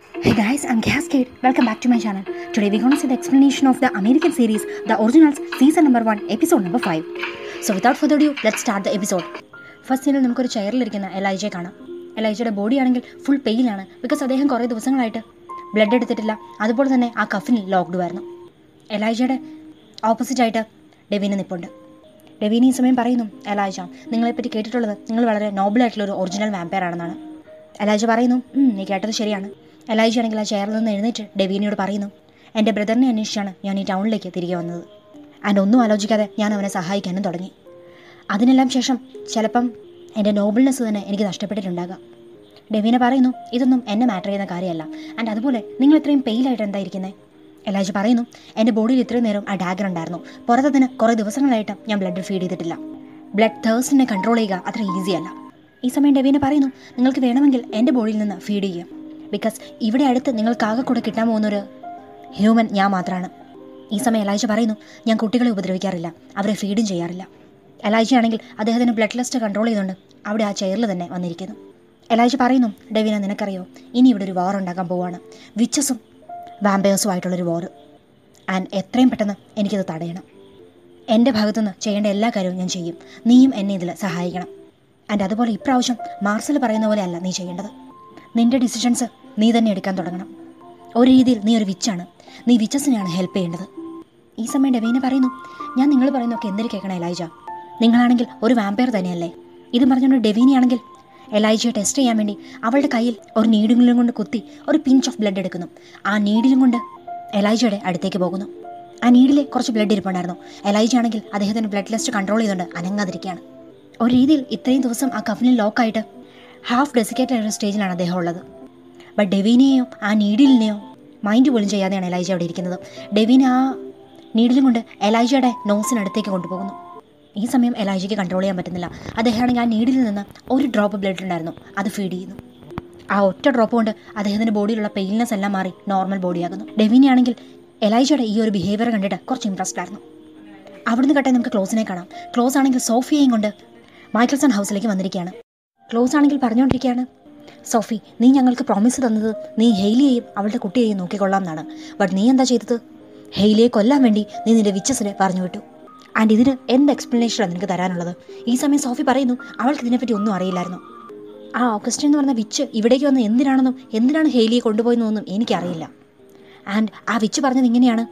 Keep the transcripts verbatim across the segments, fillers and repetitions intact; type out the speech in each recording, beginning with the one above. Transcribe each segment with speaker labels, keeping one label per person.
Speaker 1: Hey guys, I'm Cascade. Welcome back to my channel. Today we're going to see the explanation of the American series, The Originals, season number one, episode number five. So without further ado, let's start the episode. First scene, നമുക്കൊരു ചെയറിലിരിക്കുന്ന എലൈജയെ കാണാം. എലൈജയുടെ body ആണെങ്കിൽ full പെയിലാണ്. Because അദ്ദേഹം കുറേ ദിവസങ്ങളായിട്ട് ബ്ലഡ് എടുത്തിട്ടില്ല. അതുപോലെ തന്നെ ആ കഫിനിൽ ലോക്ക്ഡ് ആയിരുന്നു. എലൈജയുടെ ഓപ്പോസിറ്റായിട്ട് ഡെവിന് നിൽപ്പുണ്ട്. ഡെവിന് ഈ സമയം പറയുന്നു, എലൈജ, നിങ്ങളെപ്പറ്റി കേട്ടിട്ടുള്ളത് നിങ്ങൾ വളരെ നോബിളായിട്ടുള്ള ഒരു ഒറിജിനൽ വാമ്പയർ ആണെന്നാണ്. എലൈജ പറയുന്നു, നീ കേട്ടത് ശരിയാണ്. എലൈജ ആണെങ്കിൽ ആ ചെയറിൽ നിന്ന് എഴുന്നേറ്റ് ഡെവീനയോട് പറയുന്നു, എൻ്റെ ബ്രദറിനെ അന്വേഷിച്ചാണ് ഞാൻ ഈ ടൗണിലേക്ക് തിരികെ വന്നത്. ആൻഡ് ഒന്നും ആലോചിക്കാതെ ഞാൻ അവനെ സഹായിക്കാനും തുടങ്ങി. അതിനെല്ലാം ശേഷം ചിലപ്പം എൻ്റെ നോബിൾനെസ് തന്നെ എനിക്ക് നഷ്ടപ്പെട്ടിട്ടുണ്ടാകാം. ഡെവീന പറയുന്നു, ഇതൊന്നും എന്നെ മാറ്റർ ചെയ്യുന്ന കാര്യമല്ല. ആൻഡ് അതുപോലെ നിങ്ങൾ ഇത്രയും പെയിലായിട്ട് എന്തായിരിക്കുന്നത്? എലൈജ പറയുന്നു, എൻ്റെ ബോഡിയിൽ ഇത്രയും നേരം ആ ഡാഗർ ഉണ്ടായിരുന്നു. പുറത്തതിന് കുറേ ദിവസങ്ങളായിട്ട് ഞാൻ ബ്ലഡ് ഫീഡ് ചെയ്തിട്ടില്ല. ബ്ലഡ് തേഴ്സ്റ്റിനെ കൺട്രോൾ ചെയ്യുക അത്ര ഈസിയല്ല. ഈ സമയം ഡെവീന പറയുന്നു, നിങ്ങൾക്ക് വേണമെങ്കിൽ എൻ്റെ ബോഡിയിൽ നിന്ന് ഫീഡ് ചെയ്യുക. ബിക്കോസ് ഇവിടെ അടുത്ത് നിങ്ങൾക്കാകെ കൂടെ കിട്ടാൻ പോകുന്നൊരു ഹ്യൂമൻ ഞാൻ മാത്രമാണ്. ഈ സമയം എലൈജ പറയുന്നു, ഞാൻ കുട്ടികളെ ഉപദ്രവിക്കാറില്ല, അവരെ ഫീഡും ചെയ്യാറില്ല. എലൈജ ആണെങ്കിൽ അദ്ദേഹത്തിന് ബ്ലഡ് ടെസ്റ്റ് കൺട്രോൾ ചെയ്തുകൊണ്ട് അവിടെ ആ ചെയറിൽ തന്നെ വന്നിരിക്കുന്നു. എലൈജ പറയുന്നു, ഡെവീന, നിനക്കറിയോ, ഇനി ഇവിടെ ഒരു വാർ ഉണ്ടാക്കാൻ പോവുകയാണ്, വിച്ചസും വാമ്പയേഴ്സും ആയിട്ടുള്ളൊരു വാർ. ആൻഡ് എത്രയും പെട്ടെന്ന് എനിക്കത് തടയണം. എൻ്റെ ഭാഗത്തുനിന്ന് ചെയ്യേണ്ട എല്ലാ കാര്യവും ഞാൻ ചെയ്യും. നീയും എന്നെ ഇതിൽ സഹായിക്കണം. ആൻഡ് അതുപോലെ ഇപ്രാവശ്യം മാർസൽ പറയുന്ന പോലെ അല്ല നീ ചെയ്യേണ്ടത്. നിൻ്റെ ഡിസിഷൻസ് നീ തന്നെ എടുക്കാൻ തുടങ്ങണം. ഒരു രീതിയിൽ നീ ഒരു വിച്ചാണ്. നീ വിച്ചസിനെയാണ് ഹെൽപ്പ് ചെയ്യേണ്ടത്. ഈ സമയം ഡെവീന പറയുന്നു, ഞാൻ നിങ്ങൾ പറയുന്നതൊക്കെ എന്തിനു കേൾക്കണം എലൈജ? നിങ്ങളാണെങ്കിൽ ഒരു വാമ്പയർ തന്നെയല്ലേ? ഇത് പറഞ്ഞുകൊണ്ട് ഡെവീനയാണെങ്കിൽ എലൈജയെ ടെസ്റ്റ് ചെയ്യാൻ വേണ്ടി അവളുടെ കയ്യിൽ ഒരു നീഡിലും കൊണ്ട് കുത്തി ഒരു പിഞ്ച് ഓഫ് ബ്ലഡ് എടുക്കുന്നു. ആ നീഡിലും കൊണ്ട് എലൈജയുടെ അടുത്തേക്ക് പോകുന്നു. ആ നീഡിലെ കുറച്ച് ബ്ലഡ് ഇരിപ്പുണ്ടായിരുന്നു. എലൈജ ആണെങ്കിൽ അദ്ദേഹത്തിൻ്റെ ബ്ലഡ് ടെസ്റ്റ് കൺട്രോൾ ചെയ്തുകൊണ്ട് അനങ്ങാതിരിക്കുകയാണ്. ഒരു രീതിയിൽ ഇത്രയും ദിവസം ആ കഫിനിൽ ലോക്കായിട്ട് ഹാഫ് ഡെസിക്കേറ്റഡ് ആയ സ്റ്റേജിലാണ് അദ്ദേഹം ഉള്ളത്. ബട്ട് ഡെവീനയെയോ ആ നീഡിലിനെയോ മൈൻഡ് പോലും ചെയ്യാതെയാണ് എലൈജ അവിടെ ഇരിക്കുന്നത്. ഡെവീന ആ നീഡിലും കൊണ്ട് എലൈജയുടെ നോസിനടുത്തേക്ക് കൊണ്ടുപോകുന്നു. ഈ സമയം എലൈജയ്ക്ക് കൺട്രോൾ ചെയ്യാൻ പറ്റുന്നില്ല. അദ്ദേഹമാണെങ്കിൽ ആ നീഡിൽ നിന്ന് ഒരു ഡ്രോപ്പ് ബ്ലഡ് ഉണ്ടായിരുന്നു, അത് ഫീഡ് ചെയ്യുന്നു. ആ ഒറ്റ ഡ്രോപ്പ് കൊണ്ട് അദ്ദേഹത്തിൻ്റെ ബോഡിയിലുള്ള പെയിൽനെസ് എല്ലാം മാറി നോർമൽ ബോഡിയാകുന്നു. ഡെവീനയാണെങ്കിൽ എലൈജയുടെ ഈ ഒരു ബിഹേവിയർ കണ്ടിട്ട് കുറച്ച് ഇംപ്രസ്ഡ് ആയിരുന്നു. അവിടുന്ന് കട്ടെ നമുക്ക് ക്ലോസിനെ കാണാം. ക്ലോസ് ആണെങ്കിൽ സോഫിയയും കൊണ്ട് മൈക്കിൾസൺ ഹൗസിലേക്ക് വന്നിരിക്കുകയാണ്. ക്ലോസ് ആണെങ്കിൽ പറഞ്ഞുകൊണ്ടിരിക്കുകയാണ്, സോഫി, നീ ഞങ്ങൾക്ക് പ്രോമിസ് തന്നത് നീ ഹെയ്ലിയെയും അവളുടെ കുട്ടിയെയും നോക്കിക്കൊള്ളാം എന്നാണ്. ബട്ട് നീ എന്താ ചെയ്തത്? ഹെയ്ലിയെ കൊല്ലാൻ വേണ്ടി നീ നിന്റെ വിച്ചസിനെ പറഞ്ഞു വിട്ടു. ആൻഡ് ഇതിന് എന്ത് എക്സ്പ്ലനേഷനാണ് നിനക്ക് തരാനുള്ളത്? ഈ സമയം സോഫി പറയുന്നു, അവൾക്ക് ഇതിനെപ്പറ്റി ഒന്നും അറിയില്ലായിരുന്നു. ആ ഓഗസ്റ്റിൻ എന്ന് പറഞ്ഞ വിച്ച് ഇവിടേക്ക് വന്ന് എന്തിനാണെന്നും എന്തിനാണ് ഹെയ്ലിയെ കൊണ്ടുപോയെന്നൊന്നും എനിക്കറിയില്ല. ആൻഡ് ആ വിച്ച് പറഞ്ഞത് ഇങ്ങനെയാണ്,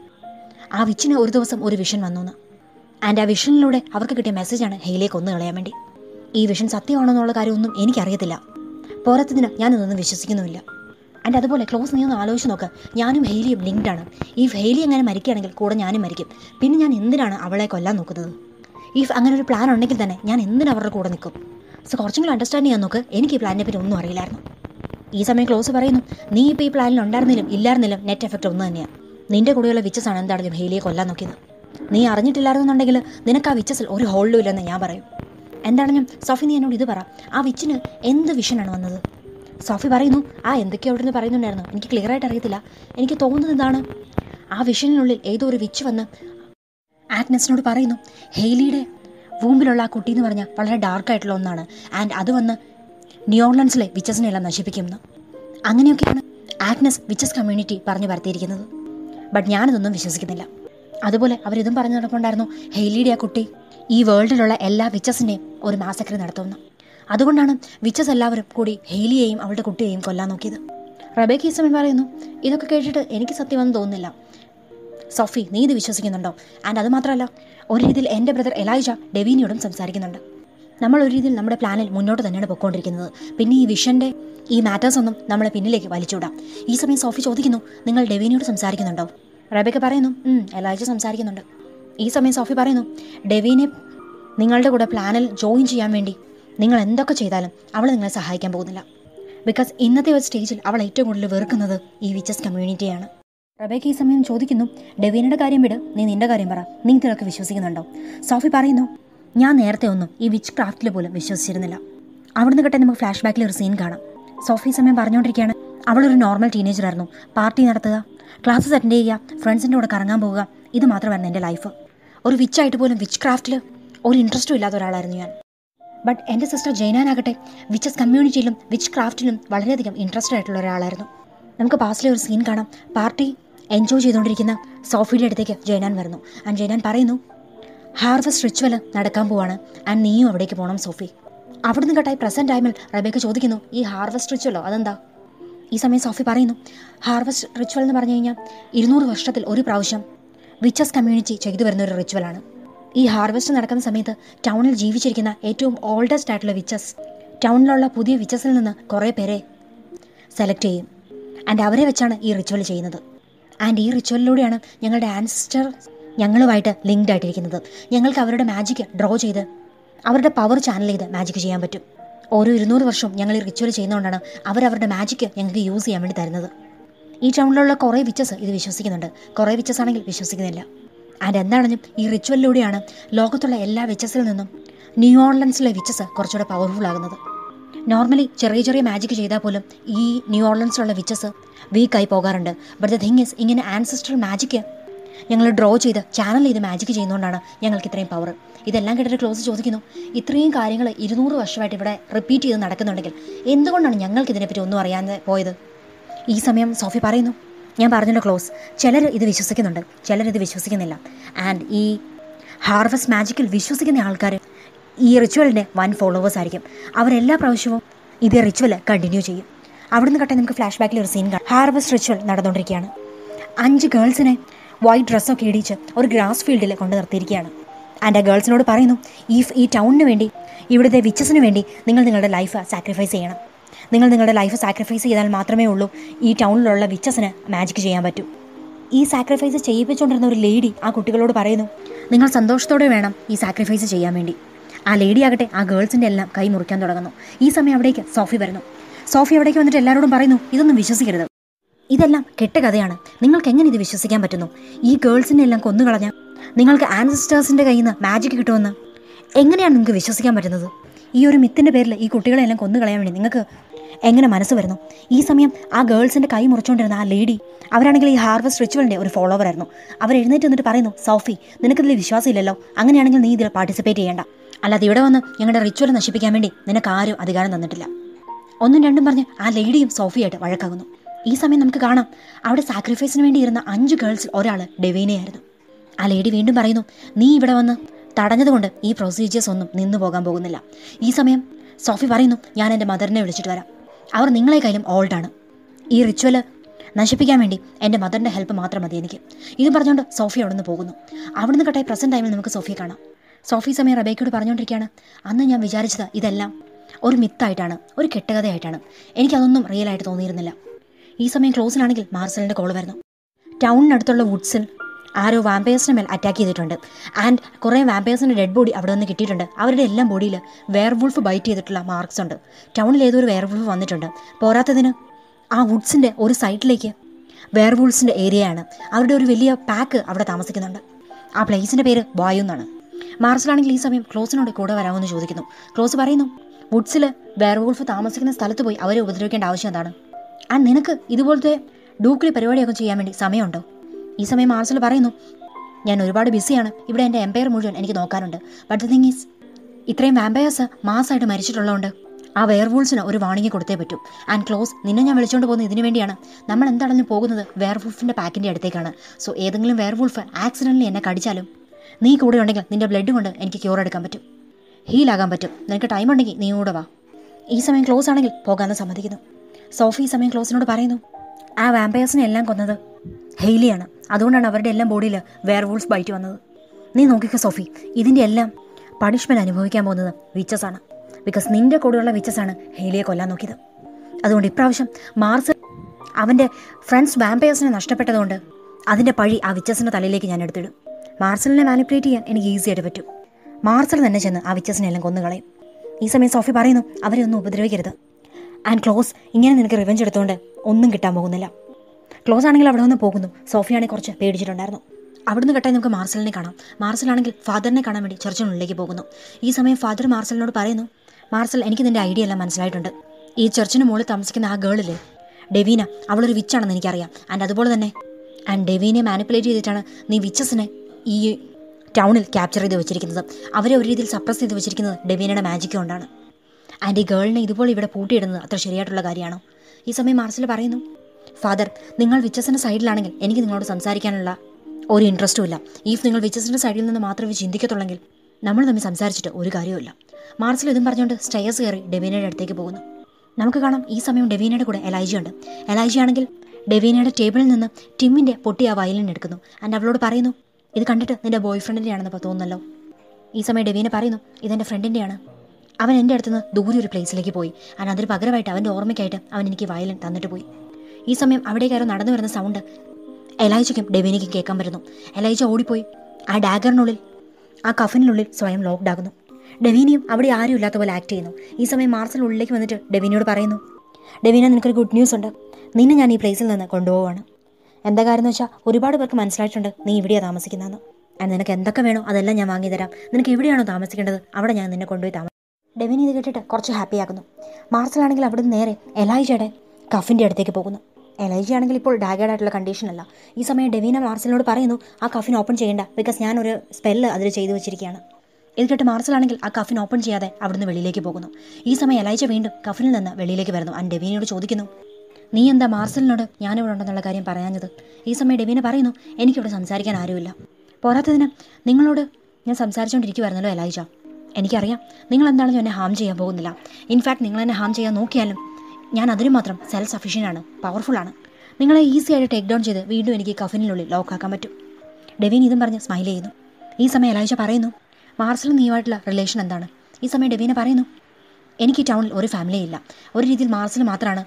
Speaker 1: ആ വിച്ചിന് ഒരു ദിവസം ഒരു വിഷൻ വന്നു എന്ന്. ആൻഡ് ആ വിഷനിലൂടെ അവർക്ക് കിട്ടിയ മെസ്സേജാണ് ഹെയ്ലിയെ കൊന്നു കളയാൻ വേണ്ടി. ഈ വിഷൻ സത്യമാണെന്നുള്ള കാര്യമൊന്നും എനിക്കറിയത്തില്ല. പോരാത്തതിന് ഞാനിതൊന്നും വിശ്വസിക്കുന്നുമില്ല. ആൻഡ് അതുപോലെ ക്ലോസ് നീ ഒന്ന് ആലോചിച്ച് നോക്ക്, ഞാനും ഹെയ്ലിയും ലിങ്ക്ഡ് ആണ്. ഈ ഹെയ്ലി എങ്ങനെ മരിക്കുകയാണെങ്കിൽ കൂടെ ഞാനും മരിക്കും. പിന്നെ ഞാൻ എന്തിനാണ് അവളെ കൊല്ലാൻ നോക്കുന്നത്? ഈ അങ്ങനെ ഒരു പ്ലാൻ ഉണ്ടെങ്കിൽ തന്നെ ഞാൻ എന്തിനാ അവരുടെ കൂടെ നിൽക്കും? സോ കുറച്ചെങ്കിലും അണ്ടർസ്റ്റാൻഡ് ചെയ്യാൻ നോക്ക്. എനിക്ക് ഈ പ്ലാനിനെ പറ്റി ഒന്നും അറിയില്ലായിരുന്നു. ഈ സമയം ക്ലോസ് പറയുന്നു, നീ ഇപ്പോൾ ഈ പ്ലാനിൽ ഉണ്ടായിരുന്നില്ലും ഇല്ലായിരുന്നില്ലും നെറ്റ് എഫക്റ്റ് ഒന്ന് തന്നെയാണ്. നിൻ്റെ കൂടെയുള്ള വിച്ചസാണ് എന്താണെങ്കിലും ഹെയ്ലിയെ കൊല്ലാൻ നോക്കിയത്. നീ അറിഞ്ഞിട്ടില്ലായിരുന്നുണ്ടെങ്കിൽ നിനക്ക് ആ വിച്ചസിൽ ഒരു ഹോൾഡും ഇല്ലെന്ന് ഞാൻ പറയും. എന്താണെങ്കിലും സോഫി, നീ എന്നോട് ഇത് പറ, ആ വിച്ചിന് എന്ത് വിഷനാണ് വന്നത്? സോഫി പറയുന്നു, ആ എന്തൊക്കെയോ അവിടെ നിന്ന് പറയുന്നുണ്ടായിരുന്നു, എനിക്ക് ക്ലിയർ ആയിട്ട് അറിയത്തില്ല. എനിക്ക് തോന്നുന്നത് എന്താണ്, ആ വിഷനിനുള്ളിൽ ഏതോ ഒരു വിച്ച് വന്ന് ആഗ്നസിനോട് പറയുന്നു, ഹെയ്ലിയുടെ വൂമ്പിലുള്ള ആ കുട്ടി എന്ന് പറഞ്ഞാൽ വളരെ ഡാർക്കായിട്ടുള്ള ഒന്നാണ്. ആൻഡ് അത് വന്ന് ന്യൂയോർലൻഡ്സിലെ വിച്ചസിനെല്ലാം നശിപ്പിക്കുമെന്ന്. അങ്ങനെയൊക്കെയാണ് ആഗ്നസ് വിച്ചസ് കമ്മ്യൂണിറ്റി പറഞ്ഞു പരത്തിയിരിക്കുന്നത്. ബട്ട് ഞാനിതൊന്നും വിശ്വസിക്കുന്നില്ല. അതുപോലെ അവരിതും പറഞ്ഞു നടപ്പുണ്ടായിരുന്നു, ഹെയ്ലിയുടെ ആ കുട്ടി ഈ വേൾഡിലുള്ള എല്ലാ വിച്ചസിൻ്റെയും ഒരു മാസക്കറി നടത്തുമെന്ന്. അതുകൊണ്ടാണ് വിച്ചസ് എല്ലാവരും കൂടി ഹെയ്ലിയെയും അവളുടെ കുട്ടിയെയും കൊല്ലാൻ നോക്കിയത്. റബേക്ക ഈ സമയം പറയുന്നു, ഇതൊക്കെ കേട്ടിട്ട് എനിക്ക് സത്യമെന്ന് തോന്നുന്നില്ല. സോഫി, നീ ഇത് വിശ്വസിക്കുന്നുണ്ടോ? ആൻഡ് അത് മാത്രമല്ല, ഒരു രീതിയിൽ എൻ്റെ ബ്രദർ എലൈജ ഡെവീനയോടും സംസാരിക്കുന്നുണ്ട്. നമ്മൾ ഒരു രീതിയിൽ നമ്മുടെ പ്ലാനിൽ മുന്നോട്ട് തന്നെയാണ് പൊയ്ക്കൊണ്ടിരിക്കുന്നത്. പിന്നെ ഈ വിഷൻ്റെ ഈ മാറ്റേഴ്സ് ഒന്നും നമ്മളെ പിന്നിലേക്ക് വലിച്ചുവിടാം. ഈ സമയം സോഫി ചോദിക്കുന്നു, നിങ്ങൾ ഡെവീനയോട് സംസാരിക്കുന്നുണ്ടോ? റബേക്ക പറയുന്നു, എലൈജ സംസാരിക്കുന്നുണ്ട്. ഈ സമയം സോഫി പറയുന്നു, ഡെവീനെ നിങ്ങളുടെ കൂടെ പ്ലാനിൽ ജോയിൻ ചെയ്യാൻ വേണ്ടി നിങ്ങൾ എന്തൊക്കെ ചെയ്താലും അവൾ നിങ്ങളെ സഹായിക്കാൻ പോകുന്നില്ല. ബിക്കോസ് ഇന്നത്തെ ഒരു സ്റ്റേജിൽ അവൾ ഏറ്റവും കൂടുതൽ വെറുക്കുന്നത് ഈ വിച്ചസ് കമ്മ്യൂണിറ്റിയാണ്. റബേക്ക ഈ സമയം ചോദിക്കുന്നു, ഡെവീനയുടെ കാര്യം വിട്, നീ നിൻ്റെ കാര്യം പറ, നീ ഇതിലൊക്കെ വിശ്വസിക്കുന്നുണ്ടോ? സോഫി പറയുന്നു, ഞാൻ നേരത്തെ ഒന്നും ഈ വിച്ച് ക്രാഫ്റ്റിൽ പോലും വിശ്വസിച്ചിരുന്നില്ല. അവിടുന്ന് കേട്ടെ നമുക്ക് ഫ്ലാഷ് ബാക്കിൽ ഒരു സീൻ കാണാം. സോഫി സമയം പറഞ്ഞുകൊണ്ടിരിക്കുകയാണ്, അവളൊരു നോർമൽ ടീനേജറായിരുന്നു. പാർട്ടി നടത്തുക, ക്ലാസ്സസ് അറ്റൻഡ് ചെയ്യുക, ഫ്രണ്ട്സിൻ്റെ കൂടെ കറങ്ങാൻ പോവുക, ഇത് മാത്രമായിരുന്നു എൻ്റെ ലൈഫ്. ഒരു വിച്ചായിട്ട് പോലും വിച്ച് ക്രാഫ്റ്റിൽ ഒരു ഇൻട്രസ്റ്റും ഇല്ലാത്ത ഒരാളായിരുന്നു ഞാൻ. ബട്ട് എൻ്റെ സിസ്റ്റർ ജൈനാനാകട്ടെ വിച്ചസ് കമ്മ്യൂണിറ്റിയിലും വിച്ച് ക്രാഫ്റ്റിലും വളരെയധികം ഇൻട്രസ്റ്റഡ് ആയിട്ടുള്ള ഒരാളായിരുന്നു. നമുക്ക് പാസ്റ്റിലെ ഒരു സീൻ കാണാം. പാർട്ടി എൻജോയ് ചെയ്തുകൊണ്ടിരിക്കുന്ന സോഫിയുടെ അടുത്തേക്ക് ജയനാൻ വരുന്നു. ആൻഡ് ജയനാൻ പറയുന്നു, ഹാർവസ്റ്റ് റിച്വൽ നടക്കാൻ പോവാണ് ആൻഡ് നീയും അവിടേക്ക് പോകണം സോഫി. അവിടുന്ന് കേട്ടായി പ്രസന്റ് ടൈമിൽ റബേക്ക ചോദിക്കുന്നു, ഈ ഹാർവസ്റ്റ് റിച്വലോ അതെന്താ? ഈ സമയം സോഫി പറയുന്നു, ഹാർവസ്റ്റ് റിച്വൽ എന്ന് പറഞ്ഞു കഴിഞ്ഞാൽ ഇരുന്നൂറ് വർഷത്തിൽ ഒരു പ്രാവശ്യം വിച്ചസ് കമ്മ്യൂണിറ്റി ചെയ്തു വരുന്ന ഒരു റിച്വലാണ്. ഈ ഹാർവസ്റ്റ് നടക്കുന്ന സമയത്ത് ടൗണിൽ ജീവിച്ചിരിക്കുന്ന ഏറ്റവും ഓൾഡസ്റ്റ് ആയിട്ടുള്ള വിച്ചസ് ടൗണിലുള്ള പുതിയ വിച്ചസിൽ നിന്ന് കുറേ പേരെ സെലക്ട് ചെയ്യും. ആൻഡ് അവരെ വെച്ചാണ് ഈ റിച്വൽ ചെയ്യുന്നത്. ആൻഡ് ഈ റിച്വലിലൂടെയാണ് ഞങ്ങളുടെ ആൻസിസ്റ്റർ ഞങ്ങളുമായിട്ട് ലിങ്ക്ഡ് ആയിട്ടിരിക്കുന്നത്. ഞങ്ങൾക്ക് അവരുടെ മാജിക്ക് ഡ്രോ ചെയ്ത് അവരുടെ പവർ ചാനൽ ചെയ്ത് മാജിക്ക് ചെയ്യാൻ പറ്റും. ഓരോ ഇരുന്നൂറ് വർഷവും ഞങ്ങൾ ഈ റിച്വൽ ചെയ്യുന്നതുകൊണ്ടാണ് അവരവരുടെ മാജിക്ക് ഞങ്ങൾക്ക് യൂസ് ചെയ്യാൻ വേണ്ടി തരുന്നത്. ഈ ടൗണിലുള്ള കുറേ വിച്ചസ് ഇത് വിശ്വസിക്കുന്നുണ്ട്, കുറേ വിച്ചസ് ആണെങ്കിൽ വിശ്വസിക്കുന്നില്ല. ആൻഡ് എന്താണെന്നും ഈ റിച്വലിലൂടെയാണ് ലോകത്തുള്ള എല്ലാ വിച്ചസിൽ നിന്നും ന്യൂ ഓർലൻസിലെ വിച്ചസ് കുറച്ചുകൂടെ പവർഫുൾ ആകുന്നത്. നോർമലി ചെറിയ ചെറിയ മാജിക് ചെയ്താൽ പോലും ഈ ന്യൂ ഓർലൻസിലുള്ള വിച്ചസ് വീക്കായി പോകാറുണ്ട്. ബട്ട് ദ തിങ് ഈസ്, ഇങ്ങനെ ആൻസിസ്ട്രൽ മാജിക്ക് ഞങ്ങൾ ഡ്രോ ചെയ്ത് ചാനൽ ചെയ്ത് മാജിക് ചെയ്യുന്നതുകൊണ്ടാണ് ഞങ്ങൾക്ക് ഇത്രയും പവർ. ഇതെല്ലാം കേട്ടിട്ട് ക്ലോസ് ചോദിക്കുന്നു, ഇത്രയും കാര്യങ്ങൾ ഇരുന്നൂറ് വർഷമായിട്ട് ഇവിടെ റിപ്പീറ്റ് ചെയ്ത് നടക്കുന്നുണ്ടെങ്കിൽ എന്തുകൊണ്ടാണ് ഞങ്ങൾക്ക് ഇതിനെപ്പറ്റി ഒന്നും അറിയാതെ പോയത്? ഈ സമയം സോഫി പറയുന്നു, ഞാൻ പറഞ്ഞല്ലോ ക്ലോസ്, ചിലർ ഇത് വിശ്വസിക്കുന്നുണ്ട്, ചിലരിത് വിശ്വസിക്കുന്നില്ല. ആൻഡ് ഈ ഹാർവസ്റ്റ് മാജിക്കിൽ വിശ്വസിക്കുന്ന ആൾക്കാർ ഈ റിച്വലിൻ്റെ വൻ ഫോളോവേഴ്സ് ആയിരിക്കും. അവരെല്ലാ പ്രാവശ്യവും ഇതേ റിച്വൽ കണ്ടിന്യൂ ചെയ്യും. അവിടുന്ന് കട്ടെ നമുക്ക് ഫ്ലാഷ് ബാക്കിൽ ഒരു സീൻ കാണാം. ഹാർവസ്റ്റ് റിച്വൽ നടന്നുകൊണ്ടിരിക്കുകയാണ്. അഞ്ച് ഗേൾസിനെ വൈറ്റ് ഡ്രസ്സൊക്കെ ഇടിച്ച് ഒരു ഗ്രാസ് ഫീൽഡിൽ കൊണ്ട് നിർത്തിയിരിക്കുകയാണ്. ആൻഡ് ആ ഗേൾസിനോട് പറയുന്നു, ഈ ഈ ടൗണിന് വേണ്ടി, ഇവിടുത്തെ വിച്ചസിന് വേണ്ടി നിങ്ങൾ നിങ്ങളുടെ ലൈഫ് സാക്രിഫൈസ് ചെയ്യണം. നിങ്ങൾ നിങ്ങളുടെ ലൈഫ് സാക്രിഫൈസ് ചെയ്താൽ മാത്രമേ ഉള്ളൂ ഈ ടൗണിലുള്ള വിച്ചസിന് മാജിക് ചെയ്യാൻ പറ്റൂ. ഈ സാക്രിഫൈസ് ചെയ്യിപ്പിച്ചുകൊണ്ടിരുന്ന ഒരു ലേഡി ആ കുട്ടികളോട് പറയുന്നു, നിങ്ങൾ സന്തോഷത്തോടെ വേണം ഈ സാക്രിഫൈസ് ചെയ്യാൻ വേണ്ടി. ആ ലേഡി ആകട്ടെ ആ ഗേൾസിൻ്റെ എല്ലാം കൈ മുറിക്കാൻ തുടങ്ങുന്നു. ഈ സമയം അവിടേക്ക് സോഫി വരുന്നു. സോഫി അവിടേക്ക് വന്നിട്ട് എല്ലാവരോടും പറയുന്നു, ഇതൊന്നും വിശ്വസിക്കരുത്, ഇതെല്ലാം കെട്ടുകഥയാണ്. നിങ്ങൾക്ക് എങ്ങനെ ഇത് വിശ്വസിക്കാൻ പറ്റുന്നു? ഈ ഗേൾസിനെ എല്ലാം കൊന്നുകളഞ്ഞാൽ നിങ്ങൾക്ക് ആൻസിസ്റ്റേഴ്സിൻ്റെ കയ്യിൽ നിന്ന് മാജിക് കിട്ടുമെന്ന് എങ്ങനെയാണ് നിങ്ങൾക്ക് വിശ്വസിക്കാൻ പറ്റുന്നത്? ഈ ഒരു മിത്തിൻ്റെ പേരിൽ ഈ കുട്ടികളെല്ലാം കൊന്നുകളയാൻ വേണ്ടി നിങ്ങൾക്ക് എങ്ങനെ മനസ്സ് വരുന്നു? ഈ സമയം ആ ഗേൾസിൻ്റെ കൈ മുറിച്ചുകൊണ്ടിരുന്ന ആ ലേഡി, അവരാണെങ്കിൽ ഈ ഹാർവസ്റ്റ് റിച്വലിൻ്റെ ഒരു ഫോളോവർ ആയിരുന്നു. അവർ എഴുന്നേറ്റ് വന്നിട്ട് പറയുന്നു, സോഫി നിനക്കിതിൽ വിശ്വാസമില്ലല്ലോ, അങ്ങനെയാണെങ്കിൽ നീ ഇതിൽ പാർട്ടിസിപ്പേറ്റ് ചെയ്യേണ്ട. അല്ലാതെ ഇവിടെ വന്ന് ഞങ്ങളുടെ റിച്വൽ നശിപ്പിക്കാൻ വേണ്ടി നിനക്ക് ആരും അധികാരം തന്നിട്ടില്ല. ഒന്നും രണ്ടും പറഞ്ഞ് ആ ലേഡിയും സോഫിയായിട്ട് വഴക്കാകുന്നു. ഈ സമയം നമുക്ക് കാണാം, അവിടെ സാക്രിഫൈസിന് വേണ്ടി ഇരുന്ന അഞ്ച് ഗേൾസിൽ ഒരാൾ ഡെവീനയായിരുന്നു. ആ ലേഡി വീണ്ടും പറയുന്നു, നീ ഇവിടെ വന്ന് തടഞ്ഞതുകൊണ്ട് ഈ പ്രൊസീജിയേഴ്സ് ഒന്നും നിന്നു പോകാൻ പോകുന്നില്ല. ഈ സമയം സോഫി പറയുന്നു, ഞാൻ എൻ്റെ മദറിനെ വിളിച്ചിട്ട് വരാം, അവർ നിങ്ങളെക്കാളും ഓൾഡാണ്. ഈ റിച്വൽ നശിപ്പിക്കാൻ വേണ്ടി എൻ്റെ മദറിൻ്റെ ഹെൽപ്പ് മാത്രം മതി എനിക്ക്. ഇതും പറഞ്ഞുകൊണ്ട് സോഫി അവിടെ നിന്ന് പോകുന്നു. അവിടുന്ന് കട്ടായി പ്രസൻറ്റ് ടൈമിൽ നമുക്ക് സോഫിയെ കാണാം. സോഫി സമയം റബേക്കയോട് പറഞ്ഞുകൊണ്ടിരിക്കുകയാണ്, അന്ന് ഞാൻ വിചാരിച്ചത് ഇതെല്ലാം ഒരു മിത്തായിട്ടാണ്, ഒരു കെട്ടുകഥയായിട്ടാണ്, എനിക്കതൊന്നും റിയൽ ആയിട്ട് തോന്നിയിരുന്നില്ല. ഈ സമയം ക്ലോസിലാണെങ്കിൽ മാർസലിൻ്റെ കോൾ വരുന്നു. ടൗണിനടുത്തുള്ള വുഡ്സിൽ ആരോ വാമ്പയേഴ്സിനെ മേൽ അറ്റാക്ക് ചെയ്തിട്ടുണ്ട്. ആൻഡ് കുറേ വാമ്പയേഴ്സിൻ്റെ ഡെഡ് ബോഡി അവിടെ നിന്ന് കിട്ടിയിട്ടുണ്ട്. അവരുടെ എല്ലാം ബോഡിയിൽ വെയർവുൾഫ് ബൈറ്റ് ചെയ്തിട്ടുള്ള മാർക്സ് ഉണ്ട്. ടൗണിൽ ഏതൊരു വെയർവുൾഫ് വന്നിട്ടുണ്ട്. പോരാത്തതിന് ആ വുഡ്സിൻ്റെ ഒരു സൈഡിലേക്ക് വെയർവുൾഫിൻ്റെ ഏരിയയാണ്. അവരുടെ ഒരു വലിയ പാക്ക് അവിടെ താമസിക്കുന്നുണ്ട്. ആ പ്ലേസിൻ്റെ പേര് വായു എന്നാണ്. മാർസലാണെങ്കിൽ ഈ സമയം ക്ലോസിനോട് കൂടെ വരാമെന്ന് ചോദിക്കുന്നു. ക്ലോസ് പറയുന്നു, വുഡ്സിൽ വെയർവുൾഫ് താമസിക്കുന്ന സ്ഥലത്ത് പോയി അവരെ ഉപദ്രവിക്കേണ്ട ആവശ്യം എന്താണ്? ആൻഡ് നിനക്ക് ഇതുപോലത്തെ ഡൂക്കിലി പരിപാടിയൊക്കെ ചെയ്യാൻ വേണ്ടി സമയമുണ്ടോ? ഈ സമയം മാർസൽ പറയുന്നു, ഞാൻ ഒരുപാട് ബിസിയാണ്, ഇവിടെ എൻ്റെ എംപയർ മുഴുവൻ എനിക്ക് നോക്കാനുണ്ട്. ബട്ട് ദ തിങ് ഈസ്, ഇത്രയും വാമ്പയേഴ്സ് മാസമായിട്ട് മരിച്ചിട്ടുള്ളതുകൊണ്ട് ആ വെയർവൂൾസിന് ഒരു വാണിംഗ് കൊടുത്തേ പറ്റൂ. ആൻഡ് ക്ലോസ്, നിന്നെ ഞാൻ വിളിച്ചുകൊണ്ട് പോകുന്നത് ഇതിനു വേണ്ടിയാണ്. നമ്മൾ എന്താണെന്ന് പോകുന്നത് വെയർവുൾഫിൻ്റെ പാക്കിൻ്റെ അടുത്തേക്കാണ്. സോ ഏതെങ്കിലും വെയർവുൾഫ് ആക്സിഡൻ്റലി എന്നെ കടിച്ചാലും നീ കൂടെ ഉണ്ടെങ്കിൽ നിൻ്റെ ബ്ലഡ് കൊണ്ട് എനിക്ക് ക്യൂർ എടുക്കാൻ പറ്റും, ഹീലാകാൻ പറ്റും. നിനക്ക് ടൈം ഉണ്ടെങ്കിൽ നീ കൂടെ വാ. ഈ സമയം ക്ലോസ് ആണെങ്കിൽ പോകാമെന്ന് സമ്മതിക്കുന്നു. സോഫി ഈ സമയം ക്ലോസിനോട് പറയുന്നു, ആ വാമ്പയേഴ്സിനെ എല്ലാം കൊന്നത് ഹെയ്ലിയാണ്, അതുകൊണ്ടാണ് അവരുടെ എല്ലാം ബോഡിയിൽ വെയർവൂൾസ് ബൈറ്റ് വന്നത്. നീ നോക്കിക്കോ സോഫി, ഇതിൻ്റെ എല്ലാം പണിഷ്മെൻറ്റ് അനുഭവിക്കാൻ പോകുന്നത് വിച്ചസാണ്. ബിക്കോസ് നിൻ്റെ കൂടെയുള്ള വിച്ചസാണ് ഹെയ്ലിയെ കൊല്ലാൻ നോക്കിയത്. അതുകൊണ്ട് ഇപ്രാവശ്യം മാർസൽ അവൻ്റെ ഫ്രണ്ട്സ് വാമ്പയേഴ്സിനെ നഷ്ടപ്പെട്ടതുകൊണ്ട് അതിൻ്റെ പഴി ആ വിച്ചസിൻ്റെ തലയിലേക്ക് ഞാൻ എടുത്തിടും. മാർസലിനെ മാനിപ്പുലേറ്റ് ചെയ്യാൻ എനിക്ക് ഈസി ആയിട്ട് പറ്റും. മാർസൽ തന്നെ ചെന്ന് ആ വിച്ചസിനെല്ലാം കൊന്നുകളയും. ഈ സമയം സോഫി പറയുന്നു, അവരെ ഒന്നും ഉപദ്രവിക്കരുത്. ആൻഡ് ക്ലോസ്, ഇങ്ങനെ നിനക്ക് റിവെഞ്ച് എടുത്തുകൊണ്ട് ഒന്നും കിട്ടാൻ പോകുന്നില്ല. ക്ലോസ് ആണെങ്കിൽ അവിടെ നിന്ന് പോകുന്നു. സോഫിയാണെങ്കിൽ കുറച്ച് പേടിച്ചിട്ടുണ്ടായിരുന്നു. അവിടുന്ന് കട്ടായി നമുക്ക് മാർസലിനെ കാണാം. മാർസലാണെങ്കിൽ ഫാദറിനെ കാണാൻ വേണ്ടി ചർച്ചിനുള്ളിലേക്ക് പോകുന്നു. ഈ സമയം ഫാദർ മാർസലിനോട് പറയുന്നു, മാർസൽ, എനിക്ക് നിൻ്റെ ഐഡിയ എല്ലാം മനസ്സിലായിട്ടുണ്ട്. ഈ ചർച്ചിന് മുകളിൽ താമസിക്കുന്ന ആ ഗേളില്ലേ ഡെവീന, അവളൊരു വിച്ചാണെന്ന് എനിക്കറിയാം. ആൻഡ് അതുപോലെ തന്നെ ആൻഡ് ഡെവീനെ മാനിപ്പുലേറ്റ് ചെയ്തിട്ടാണ് നീ വിച്ചസിനെ ഈ ടൗണിൽ ക്യാപ്ചർ ചെയ്ത് വെച്ചിരിക്കുന്നത്. അവരെ ഒരു രീതിയിൽ സപ്രസ് ചെയ്ത് വെച്ചിരിക്കുന്നത് ഡെവീനയുടെ മാജിക് കൊണ്ടാണ്. ആൻഡ് ഈ ഗേളിനെ ഇതുപോലെ ഇവിടെ പൂട്ടിയിടുന്നത് അത്ര ശരിയായിട്ടുള്ള കാര്യമാണോ? ഈ സമയം മാർസൽ പറയുന്നു, ഫാദർ, നിങ്ങൾ വിച്ചസിൻ്റെ സൈഡിലാണെങ്കിൽ എനിക്ക് നിങ്ങളോട് സംസാരിക്കാനുള്ള ഒരു ഇൻട്രസ്റ്റും ഇല്ല. ഇഫ് നിങ്ങൾ വിച്ചസിൻ്റെ സൈഡിൽ നിന്ന് മാത്രമേ ചിന്തിക്കത്തുള്ളെങ്കിൽ നമ്മൾ തമ്മിൽ സംസാരിച്ചിട്ട് ഒരു കാര്യവുമില്ല. മാർസൽ ഇതും പറഞ്ഞുകൊണ്ട് സ്റ്റെയർസ് കയറി ഡെവീനയുടെ അടുത്തേക്ക് പോകുന്നു. നമുക്ക് കാണാം ഈ സമയം ഡെവീനയുടെ കൂടെ എലൈജയുണ്ട്. എലൈജയാണെങ്കിൽ ഡെവീനയുടെ ടേബിളിൽ നിന്ന് ടിമ്മിൻ്റെ പൊട്ടിയ വയലിൻ എടുക്കുന്നു. ആൻഡ് അവളോട് പറയുന്നു, ഇത് കണ്ടിട്ട് നിൻ്റെ ബോയ് ഫ്രണ്ടിൻ്റെയാണെന്ന് തോന്നുന്നല്ലോ. ഈ സമയം ഡെവീന പറയുന്നു, ഇതെൻ്റെ ഫ്രണ്ടിൻ്റെയാണ്. അവൻ എൻ്റെ അടുത്തുനിന്ന് ദൂരെ ഒരു പ്ലേസിലേക്ക് പോയി. ആൻഡ് അതിന് പകരമായിട്ട് അവൻ്റെ ഓർമ്മയ്ക്കായിട്ട് അവൻ എനിക്ക് വയലിൻ തന്നിട്ട് പോയി. ഈ സമയം അവിടേക്കാരോ നടന്നു വരുന്ന സൗണ്ട് എലൈജയ്ക്കും ഡെവീനയ്ക്കും കേൾക്കാൻ പറ്റുന്നു. എലൈജ ഓടിപ്പോയി ആ ഡാഗറിനുള്ളിൽ ആ കഫിനുള്ളിൽ സ്വയം ലോക്ക്ഡ് ആകുന്നു. ഡെവീനയും അവിടെ ആരും ഇല്ലാത്ത പോലെ ആക്ട് ചെയ്യുന്നു. ഈ സമയം മാർസൽ ഉള്ളിലേക്ക് വന്നിട്ട് ഡെവീനയോട് പറയുന്നു, ഡെവീന, നിനക്കൊരു ഗുഡ് ന്യൂസ് ഉണ്ട്. നിന്നെ ഞാൻ ഈ പ്ലേസിൽ നിന്ന് കൊണ്ടുപോവാണ്. എന്താ കാര്യം എന്ന് വെച്ചാൽ ഒരുപാട് പേർക്ക് മനസ്സിലായിട്ടുണ്ട് നീ ഇവിടെയാണ് താമസിക്കുന്നതെന്ന്. ആൻഡ് നിനക്ക് എന്തൊക്കെ വേണോ അതെല്ലാം ഞാൻ വാങ്ങിത്തരാം. നിനക്ക് എവിടെയാണോ താമസിക്കേണ്ടത് അവിടെ ഞാൻ നിന്നെ കൊണ്ടുപോയി താമസിക്കും. ഡെവീന ഇത് കേട്ടിട്ട് കുറച്ച് ഹാപ്പിയാകുന്നു. മാർസലാണെങ്കിൽ അവിടെ നിന്ന് നേരെ എലൈജയുടെ കഫിൻ്റെ അടുത്തേക്ക് പോകുന്നു. എലൈജ ആണെങ്കിൽ ഇപ്പോൾ ഡാഗേഡ് ആയിട്ടുള്ള കണ്ടീഷനല്ല. ഈ സമയം ഡെവീന മാർസലിനോട് പറയുന്നു, ആ കഫിൻ ഓപ്പൺ ചെയ്യേണ്ട, ബിക്കോസ് ഞാനൊരു സ്പെല്ല് അതിൽ ചെയ്തു വെച്ചിരിക്കുകയാണ്. ഇത് കേട്ട് മാർസലാണെങ്കിൽ ആ കഫിൻ ഓപ്പൺ ചെയ്യാതെ അവിടുന്ന് വെളിയിലേക്ക് പോകുന്നു. ഈ സമയം എലൈജ വീണ്ടും കഫിനിൽ നിന്ന് വെളിയിലേക്ക് വരുന്നു. ആൻഡ് ഡെവീനയോട് ചോദിക്കുന്നു, നീ എന്താ മാർസലിനോട് ഞാനിവിടെ ഉണ്ടെന്നുള്ള കാര്യം പറയാഞ്ഞത്? ഈ സമയം ഡെവീന പറയുന്നു, എനിക്കിവിടെ സംസാരിക്കാൻ ആരുമില്ല. പോരാത്തതിന് നിങ്ങളോട് ഞാൻ സംസാരിച്ചുകൊണ്ടിരിക്കുവായിരുന്നല്ലോ എലൈജ. എനിക്കറിയാം നിങ്ങൾ എന്താണെങ്കിലും എന്നെ ഹാം ചെയ്യാൻ പോകുന്നില്ല. ഇൻഫാക്ട് നിങ്ങൾ എന്നെ ഹാം ചെയ്യാൻ നോക്കിയാലും ഞാൻ അതിന് മാത്രം സെൽഫ് സഫീഷ്യൻ്റാണ്, പവർഫുള്ളാണ്. നിങ്ങളെ ഈസി ആയിട്ട് ടേക്ക് ഡൗൺ ചെയ്ത് വീണ്ടും എനിക്ക് കഫിനുള്ളിൽ ലോക്കാക്കാൻ പറ്റും. ഡെവീൻ ഇതും പറഞ്ഞ് സ്മൈൽ ചെയ്യുന്നു. ഈ സമയം എലൈജ പറയുന്നു, മാർസലും നീയുമായിട്ടുള്ള റിലേഷൻ എന്താണ്? ഈ സമയം ഡെവീന പറയുന്നു, എനിക്ക് ഈ ടൗണിൽ ഒരു ഫാമിലി ഇല്ല. ഒരു രീതിയിൽ മാർസൽ മാത്രമാണ്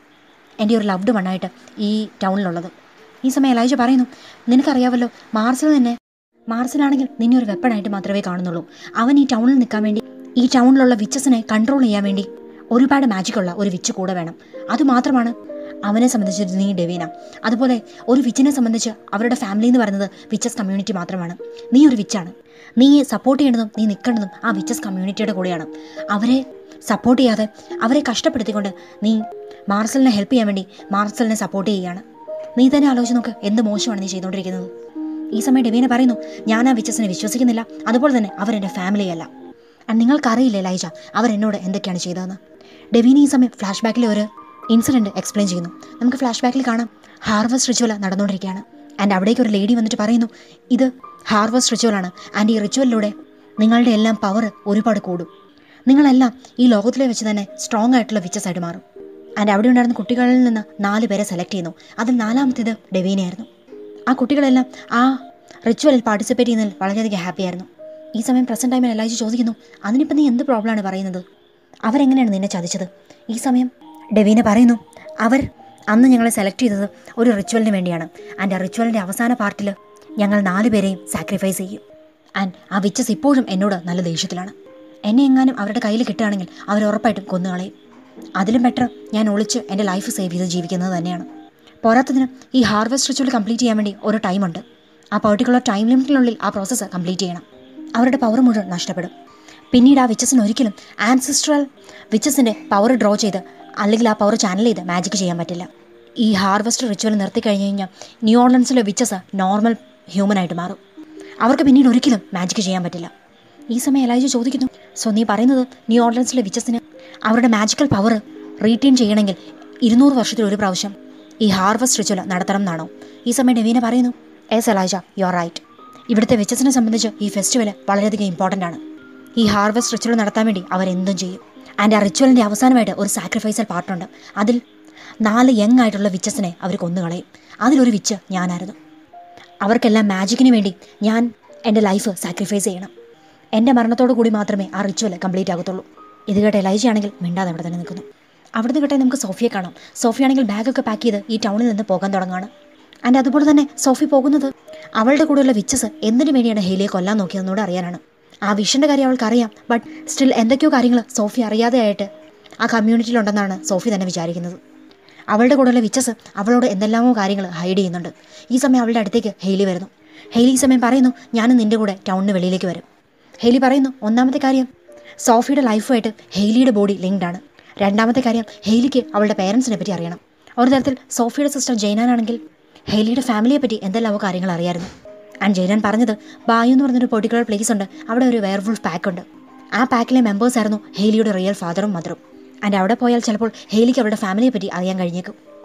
Speaker 1: എൻ്റെ ഒരു ലവ്ഡ് വണ്ണായിട്ട് ഈ ടൗണിലുള്ളത്. ഈ സമയം എലൈജ പറയുന്നു, നിനക്കറിയാമല്ലോ മാർസൽ തന്നെ മാർസലാണെങ്കിൽ നിന്നെ ഒരു വെപ്പണായിട്ട് മാത്രമേ കാണുന്നുള്ളൂ. അവൻ ഈ ടൗണിൽ നിൽക്കാൻ വേണ്ടി, ഈ ടൗണിലുള്ള വിച്ചസിനെ കൺട്രോൾ ചെയ്യാൻ വേണ്ടി ഒരുപാട് മാജിക്കുള്ള ഒരു വിച്ച് കൂടെ വേണം. അതുമാത്രമാണ് അവനെ സംബന്ധിച്ച് നീ ഡെവീന. അതുപോലെ ഒരു വിച്ചിനെ സംബന്ധിച്ച് അവരുടെ ഫാമിലി എന്ന് പറയുന്നത് വിച്ചസ് കമ്മ്യൂണിറ്റി മാത്രമാണ്. നീ ഒരു വിച്ചാണ്. നീ സപ്പോർട്ട് ചെയ്യേണ്ടതും നീ നിൽക്കേണ്ടതും ആ വിച്ചസ് കമ്മ്യൂണിറ്റിയുടെ കൂടെയാണ്. അവരെ സപ്പോർട്ട് ചെയ്യാതെ അവരെ കഷ്ടപ്പെടുത്തിക്കൊണ്ട് നീ മാർസലിനെ ഹെൽപ്പ് ചെയ്യാൻ വേണ്ടി മാർസലിനെ സപ്പോർട്ട് ചെയ്യുകയാണ്. നീ തന്നെ ആലോചിച്ച് നോക്ക്, എന്ത് മോശമാണ് നീ ചെയ്തുകൊണ്ടിരിക്കുന്നത്. ഈ സമയം ഡെവീന പറയുന്നു, ഞാൻ ആ വിച്ചസിനെ വിശ്വസിക്കുന്നില്ല. അതുപോലെ തന്നെ അവരെൻ്റെ ഫാമിലിയല്ല. ആൻഡ് നിങ്ങൾക്കറിയില്ല എലൈജ അവരെന്നോട് എന്തൊക്കെയാണ് ചെയ്തതെന്ന്. ഡെവീന ഈ സമയം ഫ്ലാഷ് ബാക്കിൽ ഒരു ഇൻസിഡൻറ്റ് എക്സ്പ്ലെയിൻ ചെയ്യുന്നു. നമുക്ക് ഫ്ലാഷ് ബാക്കിൽ കാണാം, ഹാർവസ്റ്റ് റിച്വൽ നടന്നുകൊണ്ടിരിക്കുകയാണ്. ആൻഡ് അവിടേക്ക് ഒരു ലേഡി വന്നിട്ട് പറയുന്നു, ഇത് ഹാർവസ്റ്റ് റിച്വലാണ്. ആൻഡ് ഈ റിച്വലിലൂടെ നിങ്ങളുടെ എല്ലാം പവർ ഒരുപാട് കൂടും. നിങ്ങളെല്ലാം ഈ ലോകത്തിലെ വെച്ച് തന്നെ സ്ട്രോങ് ആയിട്ടുള്ള വിച്ചസ് ആയിട്ട് മാറും. ആൻഡ് അവിടെ ഉണ്ടായിരുന്ന കുട്ടികളിൽ നിന്ന് നാല് പേരെ സെലക്ട് ചെയ്യുന്നു. അതിൽ നാലാമത്തേത് ഡെവീനയായിരുന്നു. ആ കുട്ടികളെല്ലാം ആ റിച്വലിൽ പാർട്ടിസിപ്പേറ്റ് ചെയ്യുന്നതിൽ വളരെയധികം ഹാപ്പിയായിരുന്നു. ഈ സമയം പ്രസൻറ്റ് ടൈമിൽ എലൈജ ചോദിക്കുന്നു, അതിനിപ്പോൾ നീ എന്ത് പ്രോബ്ലമാണ് പറയുന്നത്? അവരെങ്ങനെയാണ് നിന്നെ ചതിച്ചത്? ഈ സമയം ഡെവീന പറയുന്നു, അവർ അന്ന് ഞങ്ങളെ സെലക്ട് ചെയ്തത് ഒരു റിച്വലിന് വേണ്ടിയാണ്. ആൻഡ് ആ റിച്വലിൻ്റെ അവസാന പാർട്ടിൽ ഞങ്ങൾ നാല് പേരെയും സാക്രിഫൈസ് ചെയ്യും. ആൻഡ് ആ വിച്ചസ് ഇപ്പോഴും എന്നോട് നല്ല ദേഷ്യത്തിലാണ്. എന്നെ എങ്ങാനും അവരുടെ കയ്യിൽ കിട്ടുകയാണെങ്കിൽ അവർ ഉറപ്പായിട്ടും കൊന്നുകളയും. അതിലും ബെറ്റർ ഞാൻ ഒളിച്ച് എൻ്റെ ലൈഫ് സേവ് ചെയ്ത് ജീവിക്കുന്നത് തന്നെയാണ്. പോരാത്തതിന് ഈ ഹാർവസ്റ്റ് റിച്വൽ കംപ്ലീറ്റ് ചെയ്യാൻ വേണ്ടി ഒരു ടൈമുണ്ട്. ആ പർട്ടിക്കുലർ ടൈം ലിമിറ്റിനുള്ളിൽ ആ പ്രോസസ്സ് കംപ്ലീറ്റ് ചെയ്യണം. അവരുടെ പവർ മുഴുവൻ നഷ്ടപ്പെടും. പിന്നീട് ആ വിച്ചസിന് ഒരിക്കലും ആൻസിസ്ട്രൽ വിച്ചസിൻ്റെ പവർ ഡ്രോ ചെയ്ത് അല്ലെങ്കിൽ ആ പവർ ചാനൽ ചെയ്ത് മാജിക് ചെയ്യാൻ പറ്റില്ല. ഈ ഹാർവസ്റ്റ് റിച്വൽ നിർത്തി കഴിഞ്ഞ് കഴിഞ്ഞാൽ ന്യൂ ഓർലൻസിലെ വിച്ചസ് നോർമൽ ഹ്യൂമനായിട്ട് മാറും. അവർക്ക് പിന്നീട് ഒരിക്കലും മാജിക് ചെയ്യാൻ പറ്റില്ല. ഈ സമയം എലൈജ ചോദിക്കുന്നു, സോ നീ പറയുന്നത് ന്യൂ ഓർലൻസിലെ വിച്ചസിന് അവരുടെ മാജിക്കൽ പവർ റീറ്റെയിൻ ചെയ്യണമെങ്കിൽ ഇരുന്നൂറ് വർഷത്തിൽ ഒരു പ്രാവശ്യം ഈ ഹാർവസ്റ്റ് റിച്വൽ നടത്തണം എന്നാണോ? ഈ സമയം ഡെവീന പറയുന്നു, yes Elijah, you are right. ഇവിടുത്തെ വിച്ചസിനെ സംബന്ധിച്ച് ഈ ഫെസ്റ്റിവൽ വളരെയധികം ഇമ്പോർട്ടൻ്റ് ആണ്. ഈ ഹാർവസ്റ്റ് റിച്വൽ നടത്താൻ വേണ്ടി അവരെന്തും ചെയ്യും. ആൻഡ് ആ റിച്വലിൻ്റെ അവസാനമായിട്ട് ഒരു സാക്രിഫൈസൽ പാർട്ടുണ്ട്. അതിൽ നാല് യങ് ആയിട്ടുള്ള വിച്ചസിനെ അവർ കൊന്നുകളയും. അതിലൊരു വിച്ച് ഞാനായിരുന്നു. അവർക്കെല്ലാം മാജിക്കിന് വേണ്ടി ഞാൻ എൻ്റെ ലൈഫ് സാക്രിഫൈസ് ചെയ്യണം. എൻ്റെ മരണത്തോടു കൂടി മാത്രമേ ആ റിച്വൽ കംപ്ലീറ്റ് ആകത്തുള്ളൂ. ഇത് കേട്ട എലൈജ ആണെങ്കിൽ മിണ്ടാതെ അവിടെ തന്നെ നിൽക്കുന്നു. അവിടുന്ന് കേട്ടെ നമുക്ക് സോഫിയെ കാണാം. സോഫി ആണെങ്കിൽ ബാഗൊക്കെ പാക്ക് ചെയ്ത് ഈ ടൗണിൽ നിന്ന് പോകാൻ തുടങ്ങുകയാണ്. ആൻഡ് അതുപോലെ തന്നെ സോഫി പോകുന്നത് അവളുടെ കൂടെയുള്ള വിച്ചസ് എന്തിനു വേണ്ടിയാണ് ഹെയിലിയെ കൊല്ലാൻ നോക്കിയതെന്നോട് അറിയാനാണ്. ആ വിഷൻ്റെ കാര്യം അവൾക്കറിയാം. ബട്ട് സ്റ്റിൽ എന്തൊക്കെയോ കാര്യങ്ങൾ സോഫി അറിയാതെയായിട്ട് ആ കമ്മ്യൂണിറ്റിയിലുണ്ടെന്നാണ് സോഫി തന്നെ വിചാരിക്കുന്നത്. അവളുടെ കൂടെയുള്ള വിച്ചസ് അവളോട് എന്തെല്ലാമോ കാര്യങ്ങൾ ഹൈഡ് ചെയ്യുന്നുണ്ട്. ഈ സമയം അവളുടെ അടുത്തേക്ക് ഹെയിലി വരുന്നു. ഹെയിലി ഈ സമയം പറയുന്നു, ഞാനും നിൻ്റെ കൂടെ ടൗണിന് വെളിയിലേക്ക് വരും. ഹെയിലി പറയുന്നു, ഒന്നാമത്തെ കാര്യം സോഫിയുടെ ലൈഫുമായിട്ട് ഹെയിലിയുടെ ബോഡി ലിങ്ക്ഡ് ആണ്. രണ്ടാമത്തെ കാര്യം ഹെയിലിക്ക് അവളുടെ പേരൻസിനെ പറ്റി അറിയണം. ഒരു തരത്തിൽ സോഫിയുടെ സിസ്റ്റർ ജൈനാനാണെങ്കിൽ ഹെയിലിയുടെ ഫാമിലിയെ പറ്റി എന്തെല്ലാമോ കാര്യങ്ങൾ അറിയായിരുന്നു. ആൻഡ് ജൈനാൻ പറഞ്ഞത് ബായു എന്ന് പറഞ്ഞൊരു പെർട്ടിക്കുലർ പ്ലേസ് ഉണ്ട്, അവിടെ ഒരു വെയർവുൾഫ് പാക്ക് ഉണ്ട്. ആ പാക്കിലെ മെമ്പേഴ്സ് ആയിരുന്നു ഹെയിലിയുടെ റിയൽ ഫാദറും മദറും. ആൻഡ് അവിടെ പോയാൽ ചിലപ്പോൾ ഹെയിലിക്ക് അവരുടെ ഫാമിലിയെ പറ്റി അറിയാൻ കഴിഞ്ഞേക്കും.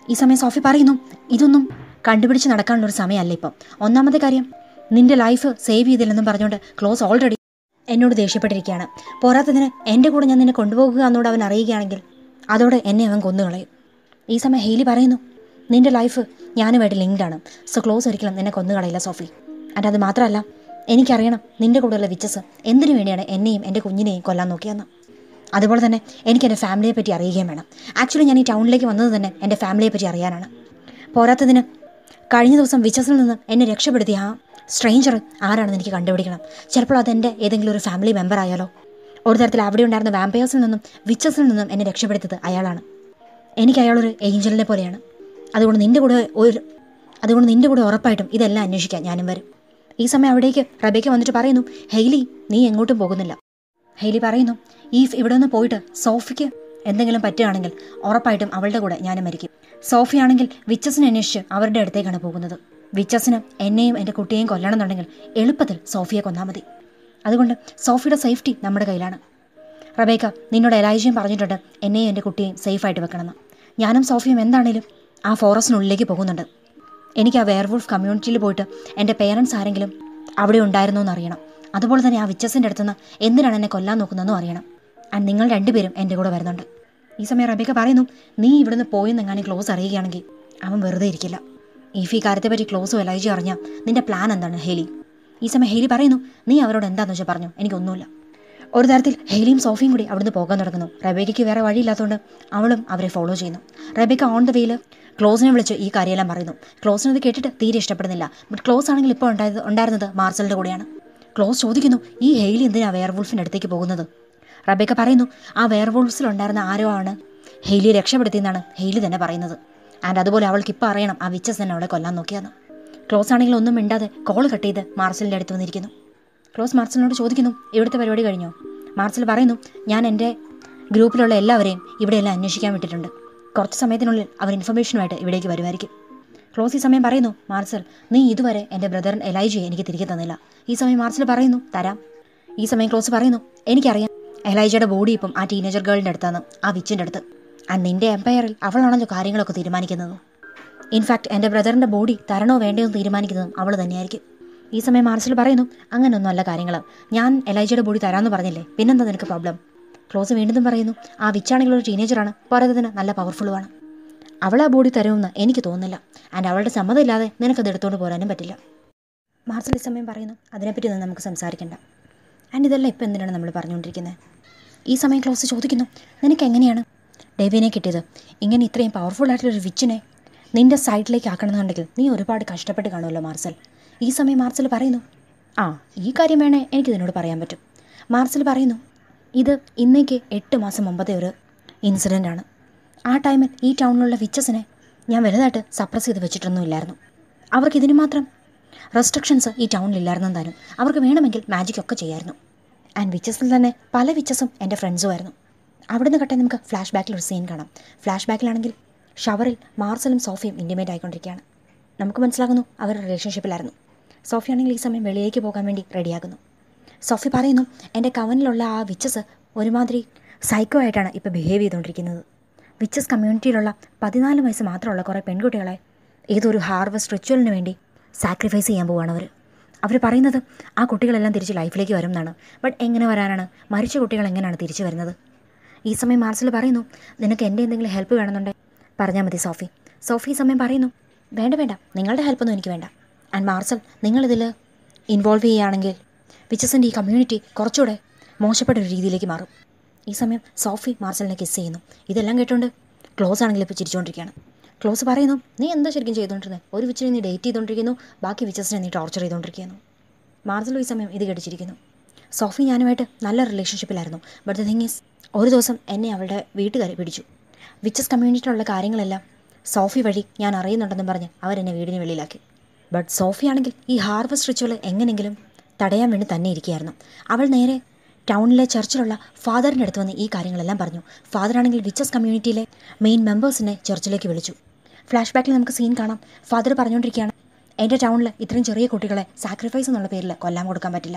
Speaker 1: ഈ സമയം സോഫി പറയുന്നു, ഇതൊന്നും കണ്ടുപിടിച്ച് നടക്കാനുള്ളൊരു സമയമല്ല ഇപ്പം. ഒന്നാമത്തെ കാര്യം, നിന്റെ ലൈഫ് സേവ് ചെയ്തില്ലെന്നും പറഞ്ഞുകൊണ്ട് ക്ലോസ് ഓൾറെഡി എന്നോട് ദേഷ്യപ്പെട്ടിരിക്കുകയാണ്. പോരാത്തതിന് എൻ്റെ കൂടെ ഞാൻ നിന്നെ കൊണ്ടുപോകുക എന്നോട് അവൻ അറിയുകയാണെങ്കിൽ അതോടെ എന്നെ അവൻ കൊന്നുകളയും. ഈ സമയം ഹെയ്ലി പറയുന്നു, നിന്റെ ലൈഫ് ഞാനുമായിട്ട് ലിങ്ക്ഡാണ്. സോ ക്ലോസ് ഒരിക്കലും നിന്നെ കൊന്നുകളയില്ല സോഫി. ആൻഡ് അത് മാത്രമല്ല, എനിക്കറിയണം നിന്റെ കൂടെയുള്ള വിച്ചസ് എന്തിനു വേണ്ടിയാണ് എന്നെയും എൻ്റെ കുഞ്ഞിനെയും കൊല്ലാൻ നോക്കിയെന്ന്. അതുപോലെ തന്നെ എനിക്ക് എൻ്റെ ഫാമിലിയെ പറ്റി അറിയുകയും വേണം. ആക്ച്വലി ഞാൻ ഈ ടൗണിലേക്ക് വന്നത് തന്നെ എൻ്റെ ഫാമിലിയെ പറ്റി അറിയാനാണ്. പോരാത്തതിന് കഴിഞ്ഞ ദിവസം വിച്ചസിൽ നിന്ന് എന്നെ രക്ഷപ്പെടുത്തിയ ആ സ്ട്രേഞ്ചർ ആരാണെന്ന് എനിക്ക് കണ്ടുപിടിക്കണം. ചിലപ്പോൾ അതെൻ്റെ ഏതെങ്കിലും ഒരു ഫാമിലി മെമ്പർ ആയാലോ. ഒരു തരത്തിൽ അവിടെ ഉണ്ടായിരുന്ന വാമ്പയേഴ്സിൽ നിന്നും വിച്ചസിൽ നിന്നും എന്നെ രക്ഷപ്പെടുത്തിയത് അയാളാണ്. എനിക്ക് അയാളൊരു ഏഞ്ചലിനെ പോലെയാണ്. അതുകൊണ്ട് നിൻ്റെ കൂടെ ഒരു അതുകൊണ്ട് നിൻ്റെ കൂടെ ഉറപ്പായിട്ടും ഇതെല്ലാം അന്വേഷിക്കാൻ ഞാനും വരും. ഈ സമയം അവിടേക്ക് റബേക്ക വന്നിട്ട് പറയുന്നു, ഹെയ്ലി നീ എങ്ങോട്ടും പോകുന്നില്ല. ഹെയ്ലി പറയുന്നു, ഈ ഇവിടെ നിന്ന് പോയിട്ട് സോഫിക്ക് എന്തെങ്കിലും പറ്റുകയാണെങ്കിൽ ഉറപ്പായിട്ടും അവളുടെ കൂടെ ഞാനും മരിക്കും. സോഫി ആണെങ്കിൽ വിച്ചസിനെ അന്വേഷിച്ച് അവരുടെ അടുത്തേക്കാണ് പോകുന്നത്. വിച്ചസിന് എന്നെയും എൻ്റെ കുട്ടിയെയും കൊല്ലണമെന്നുണ്ടെങ്കിൽ എളുപ്പത്തിൽ സോഫിയെ കൊന്നാൽ മതി. അതുകൊണ്ട് സോഫിയുടെ സേഫ്റ്റി നമ്മുടെ കയ്യിലാണ്. റബേക്ക നിന്നോട് എലൈജയും പറഞ്ഞിട്ടുണ്ട് എന്നെയും എൻ്റെ കുട്ടിയെയും സേഫായിട്ട് വെക്കണമെന്ന്. ഞാനും സോഫിയും എന്താണേലും ആ ഫോറസ്റ്റിനുള്ളിലേക്ക് പോകുന്നുണ്ട്. എനിക്ക് ആ വെയർവുൾഫ് കമ്മ്യൂണിറ്റിയിൽ പോയിട്ട് എൻ്റെ പേരൻസ് ആരെങ്കിലും അവിടെ ഉണ്ടായിരുന്നോ എന്ന് അറിയണം. അതുപോലെ തന്നെ ആ വിച്ചസിൻ്റെ അടുത്തുനിന്ന് എന്തിനാണ് എന്നെ കൊല്ലാൻ നോക്കുന്നതെന്നും അറിയണം. ആൻഡ് നിങ്ങൾ രണ്ടുപേരും എൻ്റെ കൂടെ വരുന്നുണ്ട്. ഈ സമയം റബേക്ക പറയുന്നു, നീ ഇവിടുന്ന് പോയെന്നെങ്ങാനും ക്ലോസ് അറിയുകയാണെങ്കിൽ അവൻ വെറുതെ ഇരിക്കില്ല. ഇഫ് ഈ കാര്യത്തെപ്പറ്റി ക്ലോസും എലൈജി അറിഞ്ഞാൽ നിൻ്റെ പ്ലാൻ എന്താണ് ഹെയ്ലി? ഈ സമയം ഹെയ്ലി പറയുന്നു, നീ അവരോട് എന്താണെന്ന് വെച്ചാൽ പറഞ്ഞു, എനിക്കൊന്നുമില്ല. ഒരു തരത്തിൽ ഹെയ്ലിയും സോഫിയും കൂടി അവിടുന്ന് പോകാൻ തുടങ്ങുന്നു. റബേക്കയ്ക്ക് വേറെ വഴിയില്ലാത്തതുകൊണ്ട് അവളും അവരെ ഫോളോ ചെയ്യുന്നു. റബേക്ക ഓൺ ദ വേയിൽ ക്ലോസിനെ വിളിച്ച് ഈ കാര്യമെല്ലാം പറയുന്നു. ക്ലോസിനത് കേട്ടിട്ട് തീരെ ഇഷ്ടപ്പെടുന്നില്ല. ബട്ട് ക്ലോസ് ആണെങ്കിൽ ഇപ്പോൾ ഉണ്ടായത് ഉണ്ടായിരുന്നത് മാർസലിൻ്റെ കൂടെയാണ്. ക്ലോസ് ചോദിക്കുന്നു, ഈ ഹെയ്ലി എന്തിനാ വെയർവുൾഫിൻ്റെ അടുത്തേക്ക് പോകുന്നത്? റബേക്ക പറയുന്നു, ആ വെയർവുൾഫിലുണ്ടായിരുന്ന ആരോ ആണ് ഹെയ്ലിയെ രക്ഷപ്പെടുത്തിയെന്നാണ് ഹെയ്ലി തന്നെ പറയുന്നത്. ആൻഡ് അതുപോലെ അവൾക്ക് ഇപ്പോൾ അറിയണം ആ വിച്ചസ് തന്നെ അവളെ കൊല്ലാൻ നോക്കിയാന്ന്. ക്ലോസ് ആണെങ്കിൽ ഒന്നും മിണ്ടാതെ കോൾ കട്ട് ചെയ്ത് മാർസലിൻ്റെ അടുത്ത് വന്നിരിക്കുന്നു. ക്ലോസ് മാർസലിനോട് ചോദിക്കുന്നു, ഇവിടുത്തെ പരിപാടി കഴിഞ്ഞോ? മാർസൽ പറയുന്നു, ഞാൻ എൻ്റെ ഗ്രൂപ്പിലുള്ള എല്ലാവരെയും ഇവിടെയെല്ലാം അന്വേഷിക്കാൻ വിട്ടിട്ടുണ്ട്. കുറച്ച് സമയത്തിനുള്ളിൽ അവർ ഇൻഫർമേഷനുമായിട്ട് ഇവിടേക്ക് വരുമായിരിക്കും. ക്ലോസ് ഈ സമയം പറയുന്നു, മാർസൽ നീ ഇതുവരെ എൻ്റെ ബ്രദർ എലൈജയെ എനിക്ക് തിരികെ തന്നില്ല. ഈ സമയം മാർസൽ പറയുന്നു, തരാം. ഈ സമയം ക്ലോസ് പറയുന്നു, എനിക്കറിയാം എലൈജയുടെ ബോഡി ഇപ്പം ആ ടീനേജർ ഗേളിൻ്റെ അടുത്താണ്, ആ വിച്ചിൻ്റെ അടുത്ത്. ആൻഡ് നിൻ്റെ എംപയറിൽ അവളാണല്ലോ കാര്യങ്ങളൊക്കെ തീരുമാനിക്കുന്നത്. ഇൻഫാക്ട് എൻ്റെ ബ്രദറിൻ്റെ ബോഡി തരണോ വേണ്ടയോ എന്ന് തീരുമാനിക്കുന്നതും അവൾ തന്നെയായിരിക്കും. ഈ സമയം മാർസൽ പറയുന്നു, അങ്ങനെയൊന്നും അല്ല കാര്യങ്ങൾ. ഞാൻ എലൈജയുടെ ബോഡി തരാമെന്ന് പറഞ്ഞില്ലേ, പിന്നെന്താ നിനക്ക് പ്രോബ്ലം? ക്ലോസ് വീണ്ടും പറയുന്നു, ആ വിച്ചാണെങ്കിൽ ഒരു ടീനേജറാണ്, പോരാത്തതിന് നല്ല പവർഫുള്ളുമാണ്. അവൾ ആ ബോഡി തരുമെന്ന് എനിക്ക് തോന്നുന്നില്ല. ആൻഡ് അവളുടെ സമ്മതമില്ലാതെ നിനക്കത് എടുത്തുകൊണ്ട് പോരാനും പറ്റില്ല. മാർസൽ ഈ സമയം പറയുന്നു, അതിനെപ്പറ്റി ഒന്നും നമുക്ക് സംസാരിക്കണ്ട. ആൻഡ് ഇതെല്ലാം ഇപ്പം എന്തിനാണ് നമ്മൾ പറഞ്ഞുകൊണ്ടിരിക്കുന്നത്? ഈ സമയം ക്ലോസ് ചോദിക്കുന്നു, നിനക്ക് എങ്ങനെയാണ് ഡേവിനെ കിട്ടിയത്? ഇങ്ങനെ ഇത്രയും പവർഫുൾ ആയിട്ടുള്ളൊരു വിച്ചിനെ നിൻ്റെ സൈഡിലേക്ക് ആക്കണമെന്നുണ്ടെങ്കിൽ നീ ഒരുപാട് കഷ്ടപ്പെട്ട് കാണുമല്ലോ മാർസൽ. ഈ സമയം മാർസൽ പറയുന്നു, ആ ഈ കാര്യം വേണേ എനിക്ക് ഇതിനോട് പറയാൻ പറ്റും. മാർസൽ പറയുന്നു, ഇത് ഇന്നേക്ക് എട്ട് മാസം മുമ്പത്തെ ഒരു ഇൻസിഡൻ്റ് ആണ്. ആ ടൈമിൽ ഈ ടൗണിലുള്ള വിച്ചസിനെ ഞാൻ വലുതായിട്ട് സപ്രസ് ചെയ്ത് വെച്ചിട്ടൊന്നുമില്ലായിരുന്നു. അവർക്ക് ഇതിന് മാത്രം റെസ്ട്രിക്ഷൻസ് ഈ ടൗണിലില്ലായിരുന്നു താനും. അവർക്ക് വേണമെങ്കിൽ മാജിക് ഒക്കെ ചെയ്യായിരുന്നു. ആൻഡ് വിച്ചസിൽ തന്നെ പല വിച്ചസും എൻ്റെ ഫ്രണ്ട്സുമായിരുന്നു. അവിടുന്ന് കട്ടെ നമുക്ക് ഫ്ലാഷ് ബാക്കിലൊരു സീൻ കാണാം. ഫ്ലാഷ് ബാക്കിലാണെങ്കിൽ ഷവറിൽ മാർസലും സോഫിയും ഇൻറ്റിമേറ്റ് ആയിക്കൊണ്ടിരിക്കുകയാണ്. നമുക്ക് മനസ്സിലാകുന്നു അവർ റിലേഷൻഷിപ്പിലായിരുന്നു. സോഫി ആണെങ്കിൽ ഈ സമയം വെളിയിലേക്ക് പോകാൻ വേണ്ടി റെഡിയാകുന്നു. സോഫി പറയുന്നു, എൻ്റെ കവനിലുള്ള ആ വിച്ചസ് ഒരുമാതിരി സൈക്കോ ആയിട്ടാണ് ഇപ്പോൾ ബിഹേവ് ചെയ്തുകൊണ്ടിരിക്കുന്നത്. വിച്ചസ് കമ്മ്യൂണിറ്റിയിലുള്ള പതിനാല് വയസ്സ് മാത്രമുള്ള കുറേ പെൺകുട്ടികളെ ഏതൊരു ഹാർവസ്റ്റ് റിച്വലിന് വേണ്ടി സാക്രിഫൈസ് ചെയ്യാൻ പോവുകയാണ് അവർ. അവർ പറയുന്നത് ആ കുട്ടികളെല്ലാം തിരിച്ച് ലൈഫിലേക്ക് വരും എന്നാണ്. ബട്ട് എങ്ങനെ വരാനാണ്? മരിച്ച കുട്ടികൾ എങ്ങനെയാണ് തിരിച്ചു വരുന്നത്? ഈ സമയം മാർസൽ പറയുന്നു, നിനക്ക് എൻ്റെ എന്തെങ്കിലും ഹെൽപ്പ് വേണമെന്നുണ്ടെങ്കിൽ പറഞ്ഞാൽ മതി സോഫി. സോഫി ഈ സമയം പറയുന്നു, വേണ്ട വേണ്ട നിങ്ങളുടെ ഹെൽപ്പൊന്നും എനിക്ക് വേണ്ട. ആൻഡ് മാർസൽ നിങ്ങളിതിൽ ഇൻവോൾവ് ചെയ്യുകയാണെങ്കിൽ വിച്ചസിൻ്റെ ഈ കമ്മ്യൂണിറ്റി കുറച്ചുകൂടെ മോശപ്പെട്ട ഒരു രീതിയിലേക്ക് മാറും. ഈ സമയം സോഫി മാർസലിനെ കിസ് ചെയ്യുന്നു. ഇതെല്ലാം കേട്ടുകൊണ്ട് ക്ലോസ് ആണെങ്കിൽ ഇപ്പോൾ ചിരിച്ചുകൊണ്ടിരിക്കുകയാണ്. ക്ലോസ് പറയുന്നു, നീ എന്താ ശരിക്കും ചെയ്തുകൊണ്ടിരുന്നത്? ഒരു വിച്ചിനെ നീ ഡേറ്റ് ചെയ്തുകൊണ്ടിരിക്കുന്നു, ബാക്കി വിച്ചസിനെ നീ ടോർച്ചർ ചെയ്തുകൊണ്ടിരിക്കുന്നു. മാർസൽ ഈ സമയം ഇത് കേട്ടിച്ചിരിക്കുന്നു. സോഫി ഞാനുമായിട്ട് നല്ല റിലേഷൻഷിപ്പിലായിരുന്നു. ബട്ട് ദ തിങ് ഈസ്, ഒരു ദിവസം എന്നെ അവളുടെ വീട്ടുകാർ പിടിച്ചു. വിച്ചസ് കമ്മ്യൂണിറ്റിയിലുള്ള കാര്യങ്ങളെല്ലാം സോഫി വഴി ഞാൻ അറിയുന്നുണ്ടെന്നും പറഞ്ഞ് അവരെന്നെ വീടിന് വെളിയിലാക്കി. ബട്ട് സോഫി ആണെങ്കിൽ ഈ ഹാർവസ്റ്റ് റിച്വൽ എങ്ങനെയെങ്കിലും തടയാൻ വേണ്ടി തന്നെ ഇരിക്കുകയായിരുന്നു. അവൾ നേരെ ടൗണിലെ ചർച്ചിലുള്ള ഫാദറിൻ്റെ അടുത്ത് വന്ന് ഈ കാര്യങ്ങളെല്ലാം പറഞ്ഞു. ഫാദറാണെങ്കിൽ വിച്ചസ് കമ്മ്യൂണിറ്റിയിലെ മെയിൻ മെമ്പേഴ്സിനെ ചർച്ചിലേക്ക് വിളിച്ചു. ഫ്ലാഷ് ബാക്കിൽ നമുക്ക് സീൻ കാണാം. ഫാദർ പറഞ്ഞുകൊണ്ടിരിക്കുകയാണ്, എൻ്റെ ടൗണിൽ ഇത്രയും ചെറിയ കുട്ടികളെ സാക്രിഫൈസ് എന്നുള്ള പേരിൽ കൊല്ലാൻ കൊടുക്കാൻ പറ്റില്ല.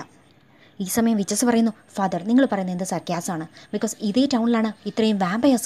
Speaker 1: ഈ സമയം വിച്ചസ് പറയുന്നു, ഫാദർ നിങ്ങൾ പറയുന്നത് എന്ത് സർക്യാസാണ്? ബിക്കോസ് ഇതേ ടൗണിലാണ് ഇത്രയും വാമ്പയേഴ്സ്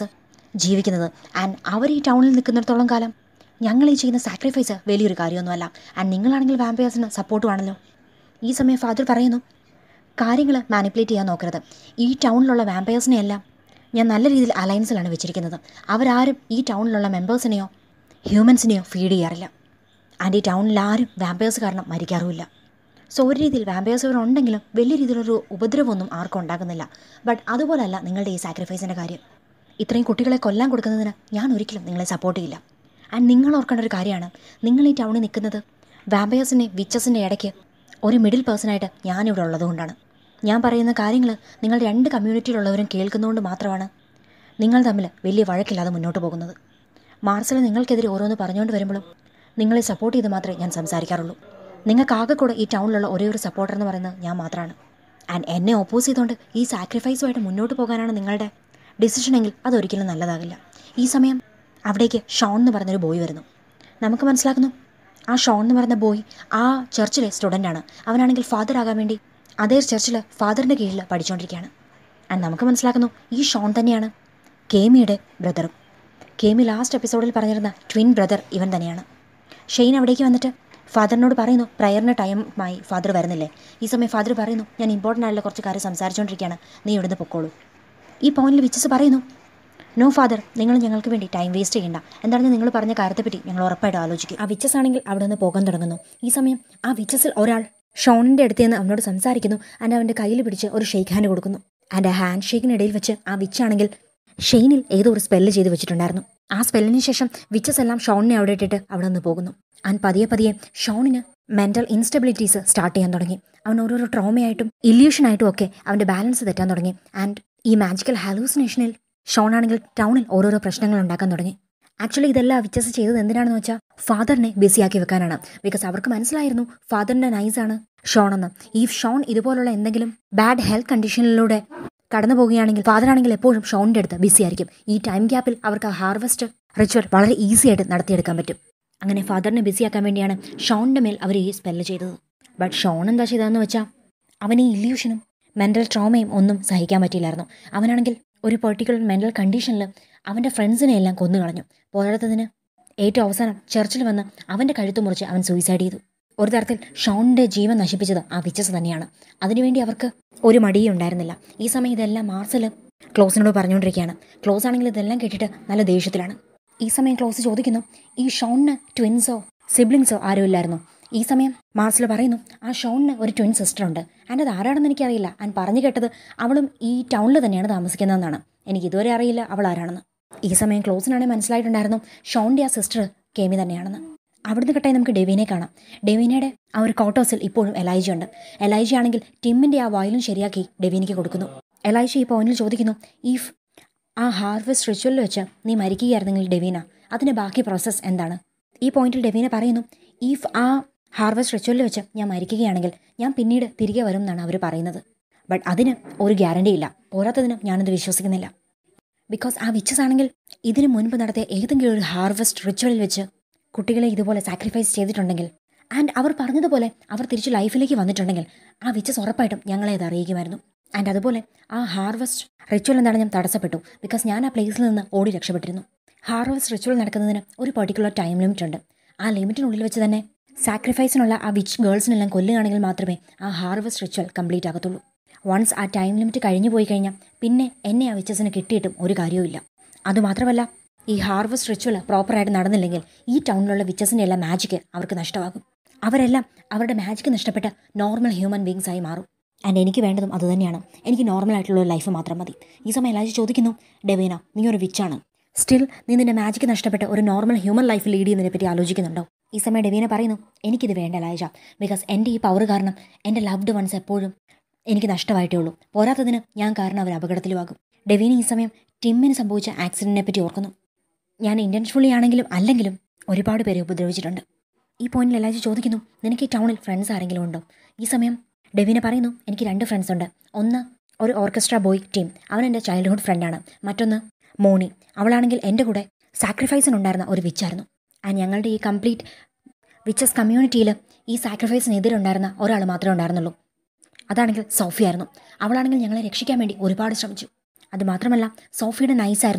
Speaker 1: ജീവിക്കുന്നത്. ആൻഡ് അവർ ഈ ടൗണിൽ നിൽക്കുന്നിടത്തോളം കാലം ഞങ്ങൾ ഈ ചെയ്യുന്ന സാക്രിഫൈസ് വലിയൊരു കാര്യമൊന്നുമല്ല. ആൻഡ് നിങ്ങളാണെങ്കിൽ വാമ്പയേഴ്സിന് സപ്പോർട്ടുമാണല്ലോ. ഈ സമയം ഫാദർ പറയുന്നു, കാര്യങ്ങൾ മാനിപ്പുലേറ്റ് ചെയ്യാൻ നോക്കരുത്. ഈ ടൗണിലുള്ള വാമ്പയേഴ്സിനെയെല്ലാം ഞാൻ നല്ല രീതിയിൽ അലയൻസിലാണ് വെച്ചിരിക്കുന്നത്. അവരാരും ഈ ടൗണിലുള്ള മെമ്പേഴ്സിനെയോ ഹ്യൂമൻസിനെയോ ഫീഡ് ചെയ്യാറില്ല. ആൻഡ് ഈ ടൗണിൽ ആരും വാമ്പയേഴ്സ് കാരണം മരിക്കാറുമില്ല. സോ ഒരു രീതിയിൽ വാമ്പയേഴ്സ് ഇവിടെ ഉണ്ടെങ്കിലും വലിയ രീതിയിലൊരു ഉപദ്രവമൊന്നും ആർക്കും ഉണ്ടാകുന്നില്ല. ബട്ട് അതുപോലല്ല നിങ്ങളുടെ ഈ സാക്രിഫൈസിൻ്റെ കാര്യം. ഇത്രയും കുട്ടികളെ കൊല്ലാൻ കൊടുക്കുന്നതിന് ഞാൻ ഒരിക്കലും നിങ്ങളെ സപ്പോർട്ട് ചെയ്യില്ല. ആൻഡ് നിങ്ങൾ ഓർക്കേണ്ട ഒരു കാര്യമാണ്, നിങ്ങൾ ഈ ടൗണിൽ നിൽക്കുന്നത് വാമ്പയേഴ്സിൻ്റെ വിച്ചസിൻ്റെ ഇടയ്ക്ക് ഒരു മിഡിൽ പേഴ്സണായിട്ട് ഞാനിവിടെ ഉള്ളതുകൊണ്ടാണ്. ഞാൻ പറയുന്ന കാര്യങ്ങൾ നിങ്ങൾ രണ്ട് കമ്മ്യൂണിറ്റിയിലുള്ളവരും കേൾക്കുന്നതുകൊണ്ട് മാത്രമാണ് നിങ്ങൾ തമ്മിൽ വലിയ വഴക്കില്ലാതെ മുന്നോട്ട് പോകുന്നത്. മാർസൽ നിങ്ങൾക്കെതിരെ ഓരോന്ന് പറഞ്ഞുകൊണ്ട് വരുമ്പോഴും നിങ്ങളെ സപ്പോർട്ട് ചെയ്ത് മാത്രമേ ഞാൻ സംസാരിക്കാറുള്ളൂ. നിങ്ങൾക്ക് ആകെ കൂടെ ഈ ടൗണിലുള്ള ഒരേ ഒരു സപ്പോർട്ടർ എന്ന് പറയുന്നത് ഞാൻ മാത്രമാണ്. ആൻഡ് എന്നെ ഓപ്പോസ് ചെയ്തുകൊണ്ട് ഈ സാക്രിഫൈസുമായിട്ട് മുന്നോട്ട് പോകാനാണ് നിങ്ങളുടെ ഡിസിഷനെങ്കിൽ അതൊരിക്കലും നല്ലതാകില്ല. ഈ സമയം അവിടേക്ക് ഷോൺ എന്ന് പറഞ്ഞൊരു ബോയ് വരുന്നു. നമുക്ക് മനസ്സിലാക്കുന്നു ആ ഷോൺ എന്ന് പറയുന്ന ബോയ് ആ ചർച്ചിലെ സ്റ്റുഡൻ്റാണ്. അവനാണെങ്കിൽ ഫാദർ ആകാൻ വേണ്ടി അതേ ചർച്ചിൽ ഫാദറിൻ്റെ കീഴിൽ പഠിച്ചുകൊണ്ടിരിക്കുകയാണ്. ആൻഡ് നമുക്ക് മനസ്സിലാക്കുന്നു ഈ ഷോൺ തന്നെയാണ് കേമിയുടെ ബ്രദറും. കേമി ലാസ്റ്റ് എപ്പിസോഡിൽ പറഞ്ഞിരുന്ന ട്വിൻ ബ്രദർ ഇവൻ തന്നെയാണ്. ഷെയ്ൻ അവിടേക്ക് വന്നിട്ട് ഫാദറിനോട് പറയുന്നു, പ്രയറിന് ടൈമായി ഫാദർ വരുന്നില്ലേ? ഈ സമയം ഫാദർ പറയുന്നു, ഞാൻ ഇമ്പോർട്ടൻ്റ് ആയിട്ടുള്ള കുറച്ച് കാര്യം സംസാരിച്ചുകൊണ്ടിരിക്കുകയാണ്, നീ ഇവിടുന്ന് പൊക്കോളൂ. ഈ പോയിന്റിൽ വിച്ചസ് പറയുന്നു, നോ ഫാദർ, നിങ്ങൾ ഞങ്ങൾക്ക് വേണ്ടി ടൈം വേസ്റ്റ് ചെയ്യേണ്ട. എന്താണെന്ന് നിങ്ങൾ പറഞ്ഞ കാര്യത്തെപ്പറ്റി ഞങ്ങൾ ഉറപ്പായിട്ട് ആലോചിക്കും. ആ വിച്ചസ് ആണെങ്കിൽ അവിടെ നിന്ന് പോകാൻ തുടങ്ങുന്നു. ഈ സമയം ആ വിച്ചസിൽ ഒരാൾ ഷോണിൻ്റെ അടുത്ത് നിന്ന് അവനോട് സംസാരിക്കുന്നു. ആൻഡ് അവൻ്റെ കയ്യിൽ പിടിച്ച് ഒരു ഷെയ്ക്ക് ഹാൻഡ് കൊടുക്കുന്നു. ആൻഡ് ആ ഹാൻഡ് ഷേക്കിനിടയിൽ വെച്ച് ആ വിച്ചാണെങ്കിൽ ഷെയ്നിൽ ഏതോ ഒരു സ്പെല്ല് ചെയ്ത് വെച്ചിട്ടുണ്ടായിരുന്നു. ആ സ്പെല്ലിന് ശേഷം വിച്ചസ് എല്ലാം ഷോണിനെ അവിടെ ഇട്ടിട്ട് അവിടെ നിന്ന് പോകുന്നു. ആൻഡ് പതിയെ പതിയെ ഷോണിന് മെൻ്റൽ ഇൻസ്റ്റബിലിറ്റീസ് സ്റ്റാർട്ട് ചെയ്യാൻ തുടങ്ങി. അവൻ ഓരോരോ ട്രോമയായിട്ടും ഇല്യൂഷനായിട്ടും ഒക്കെ അവൻ്റെ ബാലൻസ് തെറ്റാൻ തുടങ്ങി. ആൻഡ് ഈ മാജിക്കൽ ഹാലൂസിനേഷനിൽ ഷോൺ ആണെങ്കിൽ ടൗണിൽ ഓരോരോ പ്രശ്നങ്ങൾ ഉണ്ടാക്കാൻ തുടങ്ങി. ആക്ച്വലി ഇതെല്ലാം വിച്ചസ് ചെയ്തത് എന്തിനാണെന്ന് വെച്ചാൽ ഫാദറിനെ ബിസിയാക്കി വെക്കാനാണ്. ബിക്കോസ് അവർക്ക് മനസ്സിലായിരുന്നു ഫാദറിൻ്റെ നൈസാണ് ഷോൺ എന്ന്. ഈ ഷോൺ ഇതുപോലുള്ള എന്തെങ്കിലും ബാഡ് ഹെൽത്ത് കണ്ടീഷനിലൂടെ കടന്നു പോവുകയാണെങ്കിൽ ഫാദറാണെങ്കിൽ എപ്പോഴും ഷോണിൻ്റെ അടുത്ത് ബിസി ആയിരിക്കും. ഈ ടൈം ഗ്യാപ്പിൽ അവർക്ക് ആ ഹാർവെസ്റ്റ് റിച്വൽ വളരെ ഈസി ആയിട്ട് നടത്തിയെടുക്കാൻ പറ്റും. അങ്ങനെ ഫാദറിനെ ബിസിയാക്കാൻ വേണ്ടിയാണ് ഷോണിൻ്റെ മേൽ അവർ ഈ സ്പെല്ല് ചെയ്തത്. ബട്ട് ഷോൺ എന്താ ചെയ്തതെന്ന് വെച്ചാൽ അവന് ഈ ഇല്യൂഷനും മെൻ്റൽ ട്രോമയും ഒന്നും സഹിക്കാൻ പറ്റിയില്ലായിരുന്നു. അവനാണെങ്കിൽ ഒരു പെർട്ടിക്കുലർ മെൻ്റൽ കണ്ടീഷനിൽ അവൻ്റെ ഫ്രണ്ട്സിനെ എല്ലാം കൊന്നു കളഞ്ഞു. പോരാത്തതിന് ഏറ്റവും അവസാനം ചർച്ചിൽ വന്ന് അവൻ്റെ കഴുത്ത് മുറിച്ച് അവൻ സൂയിസൈഡ് ചെയ്തു. ഒരു തരത്തിൽ ഷോണിൻ്റെ ജീവൻ നശിപ്പിച്ചത് ആ വിച്ചസ് തന്നെയാണ്. അതിനുവേണ്ടി അവർക്ക് ഒരു മടിയും ഉണ്ടായിരുന്നില്ല. ഈ സമയം ഇതെല്ലാം മാർസൽ ക്ലോസിനോട് പറഞ്ഞുകൊണ്ടിരിക്കുകയാണ്. ക്ലോസ് ആണെങ്കിൽ ഇതെല്ലാം കേട്ടിട്ട് നല്ല ദേഷ്യത്തിലാണ്. ഈ സമയം ക്ലോസ് ചോദിക്കുന്നു, ഈ ഷോണിന് ട്വിൻസോ സിബ്ലിങ്സോ ആരും ഇല്ലായിരുന്നു? ഈ സമയം മാർസൽ പറയുന്നു, ആ ഷോണിന് ഒരു ട്വിൻ സിസ്റ്റർ ഉണ്ട്. ആൻഡ് അത് ആരാണെന്ന് എനിക്കറിയില്ല. ആൻഡ് പറഞ്ഞു കേട്ടത് അവളും ഈ ടൗണിൽ തന്നെയാണ് താമസിക്കുന്നതെന്നാണ്. എനിക്ക് ഇതുവരെ അറിയില്ല അവൾ ആരാണെന്ന്. ഈ സമയം ക്ലോസിനാണെങ്കിൽ മനസ്സിലായിട്ടുണ്ടായിരുന്നു ഷോണിൻ്റെ ആ സിസ്റ്റർ കേമി തന്നെയാണെന്ന്. അവിടുന്ന് കെട്ടായി നമുക്ക് ഡെവീനെ കാണാം. ഡെവീനയുടെ ആ ഒരു കോട്ടോസിൽ ഇപ്പോഴും എലൈജ ഉണ്ട്. എലൈജ ആണെങ്കിൽ ടിമ്മിൻ്റെ ആ വയലും ശരിയാക്കി ഡെവീനയ്ക്ക് കൊടുക്കുന്നു. എലൈജ ഈ പോയിന്റിൽ ചോദിക്കുന്നു, ഇഫ് ആ ഹാർവെസ്റ്റ് റിച്വലിൽ വെച്ച് നീ മരിക്കുകയായിരുന്നെങ്കിൽ ഡെവീന, അതിൻ്റെ ബാക്കി പ്രോസസ്സ് എന്താണ്? ഈ പോയിന്റിൽ ഡെവീന പറയുന്നു, ഇഫ് ആ ഹാർവെസ്റ്റ് റിച്വലിൽ വെച്ച് ഞാൻ മരിക്കുകയാണെങ്കിൽ ഞാൻ പിന്നീട് തിരികെ വരും എന്നാണ് അവർ പറയുന്നത്. ബട്ട് അതിന് ഒരു ഗ്യാരണ്ടി ഇല്ല. പോരാത്തതിന് ഞാനത് വിശ്വസിക്കുന്നില്ല. ബിക്കോസ് ആ വിച്ചസ് ആണെങ്കിൽ ഇതിനു മുൻപ് നടത്തിയ ഏതെങ്കിലും ഒരു ഹാർവെസ്റ്റ് റിച്വലിൽ വെച്ച് കുട്ടികളെ ഇതുപോലെ സാക്രിഫൈസ് ചെയ്തിട്ടുണ്ടെങ്കിൽ ആൻഡ് അവർ പറഞ്ഞതുപോലെ അവർ തിരിച്ച് ലൈഫിലേക്ക് വന്നിട്ടുണ്ടെങ്കിൽ ആ വിച്ചസ് ഉറപ്പായിട്ടും ഞങ്ങളെ അത് അറിയിക്കുമായിരുന്നു. ആൻഡ് അതുപോലെ ആ ഹാർവെസ്റ്റ് റിച്വൽ എന്താണ് ഞാൻ തടസ്സപ്പെട്ടു. ബിക്കോസ് ഞാൻ ആ പ്ലേസിൽ നിന്ന് ഓടി രക്ഷപ്പെട്ടിരുന്നു. ഹാർവെസ്റ്റ് റിച്വൽ നടക്കുന്നതിന് ഒരു പർട്ടിക്കുലർ ടൈം ലിമിറ്റ് ഉണ്ട്. ആ ലിമിറ്റിനുള്ളിൽ വെച്ച് തന്നെ സാക്രിഫൈസിനുള്ള ആ വിച്ച് ഗേൾസിനെല്ലാം കൊല്ലുകയാണെങ്കിൽ മാത്രമേ ആ ഹാർവെസ്റ്റ് റിച്വൽ കംപ്ലീറ്റ് ആകത്തുള്ളൂ. വൺസ് ആ ടൈം ലിമിറ്റ് കഴിഞ്ഞു പോയി കഴിഞ്ഞാൽ പിന്നെ എന്നെ ആ വിച്ചസിന് കിട്ടിയിട്ടും ഒരു കാര്യവുമില്ല. അതുമാത്രമല്ല, ഈ ഹാർവെസ്റ്റ് റിച്വൽ പ്രോപ്പറായിട്ട് നടന്നില്ലെങ്കിൽ ഈ ടൗണിലുള്ള വിച്ചസിൻ്റെ എല്ലാം മാജിക്ക് അവർക്ക് നഷ്ടമാകും. അവരെല്ലാം അവരുടെ മാജിക്ക് നഷ്ടപ്പെട്ട് നോർമൽ ഹ്യൂമൻ ബീങ്സ് ആയി മാറും. ആൻഡ് എനിക്ക് വേണ്ടതും അതുതന്നെയാണ്. എനിക്ക് നോർമൽ ആയിട്ടുള്ള ഒരു ലൈഫ് മാത്രം മതി. ഈ സമയം എലാജി ചോദിക്കുന്നു, ഡെവീന, നീ ഒരു വിച്ചാണ്. സ്റ്റിൽ നീ നിന്റെ മാജിക്ക് നഷ്ടപ്പെട്ട് ഒരു നോർമൽ ഹ്യൂമൻ ലൈഫ് ലീഡ് ചെയ്യുന്നതിനെ പറ്റി ആലോചിക്കുന്നുണ്ടോ? ഈ സമയം ഡെവീന പറയുന്നു, എനിക്കിത് വേണ്ട എലാജ. ബിക്കോസ് എൻ്റെ ഈ പവർ കാരണം എൻ്റെ ലവ്ഡ് വൺസ് എപ്പോഴും എനിക്ക് നഷ്ടമായിട്ടേ ഉള്ളൂ. പോരാത്തതിന് ഞാൻ കാരണം അവർ അപകടത്തിലുമാകും. ഡെവീന ഈ സമയം ടിമ്മിന് സംഭവിച്ച ആക്സിഡൻറ്റിനെ പറ്റി ഓർക്കുന്നു. ഞാൻ ഇൻറ്റൻഷഫുള്ളി ആണെങ്കിലും അല്ലെങ്കിലും ഒരുപാട് പേരെ ഉപദ്രവിച്ചിട്ടുണ്ട്. ഈ പോയിന്റിൽ എലാജി ചോദിക്കുന്നു, നിനക്ക് ഈ ടൗണിൽ ഫ്രണ്ട്സ് ആരെങ്കിലും ഉണ്ടോ? ഈ സമയം ഡെവീന പറയുന്നു, എനിക്ക് രണ്ട് ഫ്രണ്ട്സ് ഉണ്ട്. ഒന്ന് ഒരു ഓർക്കസ്ട്ര ബോയ് ടീം, അവൻ എൻ്റെ ചൈൽഡ്ഹുഡ് ഫ്രണ്ടാണ്. മറ്റൊന്ന് മോണി, അവളാണെങ്കിൽ എൻ്റെ കൂടെ സാക്രിഫൈസിനുണ്ടായിരുന്ന ഒരു വിച്ചായിരുന്നു. ആൻഡ് ഞങ്ങളുടെ ഈ കംപ്ലീറ്റ് വിച്ചസ് കമ്മ്യൂണിറ്റിയിൽ ഈ സാക്രിഫൈസിനെതിരുണ്ടായിരുന്ന ഒരാൾ മാത്രമേ ഉണ്ടായിരുന്നുള്ളൂ. അതാണെങ്കിൽ സോഫിയായിരുന്നു. അവളാണെങ്കിൽ ഞങ്ങളെ രക്ഷിക്കാൻ വേണ്ടി ഒരുപാട് ശ്രമിച്ചു. അതുമാത്രമല്ല, സോഫിയുടെ നൈസായിരുന്നു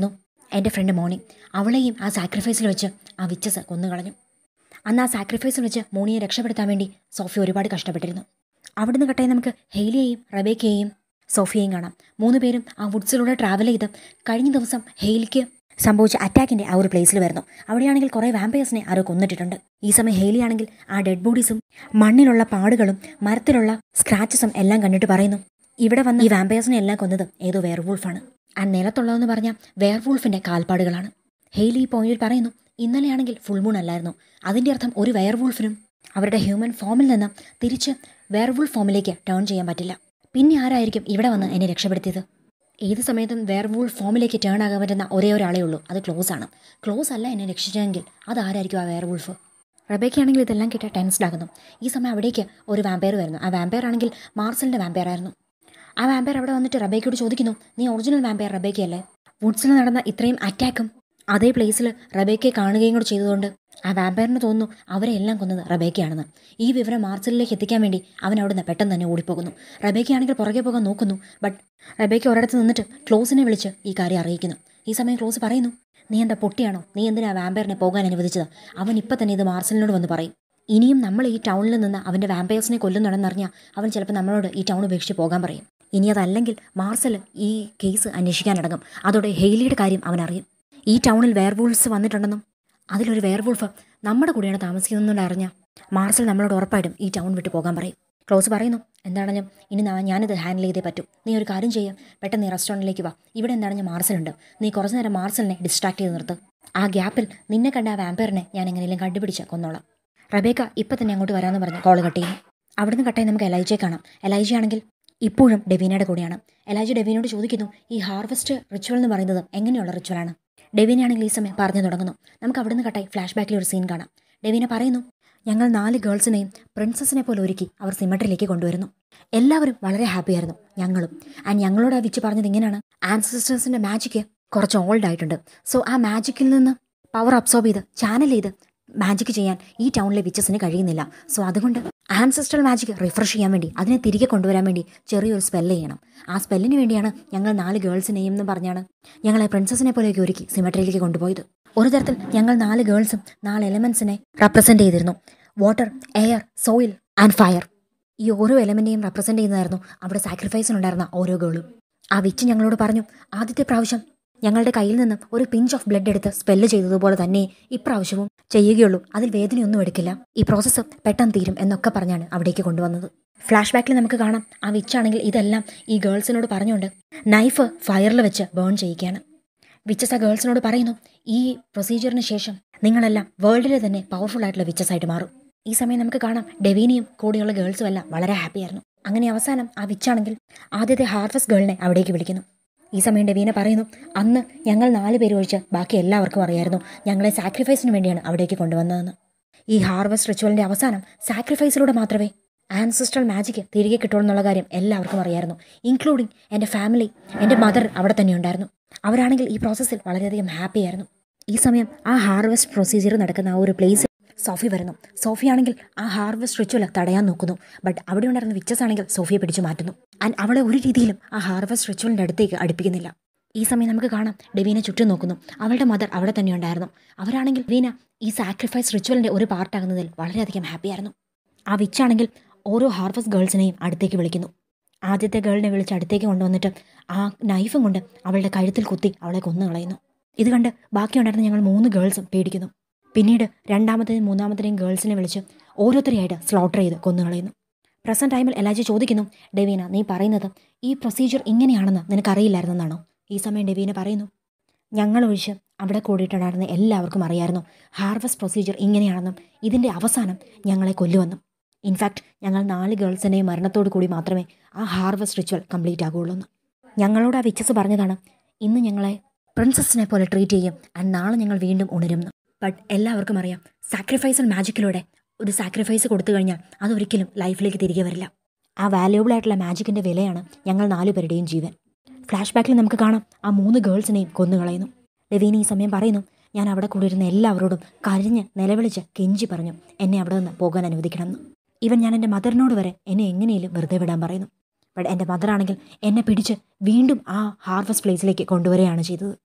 Speaker 1: എൻ്റെ ഫ്രണ്ട് മോണി. അവളെയും ആ സാക്രിഫൈസിൽ വെച്ച് ആ വിച്ചസ് കൊന്നുകളഞ്ഞു. അന്ന് ആ സാക്രിഫൈസിൽ വെച്ച് മോണിയെ രക്ഷപ്പെടുത്താൻ വേണ്ടി സോഫി ഒരുപാട് കഷ്ടപ്പെട്ടിരുന്നു. അവിടുന്ന് കട്ടായി നമുക്ക് ഹെയ്ലിയെയും റബേക്കയെയും സോഫിയെയും കാണാം. മൂന്ന് പേരും ആ വുഡ്സിലൂടെ ട്രാവൽ ചെയ്ത് കഴിഞ്ഞ ദിവസം ഹെയ്ലിക്ക് സംഭവിച്ച അറ്റാക്കിൻ്റെ ആ ഒരു പ്ലേസിൽ വരുന്നു. അവിടെയാണെങ്കിൽ കുറേ വാമ്പയേഴ്സിനെ ആരോ കൊന്നിട്ടിട്ടുണ്ട്. ഈ സമയം ഹെയ്ലി ആണെങ്കിൽ ആ ഡെഡ് ബോഡീസും മണ്ണിലുള്ള പാടുകളും മരത്തിലുള്ള സ്ക്രാച്ചസും എല്ലാം കണ്ടിട്ട് പറയുന്നു, ഇവിടെ വന്ന് ഈ വാമ്പയേഴ്സിനെ എല്ലാം കൊന്നത് ഏതോ വെയർവൂൾഫാണ്. ആ നിലത്തുള്ളതെന്ന് പറഞ്ഞാൽ വെയർവൂൾഫിൻ്റെ കാൽപ്പാടുകളാണ്. ഹെയ്ലി ഈ പോയിന്റിൽ പറയുന്നു, ഇന്നലെയാണെങ്കിൽ ഫുൾ മൂൺ അല്ലായിരുന്നു. അതിൻ്റെ അർത്ഥം ഒരു വെയർവൂൾഫിനും അവരുടെ ഹ്യൂമൻ ഫോമിൽ നിന്ന് തിരിച്ച് വെയർവൂൾഫ് ഫോമിലേക്ക് ടേൺ ചെയ്യാൻ പറ്റില്ല. പിന്നെ ആരായിരിക്കും ഇവിടെ വന്ന് എന്നെ രക്ഷപ്പെടുത്തിയത്? ഏത് സമയത്തും വെയർവൂൾഫ് ഫോമിലേക്ക് ടേൺ ആകാൻ പറ്റുന്ന ഒരേ ഒരാളേ ഉള്ളൂ, അത് ക്ലോസ് ആണ്. ക്ലോസ് അല്ല എന്നെ രക്ഷിച്ചെങ്കിൽ അതാരായിരിക്കും ആ വെയർവൂൾഫ്? റബേക്കയാണെങ്കിൽ ഇതെല്ലാം കേട്ട് ടെൻസ്ഡ് ആകുന്നു. ഈ സമയം അവിടേക്ക് ഒരു വാമ്പയർ വരുന്നു. ആ വാമ്പയർ ആണെങ്കിൽ മാർസലിൻ്റെ വാമ്പയർ ആയിരുന്നു. ആ വാമ്പയർ അവിടെ വന്നിട്ട് റബേക്കയോട് ചോദിക്കുന്നു, നീ ഒറിജിനൽ വാമ്പയർ റബേക്കയല്ലേ? വുഡ്സിൽ നടന്ന ഇത്രയും അറ്റാക്കും അതേ പ്ലേസിൽ റബേക്കയെ കാണുകയും കൂടെ ചെയ്തുകൊണ്ട് ആ വാമ്പയറിന് തോന്നുന്നു അവരെ എല്ലാം കൊന്നത് റബേക്കയാണെന്ന്. ഈ വിവരം മാർസലിലേക്ക് എത്തിക്കാൻ വേണ്ടി അവൻ അവിടെ നിന്ന് പെട്ടെന്ന് തന്നെ ഓടിപ്പോകുന്നു. റബേക്കയാണെങ്കിൽ പുറകെ പോകാൻ നോക്കുന്നു. ബട്ട് റബേക്ക ഒരിടത്ത് നിന്നിട്ട് ക്ലോസിനെ വിളിച്ച് ഈ കാര്യം അറിയിക്കുന്നു. ഈ സമയം ക്ലോസ് പറയുന്നു, നീ എന്താ പൊട്ടിയാണോ? നീ എന്തിനാ വാമ്പയറിനെ പോകാൻ അനുവദിച്ചത്? അവൻ ഇപ്പം തന്നെ ഇത് മാർസലിനോട് വന്ന് പറയും. ഇനിയും നമ്മൾ ഈ ടൗണിൽ നിന്ന് അവൻ്റെ വാമ്പയേഴ്സിനെ കൊല്ലുന്നുണ്ടെന്നറിഞ്ഞാൽ അവൻ ചിലപ്പോൾ നമ്മളോട് ഈ ടൗൺ ഉപേക്ഷിച്ച് പോകാൻ പറയും. ഇനി അതല്ലെങ്കിൽ മാർസൽ ഈ കേസ് അന്വേഷിക്കാനടങ്ങും. അതോടെ ഹെയ്ലിയുടെ കാര്യം അവൻ അറിയും. ഈ ടൗണിൽ വെയർവൂൾഫ്സ് വന്നിട്ടുണ്ടെന്നും അതിലൊരു വെയർവൂൾഫ് നമ്മുടെ കൂടെയാണ് താമസിക്കുന്നതെന്നുകൊണ്ട് അറിഞ്ഞാൽ മാർസൽ നമ്മളോട് ഉറപ്പായിട്ടും ഈ ടൗൺ വിട്ട് പോകാൻ പറയും. ക്ലോസ് പറയുന്നു, എന്താണെങ്കിലും ഇനി ഞാനിത് ഹാൻഡിൽ ചെയ്തേ പറ്റൂ. നീ ഒരു കാര്യം ചെയ്യുക, പെട്ടെന്ന് നീ റെസ്റ്റോറൻറ്റിലേക്ക് വാ. ഇവിടെ എന്താണെങ്കിലും മാർസലുണ്ട്. നീ കുറച്ച് നേരം മാർസലിനെ ഡിസ്ട്രാക്ട് ചെയ്ത് നിർത്ത്. ആ ഗ്യാപ്പിൽ നിന്നെ കണ്ട ആ വാമ്പയറിനെ ഞാൻ എങ്ങനെയും കണ്ടുപിടിച്ച് കൊന്നോളാം. റബേക്ക ഇപ്പം തന്നെ അങ്ങോട്ട് വരാമെന്ന് പറഞ്ഞ് കോൾ കട്ട് ചെയ്യുന്നു. അവിടുന്ന് കട്ടായി നമുക്ക് എലൈജയെ കാണാം. എലൈജ ആണെങ്കിൽ ഇപ്പോഴും ഡെവീനയുടെ കൂടെയാണ്. എലൈജ ഡെവീനോട് ചോദിക്കുന്നു, ഈ ഹാർവസ്റ്റ് റിച്വൽ എന്ന് പറയുന്നത് എങ്ങനെയുള്ള റിച്വലാണ്? ഡെവീനയാണെങ്കിൽ ഈ സമയം പറഞ്ഞു തുടങ്ങുന്നു. നമുക്ക് അവിടുന്ന് കട്ടായി ഫ്ലാഷ് ബാക്കിൽ ഒരു സീൻ കാണാം. ഡെവീന പറയുന്നു, ഞങ്ങൾ നാല് ഗേൾസിനെയും പ്രിൻസസിനെ പോലെ ഒരുക്കി അവർ സിമട്രിയിലേക്ക് കൊണ്ടുവരുന്നു. എല്ലാവരും വളരെ ഹാപ്പിയായിരുന്നു, ഞങ്ങളും. ആൻഡ് ഞങ്ങളോട് ആ വിച്ച് പറഞ്ഞത് ഇങ്ങനെയാണ്, ആൻസിസ്റ്റേഴ്സിൻ്റെ മാജിക്ക് കുറച്ച് ഓൾഡ് ആയിട്ടുണ്ട്. സോ ആ മാജിക്കിൽ നിന്ന് പവർ അബ്സോർബ് ചെയ്ത് ചാനൽ ചെയ്ത് മാജിക് ചെയ്യാൻ ഈ ടൗണിലെ വിച്ചസിന് കഴിയുന്നില്ല. സോ അതുകൊണ്ട് ആൻസെസ്ട്രൽ മാജിക് റിഫ്രഷ് ചെയ്യാൻ വേണ്ടി അതിനെ തിരികെ കൊണ്ടുവരാൻ വേണ്ടി ചെറിയൊരു സ്പെല്ല് ചെയ്യണം. ആ സ്പെല്ലിന് വേണ്ടിയാണ് ഞങ്ങൾ നാല് ഗേൾസിനെയും എന്ന് പറഞ്ഞാണ് ഞങ്ങളെ പ്രിൻസസിനെ പോലെയൊക്കെ ഒരുക്കി സിമട്രിയിലേക്ക് കൊണ്ടുപോയത്. ഒരു തരത്തിൽ ഞങ്ങൾ നാല് ഗേൾസും നാല് എലമെന്റ്സിനെ റെപ്രസെന്റ് ചെയ്തിരുന്നു. Water, air, soil and fire. ഈ ഓരോ എലമെന്റിനെയും റെപ്രസെന്റ് ചെയ്യുന്നതായിരുന്നു അവിടെ സാക്രിഫൈസിനുണ്ടായിരുന്ന ഓരോ ഗേളും. ആ വിച്ച് ഞങ്ങളോട് പറഞ്ഞു, ആദ്യത്തെ പ്രാവശ്യം ഞങ്ങളുടെ കയ്യിൽ നിന്ന് ഒരു പിഞ്ച് ഓഫ് ബ്ലഡ് എടുത്ത് സ്പെല്ല് ചെയ്തതുപോലെ തന്നെ ഇപ്രാവശ്യവും ചെയ്യുകയുള്ളൂ. അതിൽ വേദനയൊന്നും എടുക്കില്ല. ഈ പ്രോസസ്സ് പെട്ടെന്ന് തീരും എന്നൊക്കെ പറഞ്ഞാണ് അവിടേക്ക് കൊണ്ടുവന്നത്. ഫ്ലാഷ് ബാക്കിൽ നമുക്ക് കാണാം, ആ വിച്ചാണെങ്കിൽ ഇതെല്ലാം ഈ ഗേൾസിനോട് പറഞ്ഞുകൊണ്ട് നൈഫ് ഫയറിൽ വെച്ച് ബേൺ ചെയ്യിക്കുകയാണ്. വിച്ചസ് ആ ഗേൾസിനോട് പറയുന്നു, ഈ പ്രൊസീജിയറിന് ശേഷം നിങ്ങളെല്ലാം വേൾഡിലെ തന്നെ പവർഫുൾ ആയിട്ടുള്ള വിച്ചസ് ആയിട്ട് മാറും. ഈ സമയം നമുക്ക് കാണാം ഡെവീനിയും കൂടെയുള്ള ഗേൾസും എല്ലാം വളരെ ഹാപ്പിയായിരുന്നു. അങ്ങനെ അവസാനം ആ വിച്ചാണെങ്കിൽ ആദ്യത്തെ ഹാർവസ്റ്റ് ഗേളിനെ അവിടേക്ക് വിളിക്കുന്നു. ഈ സമയം ഡെവീന പറയുന്നു, അന്ന് ഞങ്ങൾ നാല് പേര് ഒഴിച്ച് ബാക്കി എല്ലാവർക്കും അറിയായിരുന്നു ഞങ്ങളെ സാക്രിഫൈസിന് വേണ്ടിയാണ് അവിടേക്ക് കൊണ്ടുവന്നതെന്ന്. ഈ ഹാർവസ്റ്റ് റിച്വലിൻ്റെ അവസാനം സാക്രിഫൈസിലൂടെ മാത്രമേ ആൻസെസ്ട്രൽ മാജിക്ക് തിരികെ കിട്ടുള്ളൂ എന്നുള്ള കാര്യം എല്ലാവർക്കും അറിയായിരുന്നു, ഇൻക്ലൂഡിങ് എൻ്റെ ഫാമിലി. എൻ്റെ മദർ അവിടെ തന്നെ ഉണ്ടായിരുന്നു. അവരാണെങ്കിൽ ഈ പ്രോസസ്സിൽ വളരെയധികം ഹാപ്പി ആയിരുന്നു. ഈ സമയം ആ ഹാർവസ്റ്റ് പ്രൊസീജിയർ നടക്കുന്ന ആ ഒരു പ്ലേസിൽ സോഫി വരുന്നു. സോഫി ആണെങ്കിൽ ആ ഹാർവസ്റ്റ് റിച്വൽ തടയാൻ നോക്കുന്നു. ബട്ട് അവിടെ ഉണ്ടായിരുന്ന വിച്ചസ് ആണെങ്കിൽ സോഫിയെ പിടിച്ചു മാറ്റുന്നു. ആൻഡ് അവളെ ഒരു രീതിയിലും ആ ഹാർവസ്റ്റ് റിച്വലിൻ്റെ അടുത്തേക്ക് അടുപ്പിക്കുന്നില്ല. ഈ സമയം നമുക്ക് കാണാം ഡെവീനെ ചുറ്റും നോക്കുന്നു. അവളുടെ മദർ അവിടെ തന്നെ ഉണ്ടായിരുന്നു. അവരാണെങ്കിൽ ഡെവീന ഈ സാക്രിഫൈസ് റിച്വലിൻ്റെ ഒരു പാർട്ടാകുന്നതിൽ വളരെയധികം ഹാപ്പിയായിരുന്നു. ആ വിച്ചാണെങ്കിൽ ഓരോ ഹാർവസ്റ്റ് ഗേൾസിനെയും അടുത്തേക്ക് വിളിക്കുന്നു. ആദ്യത്തെ ഗേളിനെ വിളിച്ച് അടുത്തേക്ക് കൊണ്ടുവന്നിട്ട് ആ നൈഫും കൊണ്ട് അവളുടെ കഴുത്തിൽ കുത്തി അവളെ കൊന്നു കളയുന്നു. ഇത് കണ്ട് ബാക്കിയുണ്ടായിരുന്ന ഞങ്ങൾ മൂന്ന് ഗേൾസും പേടിക്കുന്നു. പിന്നീട് രണ്ടാമത്തെയും മൂന്നാമത്തെയും ഗേൾസിനെ വിളിച്ച് ഓരോരുത്തരെയായിട്ട് സ്ലോട്ടർ ചെയ്ത് കൊന്നുകളയുന്നു. പ്രസന്റ് ടൈമിൽ എലാജി ചോദിക്കുന്നു, ഡെവീന നീ പറയുന്നത് ഈ പ്രൊസീജിയർ ഇങ്ങനെയാണെന്ന് നിനക്കറിയില്ലായിരുന്നെന്നാണോ? ഈ സമയം ഡെവീന പറയുന്നു, ഞങ്ങളൊഴിച്ച് അവിടെ കൂടിയിട്ടുണ്ടായിരുന്ന എല്ലാവർക്കും അറിയായിരുന്നു ഹാർവസ്റ്റ് പ്രൊസീജിയർ ഇങ്ങനെയാണെന്നും ഇതിൻ്റെ അവസാനം ഞങ്ങളെ കൊല്ലുവെന്നും. ഇൻഫാക്ട് ഞങ്ങൾ നാല് ഗേൾസിൻ്റെയും മരണത്തോടു കൂടി മാത്രമേ ആ ഹാർവസ്റ്റ് റിച്വൽ കംപ്ലീറ്റ് ആകുകയുള്ളൂ എന്ന്. ഞങ്ങളോട് ആ വിച്ചസ് പറഞ്ഞതാണ്, ഇന്ന് ഞങ്ങളെ പ്രിൻസസിനെ പോലെ ട്രീറ്റ് ചെയ്യും ആൻഡ് നാളെ ഞങ്ങൾ വീണ്ടും ഉണരുമെന്ന്. ബട്ട് എല്ലാവർക്കും അറിയാം സാക്രിഫൈസൽ മാജിക്കിലൂടെ ഒരു സാക്രിഫൈസ് കൊടുത്തു കഴിഞ്ഞാൽ അതൊരിക്കലും ലൈഫിലേക്ക് തിരികെ വരില്ല. ആ വാല്യൂബിൾ ആയിട്ടുള്ള മാജിക്കിൻ്റെ വിലയാണ് ഞങ്ങൾ നാലു പേരുടെയും ജീവൻ. ഫ്ലാഷ് ബാക്കിൽ നമുക്ക് കാണാം ആ മൂന്ന് ഗേൾസിനെയും കൊന്നുകളയുന്നു. രവീന ഈ സമയം പറയുന്നു, ഞാൻ അവിടെ കൂടിയിരുന്ന എല്ലാവരോടും കരഞ്ഞ് നിലവിളിച്ച് കെഞ്ചി പറഞ്ഞു എന്നെ അവിടെ നിന്ന് പോകാൻ അനുവദിക്കണമെന്ന്. ഇവൻ ഞാൻ എൻ്റെ മദറിനോട് വരെ എന്നെ എങ്ങനെയും വെറുതെ വിടാൻ പറയുന്നു. ബട്ട് എൻ്റെ മദറാണെങ്കിൽ എന്നെ പിടിച്ച് വീണ്ടും ആ ഹാർവസ്റ്റ് പ്ലേസിലേക്ക് കൊണ്ടുവരികയാണ് ചെയ്തത്.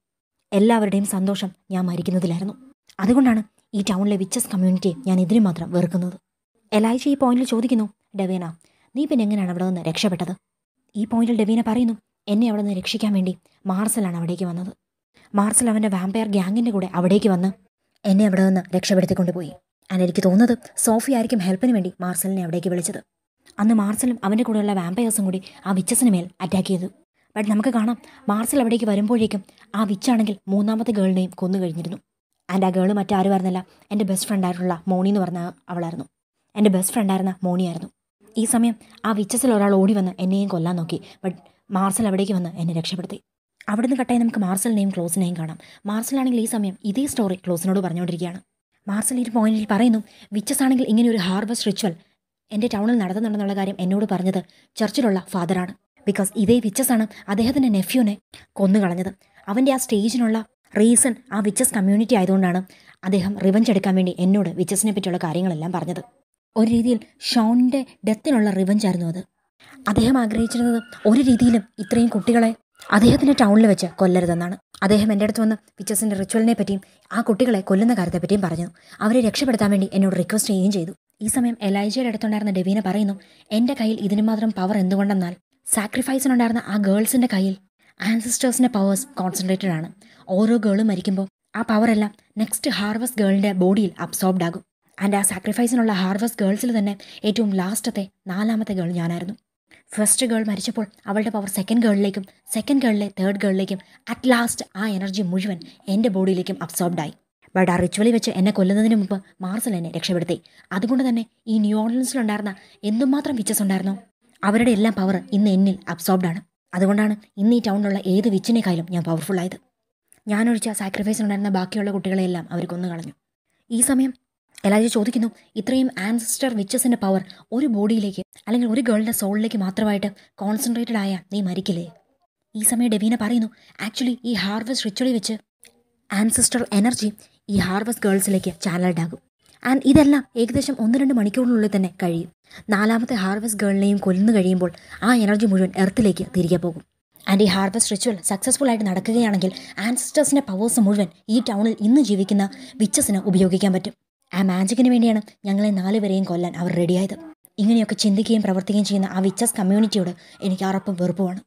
Speaker 1: എല്ലാവരുടെയും സന്തോഷം ഞാൻ മരിക്കുന്നതിലായിരുന്നു. അതുകൊണ്ടാണ് ഈ ടൗണിലെ വിച്ചസ് കമ്മ്യൂണിറ്റിയെ ഞാൻ ഇതിനു മാത്രം വെറുക്കുന്നത്. എലൈജ ഈ പോയിന്റിൽ ചോദിക്കുന്നു, ഡെവീന നീ പിന്നെ എങ്ങനെയാണ് അവിടെ നിന്ന് രക്ഷപ്പെട്ടത്? ഈ പോയിന്റിൽ ഡെവീന പറയുന്നു, എന്നെ അവിടെ നിന്ന് രക്ഷിക്കാൻ വേണ്ടി മാർസലാണ് അവിടേക്ക് വന്നത്. മാർസൽ അവൻ്റെ വാമ്പയർ ഗ്യാങ്ങിൻ്റെ കൂടെ അവിടേക്ക് വന്ന് എന്നെ അവിടെ നിന്ന് രക്ഷപ്പെടുത്തിക്കൊണ്ടുപോയി. ആൻഡ് എനിക്ക് തോന്നുന്നത് സോഫി ആയിരിക്കും ഹെൽപ്പിന് വേണ്ടി മാർസലിനെ അവിടേക്ക് വിളിച്ചത്. അന്ന് മാർസലും അവൻ്റെ കൂടെയുള്ള വാമ്പയേഴ്സും കൂടി ആ വിച്ചസിന് മേൽ അറ്റാക്ക് ചെയ്തു. ബട്ട് നമുക്ക് കാണാം മാർസൽ അവിടേക്ക് വരുമ്പോഴേക്കും ആ വിച്ചാണെങ്കിൽ മൂന്നാമത്തെ ഗേളിനെയും കൊന്നു കഴിഞ്ഞിരുന്നു. ആൻഡ് ആ ഗേള് മറ്റാരുമായിരുന്നില്ല, എൻ്റെ ബെസ്റ്റ് ഫ്രണ്ടായിട്ടുള്ള മോണി എന്ന് പറഞ്ഞ അവളായിരുന്നു. എൻ്റെ ബെസ്റ്റ് ഫ്രണ്ടായിരുന്ന മോണിയായിരുന്നു. ഈ സമയം ആ വിച്ചസിൽ ഒരാൾ ഓടി വന്ന് എന്നെയും കൊല്ലാൻ നോക്കി. ബട്ട് മാർസൽ അവിടേക്ക് വന്ന് എന്നെ രക്ഷപ്പെടുത്തി. അവിടുന്ന് കട്ടായി നമുക്ക് മാർസലിനെയും ക്ലോസിനെയും കാണാം. മാർസലാണെങ്കിൽ ഈ സമയം ഇതേ സ്റ്റോറി ക്ലോസിനോട് പറഞ്ഞുകൊണ്ടിരിക്കുകയാണ്. മാർസൽ ഈ പോയിന്റിൽ പറയുന്നു, വിച്ചസ് ആണെങ്കിൽ ഇങ്ങനെ ഒരു ഹാർവസ്റ്റ് റിച്വൽ എൻ്റെ ടൗണിൽ നടത്തുന്നുണ്ടെന്നുള്ള കാര്യം എന്നോട് പറഞ്ഞത് ചർച്ചിലുള്ള ഫാദറാണ്. ബിക്കോസ് ഇതേ വിച്ചസ് ആണ് അദ്ദേഹത്തിൻ്റെ നെഫ്യൂനെ കൊന്നുകളഞ്ഞത്. അവൻ്റെ ആ സ്റ്റേജിനുള്ള റീസൺ ആ വിച്ചസ് കമ്മ്യൂണിറ്റി ആയതുകൊണ്ടാണ് അദ്ദേഹം റിവഞ്ച് എടുക്കാൻ വേണ്ടി എന്നോട് വിച്ചസിനെ പറ്റിയുള്ള കാര്യങ്ങളെല്ലാം പറഞ്ഞത്. ഒരു രീതിയിൽ ഷോണിൻ്റെ ഡെത്തിനുള്ള റിവഞ്ച് ആയിരുന്നു അത്. അദ്ദേഹം ആഗ്രഹിച്ചിരുന്നത് ഒരു രീതിയിലും ഇത്രയും കുട്ടികളെ അദ്ദേഹത്തിൻ്റെ ടൗണിൽ വെച്ച് കൊല്ലരുതെന്നാണ്. അദ്ദേഹം എൻ്റെ അടുത്ത് വന്ന് വിച്ചസിൻ്റെ റിച്വലിനെ പറ്റിയും ആ കുട്ടികളെ കൊല്ലുന്ന കാര്യത്തെപ്പറ്റിയും പറഞ്ഞു. അവരെ രക്ഷപ്പെടുത്താൻ വേണ്ടി എന്നോട് റിക്വസ്റ്റ് ചെയ്യുകയും ചെയ്തു. ഈ സമയം എലൈജയുടെ അടുത്തുണ്ടായിരുന്ന ഡെവീന പറയുന്നു, എൻ്റെ കയ്യിൽ ഇതിന് മാത്രം പവർ എന്തുകൊണ്ടെന്നാൽ സാക്രിഫൈസിനുണ്ടായിരുന്ന ആ ഗേൾസിൻ്റെ കയ്യിൽ ആൻസിസ്റ്റേഴ്സിൻ്റെ പവേഴ്സ് കോൺസെൻട്രേറ്റഡ് ആണ്. ഓരോ ഗേളും മരിക്കുമ്പോൾ ആ പവറെല്ലാം നെക്സ്റ്റ് ഹാർവസ്റ്റ് ഗേളിൻ്റെ ബോഡിയിൽ അബ്സോർബ്ഡ് ആകും. ആൻഡ് ആ സാക്രിഫൈസിനുള്ള ഹാർവസ്റ്റ് ഗേൾസിൽ തന്നെ ഏറ്റവും ലാസ്റ്റത്തെ നാലാമത്തെ ഗേൾ ഞാനായിരുന്നു. ഫസ്റ്റ് ഗേൾ മരിച്ചപ്പോൾ അവളുടെ പവർ സെക്കൻഡ് ഗേളിലേക്കും സെക്കൻഡ് ഗേളിലെ തേർഡ് ഗേളിലേക്കും അറ്റ് ലാസ്റ്റ് ആ എനർജി മുഴുവൻ എൻ്റെ ബോഡിയിലേക്കും അബ്സോർബ്ഡായി. ബട്ട് ആ റിച്വലി വെച്ച് എന്നെ കൊല്ലുന്നതിന് മുമ്പ് മാർസൽ എന്നെ രക്ഷപ്പെടുത്തി. അതുകൊണ്ട് തന്നെ ഈ ന്യൂ ഓർലൻസിലുണ്ടായിരുന്ന എന്തുമാത്രം വിച്ചസ് ഉണ്ടായിരുന്നോ അവരുടെ എല്ലാം പവർ ഇന്ന് എന്നിൽ അബ്സോർബ്ഡാണ്. അതുകൊണ്ടാണ് ഇന്ന് ഈ ടൗണിലുള്ള ഏത് വിച്ചിനേക്കാളും ഞാൻ പവർഫുൾ ആയത്. ഞാനൊഴിച്ച സാക്രിഫൈസിനുണ്ടായിരുന്ന ബാക്കിയുള്ള കുട്ടികളെയെല്ലാം അവർ കൊന്നു കളഞ്ഞു. ഈ സമയം എലൈജ ചോദിക്കുന്നു, ഇത്രയും ആൻസിസ്റ്റർ വിച്ചസിൻ്റെ പവർ ഒരു ബോഡിയിലേക്ക് അല്ലെങ്കിൽ ഒരു ഗേളിൻ്റെ സോളിലേക്ക് മാത്രമായിട്ട് കോൺസെൻട്രേറ്റഡ് ആയ നീ മരിക്കില്ലേ? ഈ സമയം ഡെവീന പറയുന്നു, ആക്ച്വലി ഈ ഹാർവസ്റ്റ് റിച്വലി വെച്ച് ആൻസിസ്റ്റർ എനർജി ഈ ഹാർവസ്റ്റ് ഗേൾസിലേക്ക് ചാനൽഡ് ആകും. ആൻഡ് ഇതെല്ലാം ഏകദേശം ഒന്ന് രണ്ട് മണിക്കൂറിനുള്ളിൽ തന്നെ കഴിയും. നാലാമത്തെ ഹാർവസ്റ്റ് ഗേളിനെയും കൊല്ലുന്നു കഴിയുമ്പോൾ ആ എനർജി മുഴുവൻ എർത്തിലേക്ക് തിരികെ പോകും. ആൻഡ് ഈ ഹാർവസ്റ്റ് റിച്വൽ സക്സസ്ഫുൾ ആയിട്ട് നടക്കുകയാണെങ്കിൽ ആൻസിസ്റ്റേഴ്സിൻ്റെ പവേഴ്സ് മുഴുവൻ ഈ ടൗണിൽ ഇന്ന് ജീവിക്കുന്ന വിച്ചസിന് ഉപയോഗിക്കാൻ പറ്റും. ആ മാജിക്കിന് വേണ്ടിയാണ് ഞങ്ങളെ നാലുപേരെയും കൊല്ലാൻ അവർ റെഡിയായത്. ഇങ്ങനെയൊക്കെ ചിന്തിക്കുകയും പ്രവർത്തിക്കുകയും ചെയ്യുന്ന ആ വിച്ചസ് കമ്മ്യൂണിറ്റിയോട് എനിക്ക് അറപ്പും വെറുപ്പുമാണ്.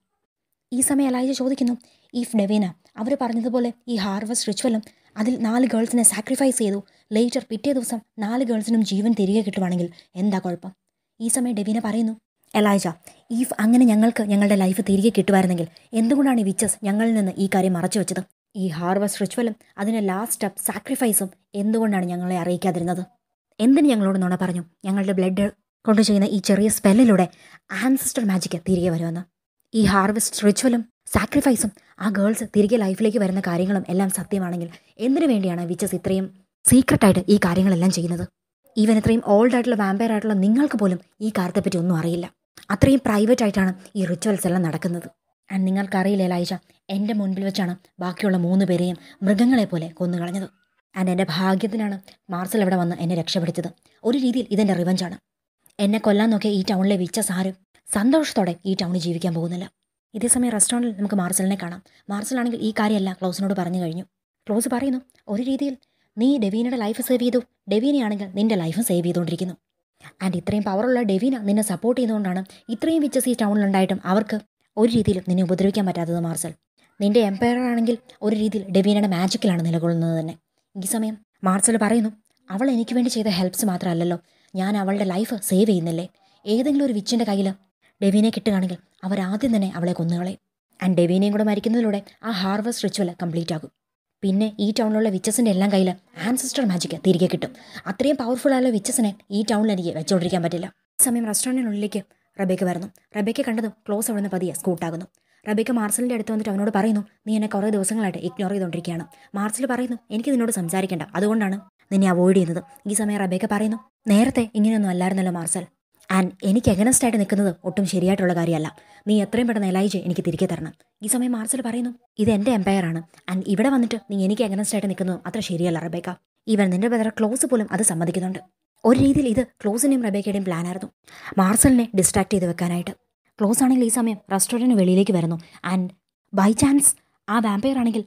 Speaker 1: ഈ സമയം എലൈജ ചോദിക്കുന്നു, ഇഫ് ഡെവീന അവർ പറഞ്ഞതുപോലെ ഈ ഹാർവസ്റ്റ് റിച്വലും അതിൽ നാല് ഗേൾസിനെ സാക്രിഫൈസ് ചെയ്തു, ലേറ്റർ പിറ്റേ ദിവസം നാല് ഗേൾസിനും ജീവൻ തിരികെ കിട്ടുവാണെങ്കിൽ എന്താ കുഴപ്പം? ഈ സമയം ഡെവീന പറയുന്നു, എലൈജ ഇഫ് അങ്ങനെ ഞങ്ങൾക്ക് ഞങ്ങളുടെ ലൈഫ് തിരികെ കിട്ടുമായിരുന്നെങ്കിൽ എന്തുകൊണ്ടാണ് ഈ വിച്ചസ് ഞങ്ങളിൽ നിന്ന് ഈ കാര്യം മറച്ചു വെച്ചത്? ഈ ഹാർവസ്റ്റ് റിച്വലും അതിൻ്റെ ലാസ്റ്റ് സ്റ്റെപ്പ് സാക്രിഫൈസും എന്തുകൊണ്ടാണ് ഞങ്ങളെ അറിയിക്കാതിരുന്നത്? എന്തിന് ഞങ്ങളോട് നുണ പറഞ്ഞു ഞങ്ങളുടെ ബ്ലഡ് കൊണ്ട് ചെയ്യുന്ന ഈ ചെറിയ സ്പെല്ലിലൂടെ ആൻസിസ്റ്റർ മാജിക്ക് തിരികെ വരുമെന്ന്? ഈ ഹാർവസ്റ്റ് റിച്വലും സാക്രിഫൈസും ആ ഗേൾസ് തിരികെ ലൈഫിലേക്ക് വരുന്ന കാര്യങ്ങളും എല്ലാം സത്യമാണെങ്കിൽ എന്തിനു വേണ്ടിയാണ് വിച്ചസ് ഇത്രയും സീക്രട്ടായിട്ട് ഈ കാര്യങ്ങളെല്ലാം ചെയ്യുന്നത്? ഈവൻ ഇത്രയും ഓൾഡ് ആയിട്ടുള്ള വാമ്പയർ ആയിട്ടുള്ള നിങ്ങൾക്ക് പോലും ഈ കാര്യത്തെപ്പറ്റി ഒന്നും അറിയില്ല. അത്രയും പ്രൈവറ്റ് ആയിട്ടാണ് ഈ റിച്വൽസ് എല്ലാം നടക്കുന്നത്. ആൻഡ് നിങ്ങൾക്കറിയില്ല എലൈജ, എൻ്റെ മുൻപിൽ വെച്ചാണ് ബാക്കിയുള്ള മൂന്ന് പേരെയും മൃഗങ്ങളെ പോലെ കൊന്നുകളഞ്ഞത്. ആൻഡ് എൻ്റെ ഭാഗ്യത്തിനാണ് മാർസൽ ഇവിടെ വന്ന് എന്നെ രക്ഷപ്പെടുത്തിയത്. ഒരു രീതിയിൽ ഇതെൻ്റെ റിവഞ്ചാണ്. എന്നെ കൊല്ലാൻ നോക്കിയ ഈ ടൗണിലെ വിച്ചസ് ആരും സന്തോഷത്തോടെ ഈ ടൗണിൽ ജീവിക്കാൻ പോകുന്നില്ല. ഇതേസമയം റെസ്റ്റോറൻറ്റിൽ നമുക്ക് മാർസലിനെ കാണാം. മാർസലാണെങ്കിൽ ഈ കാര്യമല്ല ക്ലോസിനോട് പറഞ്ഞു കഴിഞ്ഞു. ക്ലോസ് പറയുന്നു, ഒരു രീതിയിൽ നീ ഡെവീനയുടെ ലൈഫ് സേവ് ചെയ്തു, ഡെവീനയാണെങ്കിൽ നിൻ്റെ ലൈഫും സേവ് ചെയ്തുകൊണ്ടിരിക്കുന്നു. ആൻഡ് ഇത്രയും പവറുള്ള ഡെവീന നിന്നെ സപ്പോർട്ട് ചെയ്തുകൊണ്ടാണ് ഇത്രയും വിച്ചസ് ഈ ടൗണിലുണ്ടായിട്ടും അവർക്ക് ഒരു രീതിയിലും നിന്നെ ഉപദ്രവിക്കാൻ പറ്റാത്തത്. മാർസൽ നിൻ്റെ എംപയർ ആണെങ്കിൽ ഒരു രീതിയിൽ ഡെവീനയുടെ മാജിക്കിലാണ് നിലകൊള്ളുന്നത് തന്നെ. ഈ സമയം മാർസൽ പറയുന്നു, അവൾ എനിക്ക് വേണ്ടി ചെയ്ത ഹെൽപ്സ് മാത്രമല്ലല്ലോ, ഞാൻ അവളുടെ ലൈഫ് സേവ് ചെയ്യുന്നില്ലേ? ഏതെങ്കിലും ഒരു വിച്ചിൻ്റെ കയ്യിൽ ഡെവീനെ കിട്ടുകയാണെങ്കിൽ അവരാദ്യം തന്നെ അവളെ കൊന്നുകളയും. ആൻഡ് ഡെവീനയും കൂടെ മരിക്കുന്നതിലൂടെ ആ ഹാർവസ്റ്റ് റിച്വൽ കംപ്ലീറ്റ് ആകും. പിന്നെ ഈ ടൗണിലുള്ള വിച്ചസിൻ്റെ എല്ലാം കയ്യിൽ ആൻസിസ്റ്റർ മാജിക്ക് തിരികെ കിട്ടും. അത്രയും പവർഫുൾ ആയുള്ള വിച്ചസിനെ ഈ ടൗണിൽ എനിക്ക് വെച്ചുകൊണ്ടിരിക്കാൻ പറ്റില്ല. ഈ സമയം റെസ്റ്റോറൻറ്റിനുള്ളിലേക്ക് റബേക്ക വരുന്നു. റബേക്ക കണ്ടതും ക്ലോസ് അവിടുന്ന് പതിയെ സ്കൂട്ടാകുന്നു. റബേക്ക മാർസലിൻ്റെ അടുത്ത് വന്നിട്ട് അവനോട് പറയുന്നു, നീ എന്നെ കുറേ ദിവസങ്ങളായിട്ട് ഇഗ്നോർ ചെയ്തുകൊണ്ടിരിക്കുകയാണ്. മാർസൽ പറയുന്നു, എനിക്ക് നിന്നോട് സംസാരിക്കേണ്ട, അതുകൊണ്ടാണ് നിന്നെ അവോയ്ഡ് ചെയ്യുന്നത്. ഈ സമയം റബേക്ക പറയുന്നു, നേരത്തെ ഇങ്ങനെയൊന്നും അല്ലായിരുന്നല്ലോ മാർസൽ. ആൻഡ് എനിക്ക് എഗനസ്റ്റ് ആയിട്ട് നിൽക്കുന്നത് ഒട്ടും ശരിയായിട്ടുള്ള കാര്യമല്ല. നീ എത്രയും പെട്ടെന്ന് എലൈജയെ എനിക്ക് തിരികെ തരണം. ഈ സമയം മാർസൽ പറയുന്നു, ഇത് എൻ്റെ എംപയർ ആണ്. ആൻഡ് ഇവിടെ വന്നിട്ട് നീ എനിക്ക് എഗനസ്റ്റ് ആയിട്ട് നിൽക്കുന്നത് അത്ര ശരിയല്ല റബേക്ക. ഈവൻ നിന്റെ ബ്രദർ ക്ലോസ് പോലും അത് സമ്മതിക്കുന്നുണ്ട്. ഒരു രീതിയിൽ ഇത് ക്ലോസിൻ്റെയും റബേക്കയുടെയും പ്ലാനായിരുന്നു, മാർസലിനെ ഡിസ്ട്രാക്ട് ചെയ്ത് വെക്കാനായിട്ട്. ക്ലോസ് ആണെങ്കിൽ ഈ സമയം റെസ്റ്റോറൻറ്റിന് വെളിയിലേക്ക് വരുന്നു. ആൻഡ് ബൈ ചാൻസ് ആ വാമ്പയർ ആണെങ്കിൽ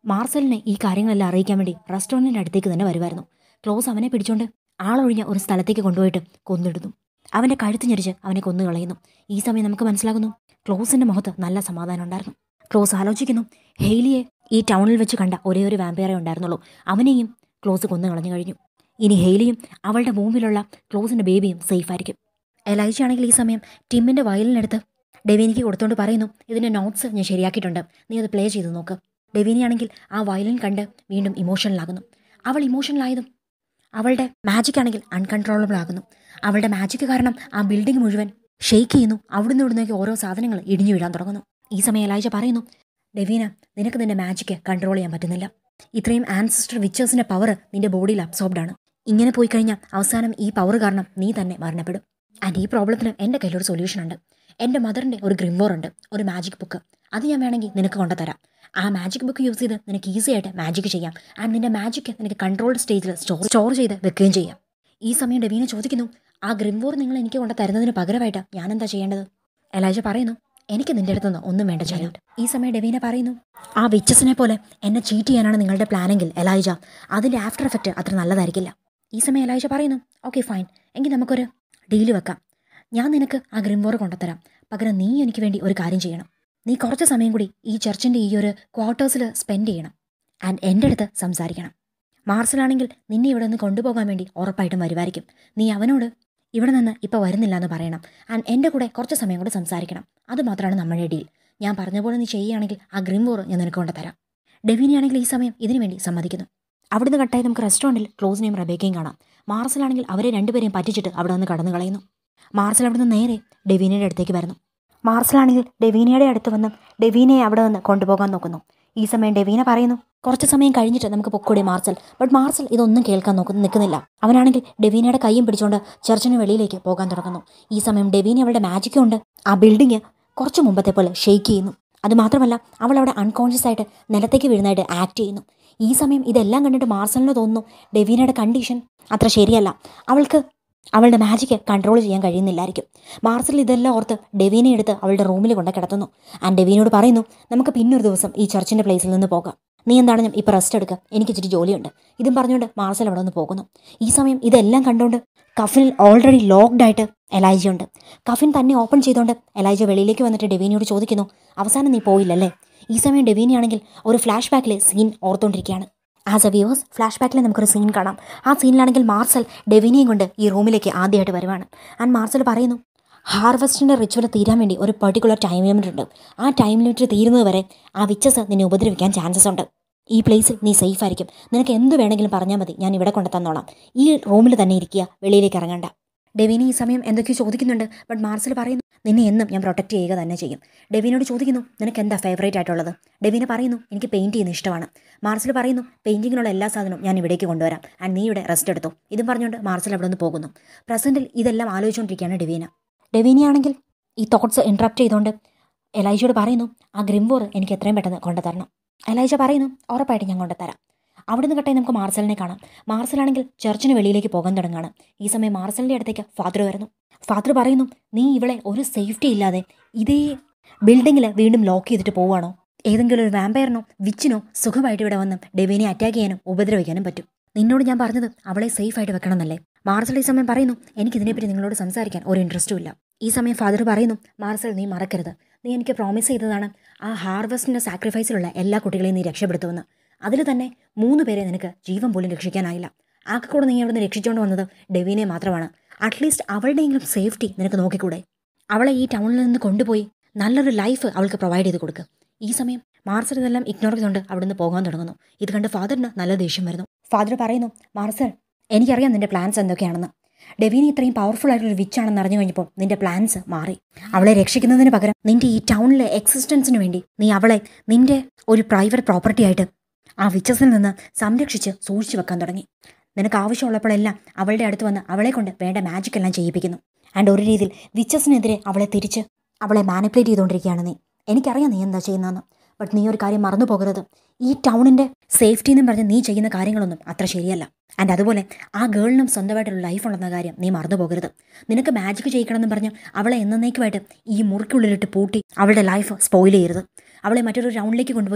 Speaker 1: മാർസലിനെ ഈ കാര്യങ്ങളെല്ലാം അറിയിക്കാൻ വേണ്ടി റെസ്റ്റോറൻറ്റിൻ്റെ അടുത്തേക്ക് തന്നെ വരുമായിരുന്നു. ക്ലോസ് അവനെ പിടിച്ചോണ്ട് ആളൊഴിഞ്ഞ ഒരു സ്ഥലത്തേക്ക് കൊണ്ടുപോയിട്ട് കൊന്നിടുന്നു. അവൻ്റെ കഴുത്ത് ഞെരിച്ച് അവനെ കൊന്നു കളയുന്നു. ഈ സമയം നമുക്ക് മനസ്സിലാകുന്നു ക്ലോസിൻ്റെ മുഖത്ത് നല്ല സമാധാനം ഉണ്ടായിരുന്നു. ക്ലോസ് ആലോചിക്കുന്നു, ഹെയ്ലിയെ ഈ ടൗണിൽ വെച്ച് കണ്ട ഒരേ ഒരു വാമ്പയറേ ഉണ്ടായിരുന്നുള്ളൂ. അവനെയും ക്ലോസ് കൊന്നു കളഞ്ഞു കഴിഞ്ഞു. ഇനി ഹെയ്ലിയും അവളുടെ മുമ്പിലുള്ള ക്ലോസിൻ്റെ ബേബിയും സേഫ് ആയിരിക്കും. എലൈജ ആണെങ്കിൽ ഈ സമയം ടിമ്മിൻ്റെ വയലിനെടുത്ത് ഡെവീനിക്ക് കൊടുത്തുകൊണ്ട് പറയുന്നു, ഇതിൻ്റെ നോട്ട്സ് ഞാൻ ശരിയാക്കിയിട്ടുണ്ട്, നീ അത് പ്ലേ ചെയ്ത് നോക്ക്. ഡെവീനി ആണെങ്കിൽ ആ വയലിൻ കണ്ട് വീണ്ടും ഇമോഷണലാകുന്നു. അവൾ ഇമോഷണലായതും അവളുടെ മാജിക് ആണെങ്കിൽ അൺകൺട്രോളബിൾ ആകുന്നു. അവളുടെ മാജിക് കാരണം ആ ബിൽഡിംഗ് മുഴുവൻ ഷെയ്ക്ക് ചെയ്യുന്നു. അവിടുന്ന് ഇവിടുന്നേക്ക് ഓരോ സാധനങ്ങൾ ഇടിഞ്ഞു വീഴാൻ തുടങ്ങുന്നു. ഈ സമയം എലൈജ പറയുന്നു, ഡെവീന, നിനക്ക് നിന്റെ മാജിക്ക് കൺട്രോൾ ചെയ്യാൻ പറ്റുന്നില്ല. ഇത്രയും ആൻസിസ്റ്റർ വിച്ചേഴ്സിൻ്റെ പവർ നിന്റെ ബോഡിയിൽ അബ്സോർബ്ഡ് ആണ്. ഇങ്ങനെ പോയി കഴിഞ്ഞാൽ അവസാനം ഈ പവർ കാരണം നീ തന്നെ മരണപ്പെടും. ആൻഡ് ഈ പ്രോബ്ലത്തിന് എൻ്റെ കയ്യിലൊരു സൊല്യൂഷൻ ഉണ്ട്. എൻ്റെ മദറിൻ്റെ ഒരു ഗ്രിംവോർ ഉണ്ട്, ഒരു മാജിക് ബുക്ക്. അത് ഞാൻ വേണമെങ്കിൽ നിനക്ക് കൊണ്ടുതരാം. ആ മാജിക് ബുക്ക് യൂസ് ചെയ്ത് നിനക്ക് ഈസി ആയിട്ട് മാജിക് ചെയ്യാം. ആൻഡ് നിന്റെ മാജിക് നിനക്ക് കൺട്രോൾഡ് സ്റ്റേജിൽ സ്റ്റോർ സ്റ്റോർ ചെയ്ത് വെക്കുകയും ചെയ്യാം. ഈ സമയം ഡെവീന ചോദിക്കുന്നു, ആ ഗ്രിംവോർ നിങ്ങൾ എനിക്ക് കൊണ്ട് തരുന്നതിന് പകരമായിട്ട് ഞാൻ എന്താ ചെയ്യേണ്ടത്? എലൈജ പറയുന്നു, എനിക്ക് നിന്റെ അടുത്തുനിന്ന് ഒന്നും വേണ്ട ചെയ്യാൻ. ഈ സമയം ഡെവീന പറയുന്നു, ആ വിച്ചസിനെ പോലെ എന്നെ ചീറ്റ് ചെയ്യാനാണ് നിങ്ങളുടെ പ്ലാനെങ്കിൽ എലൈജ, അതിൻ്റെ ആഫ്റ്റർ എഫക്റ്റ് അത്ര നല്ലതായിരിക്കില്ല. ഈ സമയം എലൈജ പറയുന്നു, ഓക്കെ ഫൈൻ, എങ്കിൽ നമുക്കൊരു ഡീല് വെക്കാം. ഞാൻ നിനക്ക് ആ ഗ്രിംവോർ കൊണ്ടുതരാം. പകരം നീ എനിക്ക് വേണ്ടി ഒരു കാര്യം ചെയ്യണം. നീ കുറച്ച് സമയം കൂടി ഈ ചർച്ചിൻ്റെ ഈ ഒരു ക്വാർട്ടേഴ്സിൽ സ്പെൻഡ് ചെയ്യണം. ആൻഡ് എൻ്റെ അടുത്ത് സംസാരിക്കണം. മാർസലാണെങ്കിൽ നിന്നെ ഇവിടെ നിന്ന് കൊണ്ടുപോകാൻ വേണ്ടി ഉറപ്പായിട്ടും വരുമായിരിക്കും. നീ അവനോട് ഇവിടെ നിന്ന് ഇപ്പോൾ വരുന്നില്ല എന്ന് പറയണം. ആൻഡ് എൻ്റെ കൂടെ കുറച്ച് സമയം കൂടെ സംസാരിക്കണം. അതുമാത്രമാണ് നമ്മുടെ ഡീൽ. ഞാൻ പറഞ്ഞ പോലെ നീ ചെയ്യുകയാണെങ്കിൽ ആ ഗ്രിംവോർ ഞാൻ നിനക്ക് കൊണ്ടുതരാം. ഡെവീനിയാണെങ്കിൽ ഈ സമയം ഇതിനു വേണ്ടി സമ്മതിക്കുന്നു. അവിടുന്ന് കട്ടായി നമുക്ക് റെസ്റ്റോറൻറ്റിൽ ക്ലോസിനെയും റബേക്കയും കാണാം. മാർസലാണെങ്കിൽ അവരെ രണ്ടുപേരെയും പറ്റിച്ചിട്ട് അവിടെ നിന്ന് കടന്നു കളയുന്നു. മാർസൽ അവിടുന്ന് നേരെ ഡെവീനയുടെ അടുത്തേക്ക് വരുന്നു. മാർസലാണെങ്കിൽ ഡെവീനയുടെ അടുത്ത് വന്ന് ഡെവീനയെ അവിടെ നിന്ന് കൊണ്ടുപോകാൻ നോക്കുന്നു. ഈ സമയം ഡെവീന പറയുന്നു, കുറച്ച് സമയം കഴിഞ്ഞിട്ട് നമുക്ക് പൊക്കൂടെ മാർസൽ. ബട്ട് മാർസൽ ഇതൊന്നും കേൾക്കാൻ നോക്കുന്നു നിൽക്കുന്നില്ല. അവനാണെങ്കിൽ ഡെവീനയുടെ കൈയും പിടിച്ചുകൊണ്ട് ചർച്ചിന് വെളിയിലേക്ക് പോകാൻ തുടങ്ങുന്നു. ഈ സമയം ഡെവീന അവളുടെ മാജിക് കൊണ്ട് ആ ബിൽഡിങ് കുറച്ച് മുമ്പത്തെ പോലെ ഷെയ്ക്ക് ചെയ്യുന്നു. അതുമാത്രമല്ല അവൾ അവിടെ അൺകോൺഷ്യസ് ആയിട്ട് നിലത്തേക്ക് വീഴുന്നതായിട്ട് ആക്ട് ചെയ്യുന്നു. ഈ സമയം ഇതെല്ലാം കണ്ടിട്ട് മാർസലിന് തോന്നുന്നു ഡെവീനയുടെ കണ്ടീഷൻ അത്ര ശരിയല്ല. അവൾക്ക് അവളുടെ മാജിക്ക് കൺട്രോൾ ചെയ്യാൻ കഴിയുന്നില്ലായിരിക്കും. മാർസൽ ഇതെല്ലാം ഓർത്ത് ഡെവീനെ എടുത്ത് അവളുടെ റൂമിൽ കൊണ്ട് കിടത്തുന്നു. ആൻഡ് ഡെവീനോട് പറയുന്നു, നമുക്ക് പിന്നൊരു ദിവസം ഈ ചർച്ചിൻ്റെ പ്ലേസിൽ നിന്ന് പോകാം. നീ എന്താണ് ഞാൻ ഇപ്പോൾ റെസ്റ്റ് എടുക്കുക, എനിക്ക് ഇച്ചിരി ജോലിയുണ്ട്. ഇതും പറഞ്ഞുകൊണ്ട് മാർസൽ അവിടെ നിന്ന് പോകുന്നു. ഈ സമയം ഇതെല്ലാം കണ്ടുകൊണ്ട് കഫിനിൽ ഓൾറെഡി ലോക്ക്ഡ് ആയിട്ട് എലൈജ ഉണ്ട്. കഫിൻ തന്നെ ഓപ്പൺ ചെയ്തുകൊണ്ട് എലൈജ വെളിയിലേക്ക് വന്നിട്ട് ഡെവീനയോട് ചോദിക്കുന്നു, അവസാനം നീ പോയില്ലല്ലേ? ഈ സമയം ഡെവീനയാണെങ്കിൽ ഒരു ഫ്ലാഷ് ബാക്കിലെ സീൻ ഓർത്തുകൊണ്ടിരിക്കുകയാണ്. ആസ് എ വ്യൂവേഴ്സ് ഫ്ലാഷ് ബാക്കിൽ നമുക്കൊരു സീൻ കാണാം. ആ സീനിലാണെങ്കിൽ മാർസൽ ഡെവീനയും കൊണ്ട് ഈ റൂമിലേക്ക് ആദ്യമായിട്ട് വരുവാണ്. ആൻഡ് മാർസൽ പറയുന്നു, ഹാർവെസ്റ്റിൻ്റെ റിച്വൽ തീരാൻ വേണ്ടി ഒരു പെർട്ടിക്കുലർ ടൈം ലിമിറ്റ് ഉണ്ട്. ആ ടൈം ലിമിറ്റ് തീരുന്നത് വരെ ആ വിച്ചസ് നിന്നെ ഉപദ്രവിക്കാൻ ചാൻസസ് ഉണ്ട്. ഈ പ്ലേസിൽ നീ സേഫ് ആയിരിക്കും. നിനക്ക് എന്ത് വേണമെങ്കിലും പറഞ്ഞാൽ മതി, ഞാൻ ഇവിടെ കൊണ്ട് തന്നോളാം. ഈ റൂമിൽ തന്നെ ഇരിക്കുക, വെളിയിലേക്ക് ഇറങ്ങണ്ട. ഡെവീന ഈ സമയം എന്തൊക്കെയോ ചോദിക്കുന്നുണ്ട്. ബട്ട് മാർസൽ പറയുന്നു, നിന്നെ എന്നും ഞാൻ പ്രൊട്ടക്റ്റ് ചെയ്യുക തന്നെ ചെയ്യും. ഡെവീനോട് ചോദിക്കുന്നു, നിനക്ക് എന്താ ഫേവറേറ്റ് ആയിട്ടുള്ളത്? ഡെവീന പറയുന്നു, എനിക്ക് പെയിൻറ്റ് ചെയ്യുന്ന ഇഷ്ടമാണ്. മാർസൽ പറയുന്നു, പെയിൻറ്റിങ്ങിനുള്ള എല്ലാ സാധനവും ഞാൻ ഇവിടേക്ക് കൊണ്ടുവരാം. ആൻഡ് നീ ഇവിടെ റെസ്റ്റ് എടുത്തു. ഇതും പറഞ്ഞുകൊണ്ട് മാർസൽ അവിടെ നിന്ന് പോകുന്നു. പ്രസൻറ്റിൽ ഇതെല്ലാം ആലോചിച്ചുകൊണ്ടിരിക്കുകയാണ് ഡെവീന. ഡെവീനയാണെങ്കിൽ ഈ തോട്ട്സ് ഇൻട്രപ്റ്റ് ചെയ്തുകൊണ്ട് എലൈജയോട് പറയുന്നു, ആ ഗ്രിംവോർ എനിക്ക് എത്രയും പെട്ടെന്ന് കൊണ്ടുതരണം. എലൈജ പറയുന്നു, ഉറപ്പായിട്ട് ഞാൻ കൊണ്ടുതരാം. അവിടെ നിന്ന് കട്ടായി നമുക്ക് മാർസലിനെ കാണാം. മാർസലാണെങ്കിൽ ചർച്ചിന് വെളിയിലേക്ക് പോകാൻ തുടങ്ങുകയാണ്. ഈ സമയം മാർസലിൻ്റെ അടുത്തേക്ക് ഫാദർ വരുന്നു. ഫാദർ പറയുന്നു, നീ ഇവളെ ഒരു സേഫ്റ്റി ഇല്ലാതെ ഇതേ ബിൽഡിങ്ങിൽ വീണ്ടും ലോക്ക് ചെയ്തിട്ട് പോവുകയാണോ? ഏതെങ്കിലും ഒരു വാമ്പയറിനോ വിച്ചിനോ സുഖമായിട്ട് ഇവിടെ വന്ന് ഡെവീനെ അറ്റാക്ക് ചെയ്യാനും ഉപദ്രവിക്കാനും പറ്റും. നിന്നോട് ഞാൻ പറഞ്ഞത് അവളെ സേഫായിട്ട് വെക്കണം എന്നല്ലേ? മാർസൽ ഈ സമയം പറയുന്നു, എനിക്കിതിനെപ്പറ്റി നിങ്ങളോട് സംസാരിക്കാൻ ഒരു ഇൻട്രസ്റ്റും ഇല്ല. ഈ സമയം ഫാദർ പറയുന്നു, മാർസൽ നീ മറക്കരുത്, നീ എനിക്ക് പ്രോമിസ് ചെയ്തതാണ് ആ ഹാർവെസ്റ്റിൻ്റെ സാക്രിഫൈസിലുള്ള എല്ലാ കുട്ടികളെയും നീ രക്ഷപ്പെടുത്തുമെന്ന്. അതിൽ തന്നെ മൂന്ന് പേരെ നിനക്ക് ജീവൻ പോലും രക്ഷിക്കാനായില്ല. ആകെ കൂടെ നീ അവിടെ നിന്ന് രക്ഷിച്ചുകൊണ്ട് വന്നത് ഡെവീനെ മാത്രമാണ്. അറ്റ്ലീസ്റ്റ് അവളുടെയെങ്കിലും സേഫ്റ്റി നിനക്ക് നോക്കിക്കൂടെ? അവളെ ഈ ടൗണിൽ നിന്ന് കൊണ്ടുപോയി നല്ലൊരു ലൈഫ് അവൾക്ക് പ്രൊവൈഡ് ചെയ്ത് കൊടുക്കുക. ഈ സമയം മാർസൽ ഇതെല്ലാം ഇഗ്നോർ ചെയ്തുകൊണ്ട് അവിടുന്ന് പോകാൻ തുടങ്ങുന്നു. ഇത് കണ്ട് ഫാദറിന് നല്ല ദേഷ്യം വരുന്നു. ഫാദർ പറയുന്നു, മാർസൽ എനിക്കറിയാം നിന്റെ പ്ലാൻസ് എന്തൊക്കെയാണെന്ന്. ഡെവീനി ഇത്രയും പവർഫുൾ ആയിട്ടൊരു വിച്ചാണെന്ന് അറിഞ്ഞു കഴിഞ്ഞപ്പോൾ നിന്റെ പ്ലാൻസ് മാറി. അവളെ രക്ഷിക്കുന്നതിന് പകരം നിന്റെ ഈ ടൗണിലെ എക്സിസ്റ്റൻസിന് വേണ്ടി നീ അവളെ നിന്റെ ഒരു പ്രൈവറ്റ് പ്രോപ്പർട്ടി ആയിട്ട് ആ വിച്ചസിൽ നിന്ന് സംരക്ഷിച്ച് സൂക്ഷിച്ചു വെക്കാൻ തുടങ്ങി. നിനക്ക് ആവശ്യമുള്ളപ്പോഴെല്ലാം അവളുടെ അടുത്ത് വന്ന് അവളെ കൊണ്ട് വേണ്ട മാജിക് എല്ലാം ചെയ്യിപ്പിക്കുന്നു. ആൻഡ് ഒരു രീതിയിൽ വിച്ചസിനെതിരെ അവളെ തിരിച്ച് അവളെ മാനിപ്പുലേറ്റ് ചെയ്തുകൊണ്ടിരിക്കുകയാണ് നീ. എനിക്കറിയാം നീ എന്താ ചെയ്യുന്നതെന്ന്. ബട്ട് നീ ഒരു കാര്യം മറന്നു പോകരുത്, ഈ ടൗണിൻ്റെ സേഫ്റ്റി എന്നും പറഞ്ഞ് നീ ചെയ്യുന്ന കാര്യങ്ങളൊന്നും അത്ര ശരിയല്ല. ആൻഡ് അതുപോലെ ആ ഗേളിനും സ്വന്തമായിട്ടുള്ള ലൈഫ് ഉണ്ടെന്ന കാര്യം നീ മറന്നു പോകരുത്. നിനക്ക് മാജിക് ചെയ്യിക്കണമെന്നും പറഞ്ഞ് അവളെ എന്നേക്കുമായിട്ട് ഈ മുറിക്കുള്ളിലിട്ട് പൂട്ടി അവളുടെ ലൈഫ് സ്പോയിൽ ചെയ്യരുത്. അവളെ മറ്റൊരു റൗണ്ടിലേക്ക് കൊണ്ടുപോയി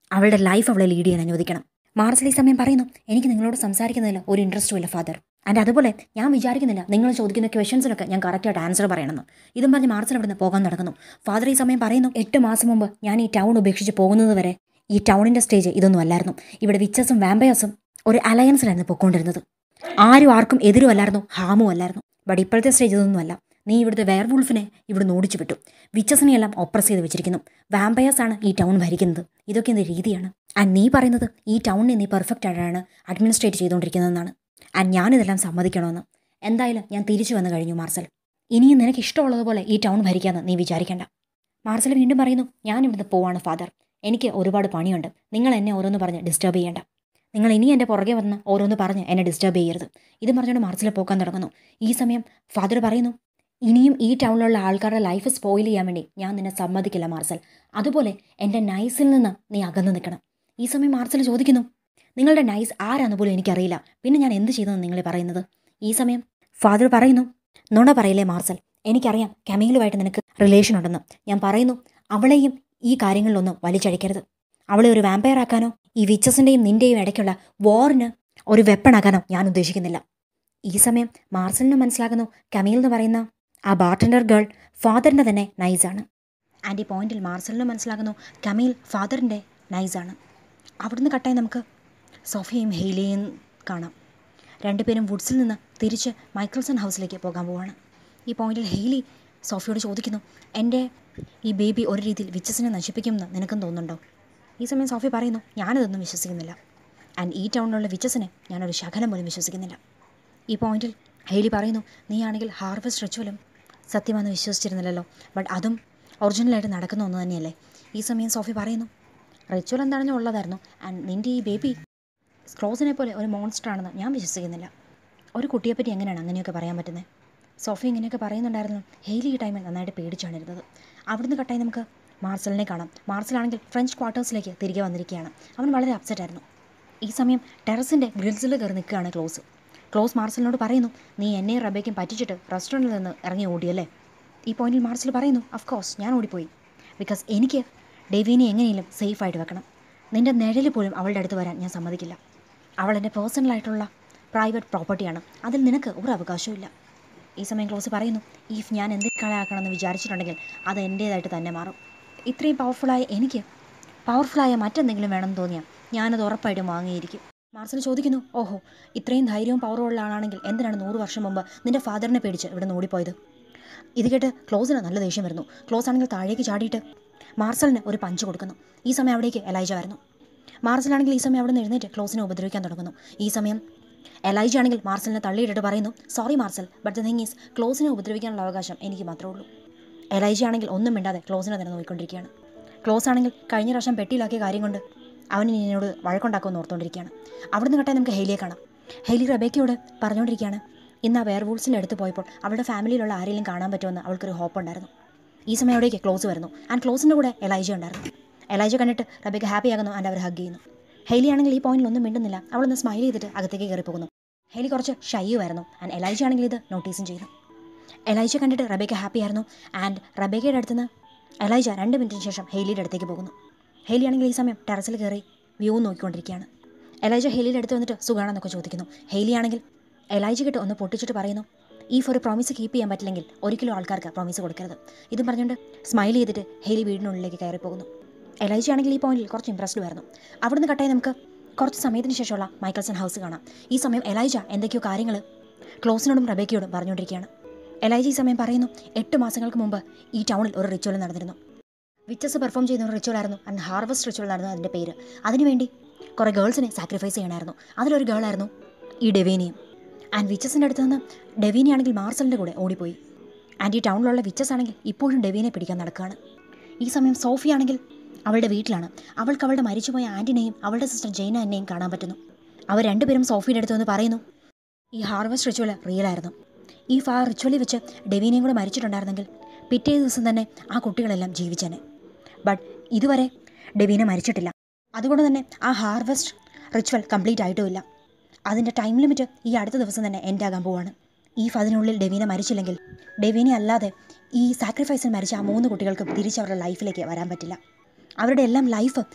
Speaker 1: അവളുടെ ലൈഫ് അവളെ ലീഡ് ചെയ്യാൻ അനുവദിക്കണം. മാർസൽ ഈ സമയം പറയുന്നു, എനിക്ക് നിങ്ങളോട് സംസാരിക്കുന്നതിൽ ഒരു ഇൻട്രസ്റ്റും ഇല്ല ഫാദർ. ആൻഡ് അതുപോലെ ഞാൻ വിചാരിക്കുന്നില്ല നിങ്ങൾ ചോദിക്കുന്ന ക്വസ്റ്റ്യൻസിനൊക്കെ ഞാൻ കറക്റ്റായിട്ട് ആൻസർ പറയണമെന്ന്. ഇതും പറഞ്ഞ് മാർസൽ അവിടുന്ന് പോകാൻ നടക്കുന്നു. ഫാദർ ഈ സമയം പറയുന്നു, എട്ട് മാസം മുമ്പ് ഞാൻ ഈ ടൗൺ ഉപേക്ഷിച്ച് പോകുന്നത് വരെ ഈ ടൗണിൻ്റെ സ്റ്റേജ് ഇതൊന്നും അല്ലായിരുന്നു. ഇവിടെ വിച്ചസും വാമ്പയേഴ്സും ഒരു അലയൻസിലായിരുന്നു പൊയ്ക്കൊണ്ടിരുന്നത്. ആരും ആർക്കും എതിരും അല്ലായിരുന്നു, ഹാമും അല്ലായിരുന്നു. ബട്ട് ഇപ്പോഴത്തെ സ്റ്റേജ് ഇതൊന്നും അല്ല. നീ ഇവിടുത്തെ വെയർവുൾഫിനെ ഇവിടുന്ന് ഓടിച്ചു വിട്ടു. വിച്ചസിനെയെല്ലാം ഓപ്രസ് ചെയ്ത് വെച്ചിരിക്കുന്നു. വാമ്പയേഴ്സാണ് ഈ ടൗൺ ഭരിക്കുന്നത്. ഇതൊക്കെ എന്ത് രീതിയാണ്? ആൻഡ് നീ പറയുന്നത് ഈ ടൗണിനെ നീ പെർഫെക്റ്റ് ആയിട്ടാണ് അഡ്മിനിസ്ട്രേറ്റ് ചെയ്തുകൊണ്ടിരിക്കുന്നതെന്നാണ്. ആൻഡ് ഞാനിതെല്ലാം സമ്മതിക്കണമെന്ന്. എന്തായാലും ഞാൻ തിരിച്ചു വന്നു കഴിഞ്ഞു മാർസൽ. ഇനിയും നിനക്ക് ഇഷ്ടമുള്ളതുപോലെ ഈ ടൗൺ ഭരിക്കാമെന്ന് നീ വിചാരിക്കേണ്ട. മാർസൽ വീണ്ടും പറയുന്നു, ഞാൻ ഇവിടുന്ന് പോവാണ് ഫാദർ. എനിക്ക് ഒരുപാട് പണിയുണ്ട്. നിങ്ങൾ എന്നെ ഓരോന്ന് പറഞ്ഞ് ഡിസ്റ്റർബ് ചെയ്യേണ്ട. നിങ്ങൾ ഇനി എൻ്റെ പുറകെ വന്ന് ഓരോന്ന് പറഞ്ഞ് എന്നെ ഡിസ്റ്റർബ് ചെയ്യരുത്. ഇത് പറഞ്ഞുകൊണ്ട് മാർസൽ പോക്കാൻ തുടങ്ങുന്നു. ഈ സമയം ഫാദർ പറയുന്നു, ഇനിയും ഈ ടൗണിലുള്ള ആൾക്കാരുടെ ലൈഫ് സ്പോയിൽ ചെയ്യാൻ വേണ്ടി ഞാൻ നിന്നെ സമ്മതിക്കില്ല മാർസൽ. അതുപോലെ എൻ്റെ നൈസിൽ നിന്ന് നീ അകന്നു നിൽക്കണം. ഈ സമയം മാർസൽ ചോദിക്കുന്നു, നിങ്ങളുടെ നൈസ് ആരാന്ന് പോലും എനിക്കറിയില്ല, പിന്നെ ഞാൻ എന്ത് ചെയ്തെന്ന് നിങ്ങളെ പറയുന്നത്? ഈ സമയം ഫാദർ പറയുന്നു, നുണ പറയില്ലേ മാർസൽ, എനിക്കറിയാം കമീലുമായിട്ട് നിനക്ക് റിലേഷൻ ഉണ്ടെന്ന്. ഞാൻ പറയുന്നു, അവളെയും ഈ കാര്യങ്ങളിലൊന്നും വലിച്ചഴിക്കരുത്. അവളെ ഒരു വാമ്പയർ ആക്കാനോ ഈ വിച്ചസിൻ്റെയും നിൻ്റെയും ഇടയ്ക്കുള്ള വാറിന് ഒരു വെപ്പണാക്കാനോ ഞാൻ ഉദ്ദേശിക്കുന്നില്ല. ഈ സമയം മാർസലിന് മനസ്സിലാകുന്നു, കമീൽ എന്ന് പറയുന്ന ആ ബാർട്ടൻഡർ ഗേൾ ഫാദറിൻ്റെ തന്നെ നൈസാണ്. ആൻഡ് ഈ പോയിന്റിൽ മാർസലിന് മനസ്സിലാകുന്നു, കമീൽ ഫാദറിൻ്റെ നൈസാണ്. അവിടുന്ന് കട്ടായി നമുക്ക് സോഫിയയും ഹെയ്ലിയും കാണാം. രണ്ടുപേരും വുഡ്സിൽ നിന്ന് തിരിച്ച് മൈക്കിൾസൺ ഹൗസിലേക്ക് പോകാൻ പോവാണ്. ഈ പോയിന്റിൽ ഹെയ്ലി സോഫിയോട് ചോദിക്കുന്നു, എൻ്റെ ഈ ബേബി ഒരു രീതിയിൽ വിച്ചസിനെ നശിപ്പിക്കുമെന്ന് നിനക്കും തോന്നുന്നുണ്ടോ? ഈ സമയം സോഫി പറയുന്നു, ഞാനിതൊന്നും വിശ്വസിക്കുന്നില്ല. ആൻഡ് ഈ ടൗണിലുള്ള വിച്ചസിനെ ഞാനൊരു ശകലം പോലും വിശ്വസിക്കുന്നില്ല. ഈ പോയിന്റിൽ ഹെയ്ലി പറയുന്നു, നീ ആണെങ്കിൽ ഹാർവസ്റ്റ് റിച്വലും സത്യമാണെന്ന് വിശ്വസിച്ചിരുന്നില്ലല്ലോ, ബട്ട് അതും ഒറിജിനലായിട്ട് നടക്കുന്ന ഒന്ന് തന്നെയല്ലേ? ഈ സമയം സോഫി പറയുന്നു, റിച്വൽ എന്താണെന്ന് ഉള്ളതായിരുന്നു. ആൻഡ് നിൻ്റെ ഈ ബേബി സ്ക്രോസിനെ പോലെ ഒരു മോൺസ്റ്റർ ആണെന്ന് ഞാൻ വിശ്വസിക്കുന്നില്ല. ഒരു കുട്ടിയെപ്പറ്റി എങ്ങനെയാണ് അങ്ങനെയൊക്കെ പറയാൻ പറ്റുന്നത്? സോഫി ഇങ്ങനെയൊക്കെ പറയുന്നുണ്ടായിരുന്നു. ഹെയ്ലി ഈ ടൈമിൽ നന്നായിട്ട് പേടിച്ചാണ് ഇരുന്നത്. അവിടുന്ന് കട്ടായി നമുക്ക് മാർസലിനെ കാണാം. മാർസലാണെങ്കിൽ ഫ്രഞ്ച് ക്വാർട്ടേഴ്സിലേക്ക് തിരികെ വന്നിരിക്കുകയാണ്. അവൻ വളരെ അപ്സെറ്റ് ആയിരുന്നു. ഈ സമയം ടെറസിൻ്റെ ഗ്രിൽസിൽ കയറി നിൽക്കുകയാണ് ക്ലോസ്. ക്ലോസ് മാർസലിനോട് പറയുന്നു, നീ എന്നെയും റബേക്കും പറ്റിച്ചിട്ട് റെസ്റ്റോറൻറ്റിൽ നിന്ന് ഇറങ്ങി ഓടിയല്ലേ? ഈ പോയിന്റിൽ മാർസൽ പറയുന്നു, ഓഫ് കോഴ്സ് ഞാൻ ഓടിപ്പോയി. ബിക്കോസ് എനിക്ക് ഡെവീനെ എങ്ങനെയും സേഫായിട്ട് വെക്കണം. നിൻ്റെ നിഴൽ പോലും അവളുടെ അടുത്ത് വരാൻ ഞാൻ സമ്മതിക്കില്ല. അവൾ എൻ്റെ പേഴ്സണലായിട്ടുള്ള പ്രൈവറ്റ് പ്രോപ്പർട്ടിയാണ്. അതിൽ നിനക്ക് ഒരു അവകാശവും ഇല്ല. ഈ സമയം ക്ലോസ് പറയുന്നു, ഇഫ് ഞാൻ എന്ത് കളയാക്കണമെന്ന് വിചാരിച്ചിട്ടുണ്ടെങ്കിൽ അത് എൻ്റേതായിട്ട് തന്നെ മാറും. ഇത്രയും പവർഫുള്ളായ എനിക്ക് പവർഫുള്ളായ മറ്റെന്തെങ്കിലും വേണമെന്ന് തോന്നിയാൽ ഞാനത് ഉറപ്പായിട്ടും വാങ്ങിയിരിക്കും. മാർസൽ ചോദിക്കുന്നു, ഓഹോ, ഇത്രയും ധൈര്യവും പവറും ഉള്ള ആളാണെങ്കിൽ എന്തിനാണ് നൂറ് വർഷം മുമ്പ് നിൻ്റെ ഫാദറിനെ പേടിച്ച് ഇവിടെ നിന്ന് ഓടിപ്പോയത്? ഇത് കേട്ട് ക്ലോസിന് നല്ല ദേഷ്യം വരുന്നു. ക്ലോസ് ആണെങ്കിൽ താഴേക്ക് ചാടിയിട്ട് മാർസലിന് ഒരു പഞ്ച് കൊടുക്കുന്നു. ഈ സമയം അവിടേക്ക് എലൈജ വരുന്നു. മാർസലാണെങ്കിൽ ഈ സമയം അവിടെ നിന്ന് എഴുന്നേറ്റ് ക്ലോസിനെ ഉപദ്രവിക്കാൻ തുടങ്ങുന്നു. ഈ സമയം എലൈജ ആണെങ്കിൽ മാർസലിനെ തള്ളിയിട്ടിട്ട് പറയുന്നു, sorry Marcel, but the thing is ക്ലോസിനെ ഉപദ്രവിക്കാനുള്ള അവകാശം എനിക്ക് മാത്രമേ ഉള്ളൂ. എലൈജ ആണെങ്കിൽ ഒന്നും മിണ്ടാതെ ക്ലോസിനെ തന്നെ നോക്കിക്കൊണ്ടിരിക്കുകയാണ്. ക്ലോസ് ആണെങ്കിൽ കഴിഞ്ഞ പ്രാവശ്യം പെട്ടിയിലാക്കിയ കാര്യം കൊണ്ട് അവന് എന്നോട് വഴക്കുണ്ടാക്കുമെന്ന് ഓർത്തുകൊണ്ടിരിക്കുകയാണ്. അവിടുന്ന് കട്ടായി നമുക്ക് ഹെയ്ലിയെ കാണാം. ഹെയ്ലി റബേക്കയോട് പറഞ്ഞുകൊണ്ടിരിക്കുകയാണ്, ഇന്ന് ആ വെയർവൂൾസിൻ്റെ അടുത്ത് പോയപ്പോൾ അവളുടെ ഫാമിലിയിലുള്ള ആരെങ്കിലും കാണാൻ പറ്റുമെന്ന് അവൾക്കൊരു ഹോപ്പ് ഉണ്ടായിരുന്നു. ഈ സമയം അവിടേക്ക് ക്ലോസ് വരുന്നു. ആൻഡ് ക്ലോസിൻ്റെ കൂടെ എലൈജ ഉണ്ടായിരുന്നു. എലൈജ കണ്ടിട്ട് റബേക്ക ഹാപ്പി ആകുന്നു. ആൻഡ് അവർ ഹഗ് ചെയ്യുന്നു. ഹെയ്ലി ആണെങ്കിൽ ഈ പോയിന്റിൽ ഒന്നും മിണ്ടുന്നില്ല. അവളൊന്ന് സ്മൈൽ ചെയ്തിട്ട് അകത്തേക്ക് കയറി പോകുന്നു. ഹെയ്ലി കുറച്ച് ഷൈയുമായിരുന്നു. ആൻഡ് എലൈജ ആണെങ്കിൽ ഇത് നോട്ടീസും ചെയ്യുന്നു. എലൈജ കണ്ടിട്ട് റബേക്ക ഹാപ്പി ആയിരുന്നു. ആൻഡ് റബേക്കയുടെ അടുത്ത് നിന്ന് എലൈജ രണ്ട് മിനിറ്റിന് ശേഷം ഹെയ്ലിയുടെ അടുത്തേക്ക് പോകുന്നു. ഹെയ്ലി ആണെങ്കിൽ ഈ സമയം ടെറസിൽ കയറി വ്യൂ നോക്കിക്കൊണ്ടിരിക്കുകയാണ്. എലൈജ ഹെയ്ലിയുടെ അടുത്ത് വന്നിട്ട് സുഖാണെന്നൊക്കെ ചോദിക്കുന്നു. ഹെയ്ലി ആണെങ്കിൽ എലൈജ കിട്ട് ഒന്ന് പൊട്ടിച്ചിട്ട് പറയുന്നു, ഈ ഒരു പ്രോമിസ് കീപ്പ് ചെയ്യാൻ പറ്റില്ലെങ്കിൽ ഒരിക്കലും ആൾക്കാർക്ക് പ്രോമിസ് കൊടുക്കരുത്. ഇതും പറഞ്ഞുകൊണ്ട് സ്മൈൽ ചെയ്തിട്ട് ഹെയ്ലി വീടിനുള്ളിലേക്ക് കയറി പോകുന്നു. എലൈജ ആണെങ്കിൽ ഈ പോയിന്റിൽ കുറച്ച് ഇംപ്രസ്ഡ് ആയിരുന്നു. അവിടുന്ന് കട്ടായി നമുക്ക് കുറച്ച് സമയത്തിന് ശേഷമുള്ള മൈക്കിൾസൺ ഹൗസ് കാണാം. ഈ സമയം എലൈജ എന്തൊക്കെയോ കാര്യങ്ങൾ ക്ലോസിനോടും റബേക്കയോടും പറഞ്ഞുകൊണ്ടിരിക്കുകയാണ്. എലൈജ ഈ സമയം പറയുന്നു, എട്ട് മാസങ്ങൾക്ക് മുമ്പ് ഈ ടൗണിൽ ഒരു റിച്വൽ നടന്നിരുന്നു. വിച്ചസ് പെർഫോം ചെയ്യുന്ന ഒരു റിച്വൽ ആയിരുന്നു. ആൻഡ് ഹാർവസ്റ്റ് റിച്വൽ എന്നായിരുന്നു അതിൻ്റെ പേര്. അതിനുവേണ്ടി കുറേ ഗേൾസിനെ സാക്രിഫൈസ് ചെയ്യണമായിരുന്നു. അതിലൊരു ഗേളായിരുന്നു ഈ ഡെവീനിയും. ആൻഡ് വിച്ചസിൻ്റെ അടുത്ത് നിന്ന് ഡെവീനി ആണെങ്കിൽ മാർസലിൻ്റെ കൂടെ ഓടിപ്പോയി. ആൻഡ് ഈ ടൗണിലുള്ള വിച്ചസ് ആണെങ്കിൽ ഇപ്പോഴും ഡെവീനെ പിടിക്കാൻ നടക്കുകയാണ്. ഈ സമയം സോഫി ആണെങ്കിൽ അവളുടെ വീട്ടിലാണ്. അവൾക്ക് അവളുടെ മരിച്ചുപോയ ആൻറ്റിനെയും അവളുടെ സിസ്റ്റർ ജെയ്ന എന്നെയും കാണാൻ പറ്റുന്നു. അവർ രണ്ടുപേരും സോഫിയുടെ അടുത്ത് വന്ന് പറയുന്നു, ഈ ഹാർവസ്റ്റ് റിച്വൽ റിയലായിരുന്നു. ഈ ഫാ റിച്വലിൽ വെച്ച് ഡെവീനെയും കൂടെ മരിച്ചിട്ടുണ്ടായിരുന്നെങ്കിൽ പിറ്റേ ദിവസം തന്നെ ആ കുട്ടികളെല്ലാം ജീവിച്ചേനെ. ബട്ട് ഇതുവരെ ഡെവീനെ മരിച്ചിട്ടില്ല. അതുകൊണ്ട് തന്നെ ആ ഹാർവസ്റ്റ് റിച്വൽ കംപ്ലീറ്റ് ആയിട്ടുമില്ല. അതിൻ്റെ ടൈം ലിമിറ്റ് ഈ അടുത്ത ദിവസം തന്നെ എൻഡ് ആകാൻ പോവാണ്. ഈ അതിനുള്ളിൽ ഡെവീനെ മരിച്ചില്ലെങ്കിൽ ഡെവീനെ അല്ലാതെ ഈ സാക്രിഫൈസിൽ മരിച്ച ആ മൂന്ന് കുട്ടികൾക്കും തിരിച്ച് അവരുടെ ലൈഫിലേക്ക് വരാൻ പറ്റില്ല. അവരുടെ എല്ലാം ലൈഫ്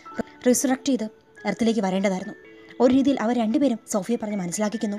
Speaker 1: റിസറക്റ്റ് ചെയ്ത് എർത്തിലേക്ക് വരേണ്ടതായിരുന്നു. ഒരു രീതിയിൽ അവർ രണ്ടുപേരും സോഫിയെ പറഞ്ഞ് മനസ്സിലാക്കിക്കുന്നു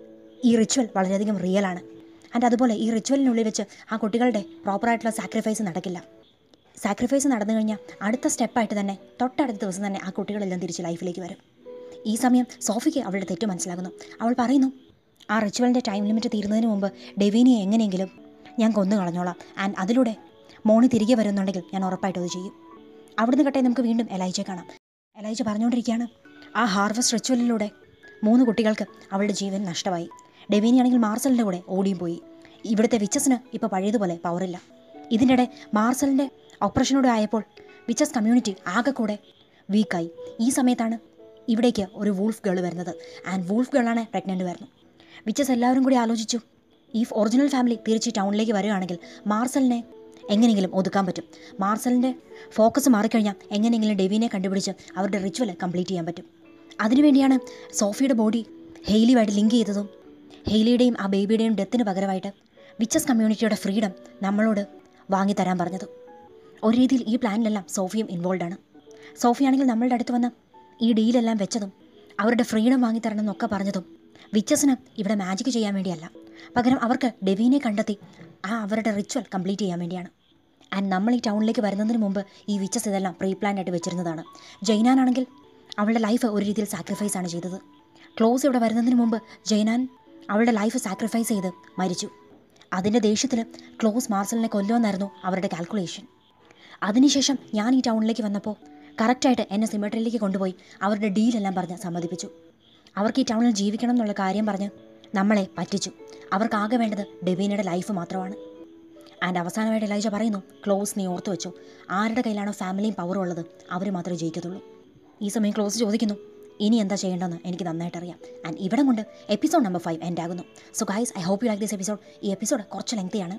Speaker 1: ഈ റിച്വൽ വളരെയധികം റിയലാണ്. ആൻഡ് അതുപോലെ ഈ റിച്വലിനുള്ളിൽ വെച്ച് ആ കുട്ടികളുടെ പ്രോപ്പറായിട്ടുള്ള സാക്രിഫൈസ് നടക്കില്ല. സാക്രിഫൈസ് നടന്നു കഴിഞ്ഞാൽ അടുത്ത സ്റ്റെപ്പായിട്ട് തന്നെ തൊട്ടടുത്ത ദിവസം തന്നെ ആ കുട്ടികളെല്ലാം തിരിച്ച് ലൈഫിലേക്ക് വരും. ഈ സമയം സോഫിക്ക് അവളുടെ തെറ്റ് മനസ്സിലാകുന്നു. അവൾ പറയുന്നു, ആ റിച്വലിൻ്റെ ടൈം ലിമിറ്റ് തീരുന്നതിന് മുമ്പ് ഡെവീനിയെ എങ്ങനെയെങ്കിലും ഞാൻ കൊന്നു കളഞ്ഞോളാം. ആൻഡ് അതിലൂടെ മോണി തിരികെ വരുന്നുണ്ടെങ്കിൽ ഞാൻ ഉറപ്പായിട്ടും അത് ചെയ്യും. അവിടുന്ന് കട്ടെ നമുക്ക് വീണ്ടും എലൈജയെ കാണാം. എലൈജ പറഞ്ഞുകൊണ്ടിരിക്കുകയാണ്, ആ ഹാർവസ്റ്റ് റിച്വലിലൂടെ മൂന്ന് കുട്ടികൾക്ക് അവളുടെ ജീവൻ നഷ്ടമായി. ഡെവീനി ആണെങ്കിൽ മാർസലിൻ്റെ കൂടെ ഓടിയും പോയി. ഇവിടുത്തെ വിച്ചസിന് ഇപ്പോൾ പഴയതുപോലെ പവറില്ല. ഇതിനിടെ മാർസലിൻ്റെ ഓപ്പറേഷനോടെ ആയപ്പോൾ വിച്ചസ് കമ്മ്യൂണിറ്റി ആകെ കൂടെ വീക്കായി. ഈ സമയത്താണ് ഇവിടേക്ക് ഒരു വൂൾഫ് ഗേൾ വരുന്നത്. ആൻഡ് വൂൾഫ് ഗേളാണ് പ്രഗ്നൻ്റ് വരുന്നു. വിച്ചസ് എല്ലാവരും കൂടി ആലോചിച്ചു, ഈ ഒറിജിനൽ ഫാമിലി തിരിച്ച് ടൗണിലേക്ക് വരികയാണെങ്കിൽ മാർസലിനെ എങ്ങനെയെങ്കിലും ഒതുക്കാൻ പറ്റും. മാർസലിൻ്റെ ഫോക്കസ് മാറിക്കഴിഞ്ഞാൽ എങ്ങനെയെങ്കിലും ഡെവീനെ കണ്ടുപിടിച്ച് അവരുടെ റിച്വൽ കംപ്ലീറ്റ് ചെയ്യാൻ പറ്റും. അതിനുവേണ്ടിയാണ് സോഫിയുടെ ബോഡി ഹെയ്ലിയുമായിട്ട് ലിങ്ക് ചെയ്തതും ഹെയ്ലിയുടെയും ആ ബേബിയുടെയും ഡെത്തിന് പകരമായിട്ട് വിച്ചസ് കമ്മ്യൂണിറ്റിയുടെ ഫ്രീഡം നമ്മളോട് വാങ്ങിത്തരാൻ പറഞ്ഞതും. ഒരു രീതിയിൽ ഈ പ്ലാനിലെല്ലാം സോഫിയും ഇൻവോൾവ് ആണ്. സോഫിയാണെങ്കിൽ നമ്മളുടെ അടുത്ത് വന്ന് ഈ ഡീലെല്ലാം വെച്ചതും അവരുടെ ഫ്രീഡം വാങ്ങിത്തരണം എന്നൊക്കെ പറഞ്ഞതും വിച്ചസിന് ഇവിടെ മാജിക് ചെയ്യാൻ വേണ്ടിയല്ല, പകരം അവർക്ക് ഡെവീനെ കണ്ടെത്തി ആ അവരുടെ റിച്വൽ കംപ്ലീറ്റ് ചെയ്യാൻ വേണ്ടിയാണ്. ആൻഡ് നമ്മൾ ഈ ടൗണിലേക്ക് വരുന്നതിന് മുമ്പ് ഈ വിച്ചസ് ഇതെല്ലാം പ്രീ പ്ലാൻ ആയിട്ട് വെച്ചിരുന്നതാണ്. ജൈനാനാണെങ്കിൽ അവളുടെ ലൈഫ് ഒരു രീതിയിൽ സാക്രിഫൈസ് ആണ് ചെയ്തത്. ക്ലോസ് ഇവിടെ വരുന്നതിന് മുമ്പ് ജൈനാൻ അവളുടെ ലൈഫ് സാക്രിഫൈസ് ചെയ്ത് മരിച്ചു. അതിൻ്റെ ദേഷ്യത്തിൽ ക്ലോസ് മാർസലിനെ കൊല്ലുമെന്നായിരുന്നു അവരുടെ കാൽക്കുലേഷൻ. അതിനുശേഷം ഞാൻ ഈ ടൗണിലേക്ക് വന്നപ്പോൾ കറക്റ്റായിട്ട് എന്നെ സിമെട്രിയിലേക്ക് കൊണ്ടുപോയി അവരുടെ ഡീലെല്ലാം പറഞ്ഞ് സമ്മതിപ്പിച്ചു. അവർക്ക് ഈ ടൗണിൽ ജീവിക്കണം എന്നുള്ള കാര്യം പറഞ്ഞ് നമ്മളെ പറ്റിച്ചു. അവർക്കാകെ വേണ്ടത് ഡെവീനയുടെ ലൈഫ് മാത്രമാണ്. ആൻഡ് അവസാനമായിട്ട് എലൈജ പറയുന്നു, ക്ലോസ് നീ ഓർത്തു വെച്ചോ, ആരുടെ കയ്യിലാണോ ഫാമിലിയും പവറും ഉള്ളത് അവർ മാത്രമേ ജയിക്കത്തുള്ളൂ. ഈ സമയം ക്ലോസ് ചോദിക്കുന്നു, ഇനി എന്താ ചെയ്യേണ്ടതെന്ന് എനിക്ക് നന്നായിട്ട് അറിയാം. ആൻഡ് ഇവിടെ കൊണ്ട് എപ്പിസോഡ് നമ്പർ ഫൈവ് എൻഡ് ആകുന്നു. So guys, I hope you like this episode. ഈ എപ്പിസോഡ് കുറച്ച് ലെങ്തിയാണ്.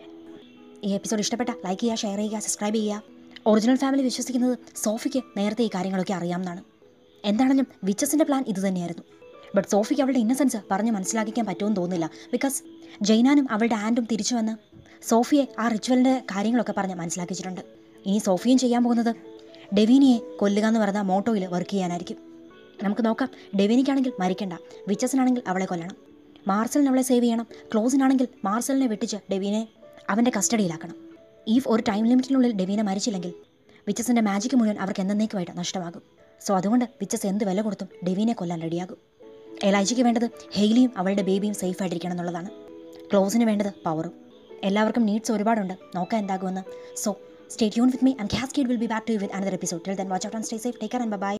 Speaker 1: ഈ എപ്പിസോഡ് ഇഷ്ടപ്പെട്ട ലൈക്ക് ചെയ്യുക, ഷെയർ ചെയ്യുക, സബ്സ്ക്രൈബ് ചെയ്യുക. ഒറിജിനൽ ഫാമിലി വിശ്വസിക്കുന്നത് സോഫിക്ക് നേരത്തെ ഈ കാര്യങ്ങളൊക്കെ അറിയാമെന്നാണ്. എന്താണെങ്കിലും വിച്ചസിൻ്റെ പ്ലാൻ ഇത് തന്നെയായിരുന്നു. ബട്ട് സോഫിക്ക് അവളുടെ ഇന്നസെൻസ് പറഞ്ഞ് മനസ്സിലാക്കിക്കാൻ പറ്റുമെന്ന് തോന്നുന്നില്ല. ബിക്കോസ് ജൈനാനും അവളുടെ ആൻറ്റും തിരിച്ചു വന്ന് സോഫിയെ ആ റിച്വലിൻ്റെ കാര്യങ്ങളൊക്കെ പറഞ്ഞ് മനസ്സിലാക്കിച്ചിട്ടുണ്ട്. ഇനി സോഫിയും ചെയ്യാൻ പോകുന്നത് ഡെവീനിയെ കൊല്ലുക എന്ന് പറയുന്ന മോട്ടോയിൽ വർക്ക് ചെയ്യാനായിരിക്കും. നമുക്ക് നോക്കാം. ഡെവീനിക്കാണെങ്കിൽ മരിക്കണ്ട, വിച്ചസിനാണെങ്കിൽ അവളെ കൊല്ലണം, മാർസലിന് അവളെ സേവ് ചെയ്യണം, ക്ലോസിനാണെങ്കിൽ മാർസലിനെ വെട്ടിച്ച് ഡെവീനെ അവൻ്റെ കസ്റ്റഡിയിലാക്കണം. ഈ ഒരു ടൈം ലിമിറ്റിനുള്ളിൽ ഡെവീനെ മരിച്ചില്ലെങ്കിൽ വിച്ചസിൻ്റെ മാജിക് മുഴുവൻ അവർക്ക് എന്നേക്കുമായിട്ട് നഷ്ടമാകും. സോ അതുകൊണ്ട് വിച്ചസ് എന്ത് വില കൊടുത്തും ഡെവീനെ കൊല്ലാൻ റെഡിയാകും. എലൈജയ്ക്ക് വേണ്ടത് ഹെയ്ലിയും അവളുടെ ബേബിയും സേഫ് ആയിട്ടിരിക്കണം എന്നുള്ളതാണ്. ക്ലോസിന് വേണ്ടത് പവറും. എല്ലാവർക്കും നീഡ്സ് ഒരുപാടുണ്ട്, നോക്കാൻ എന്താകുമെന്ന്. So stay tune with me and Cascade will be back to you with another episode. Till then watch out and stay safe. Take care and by.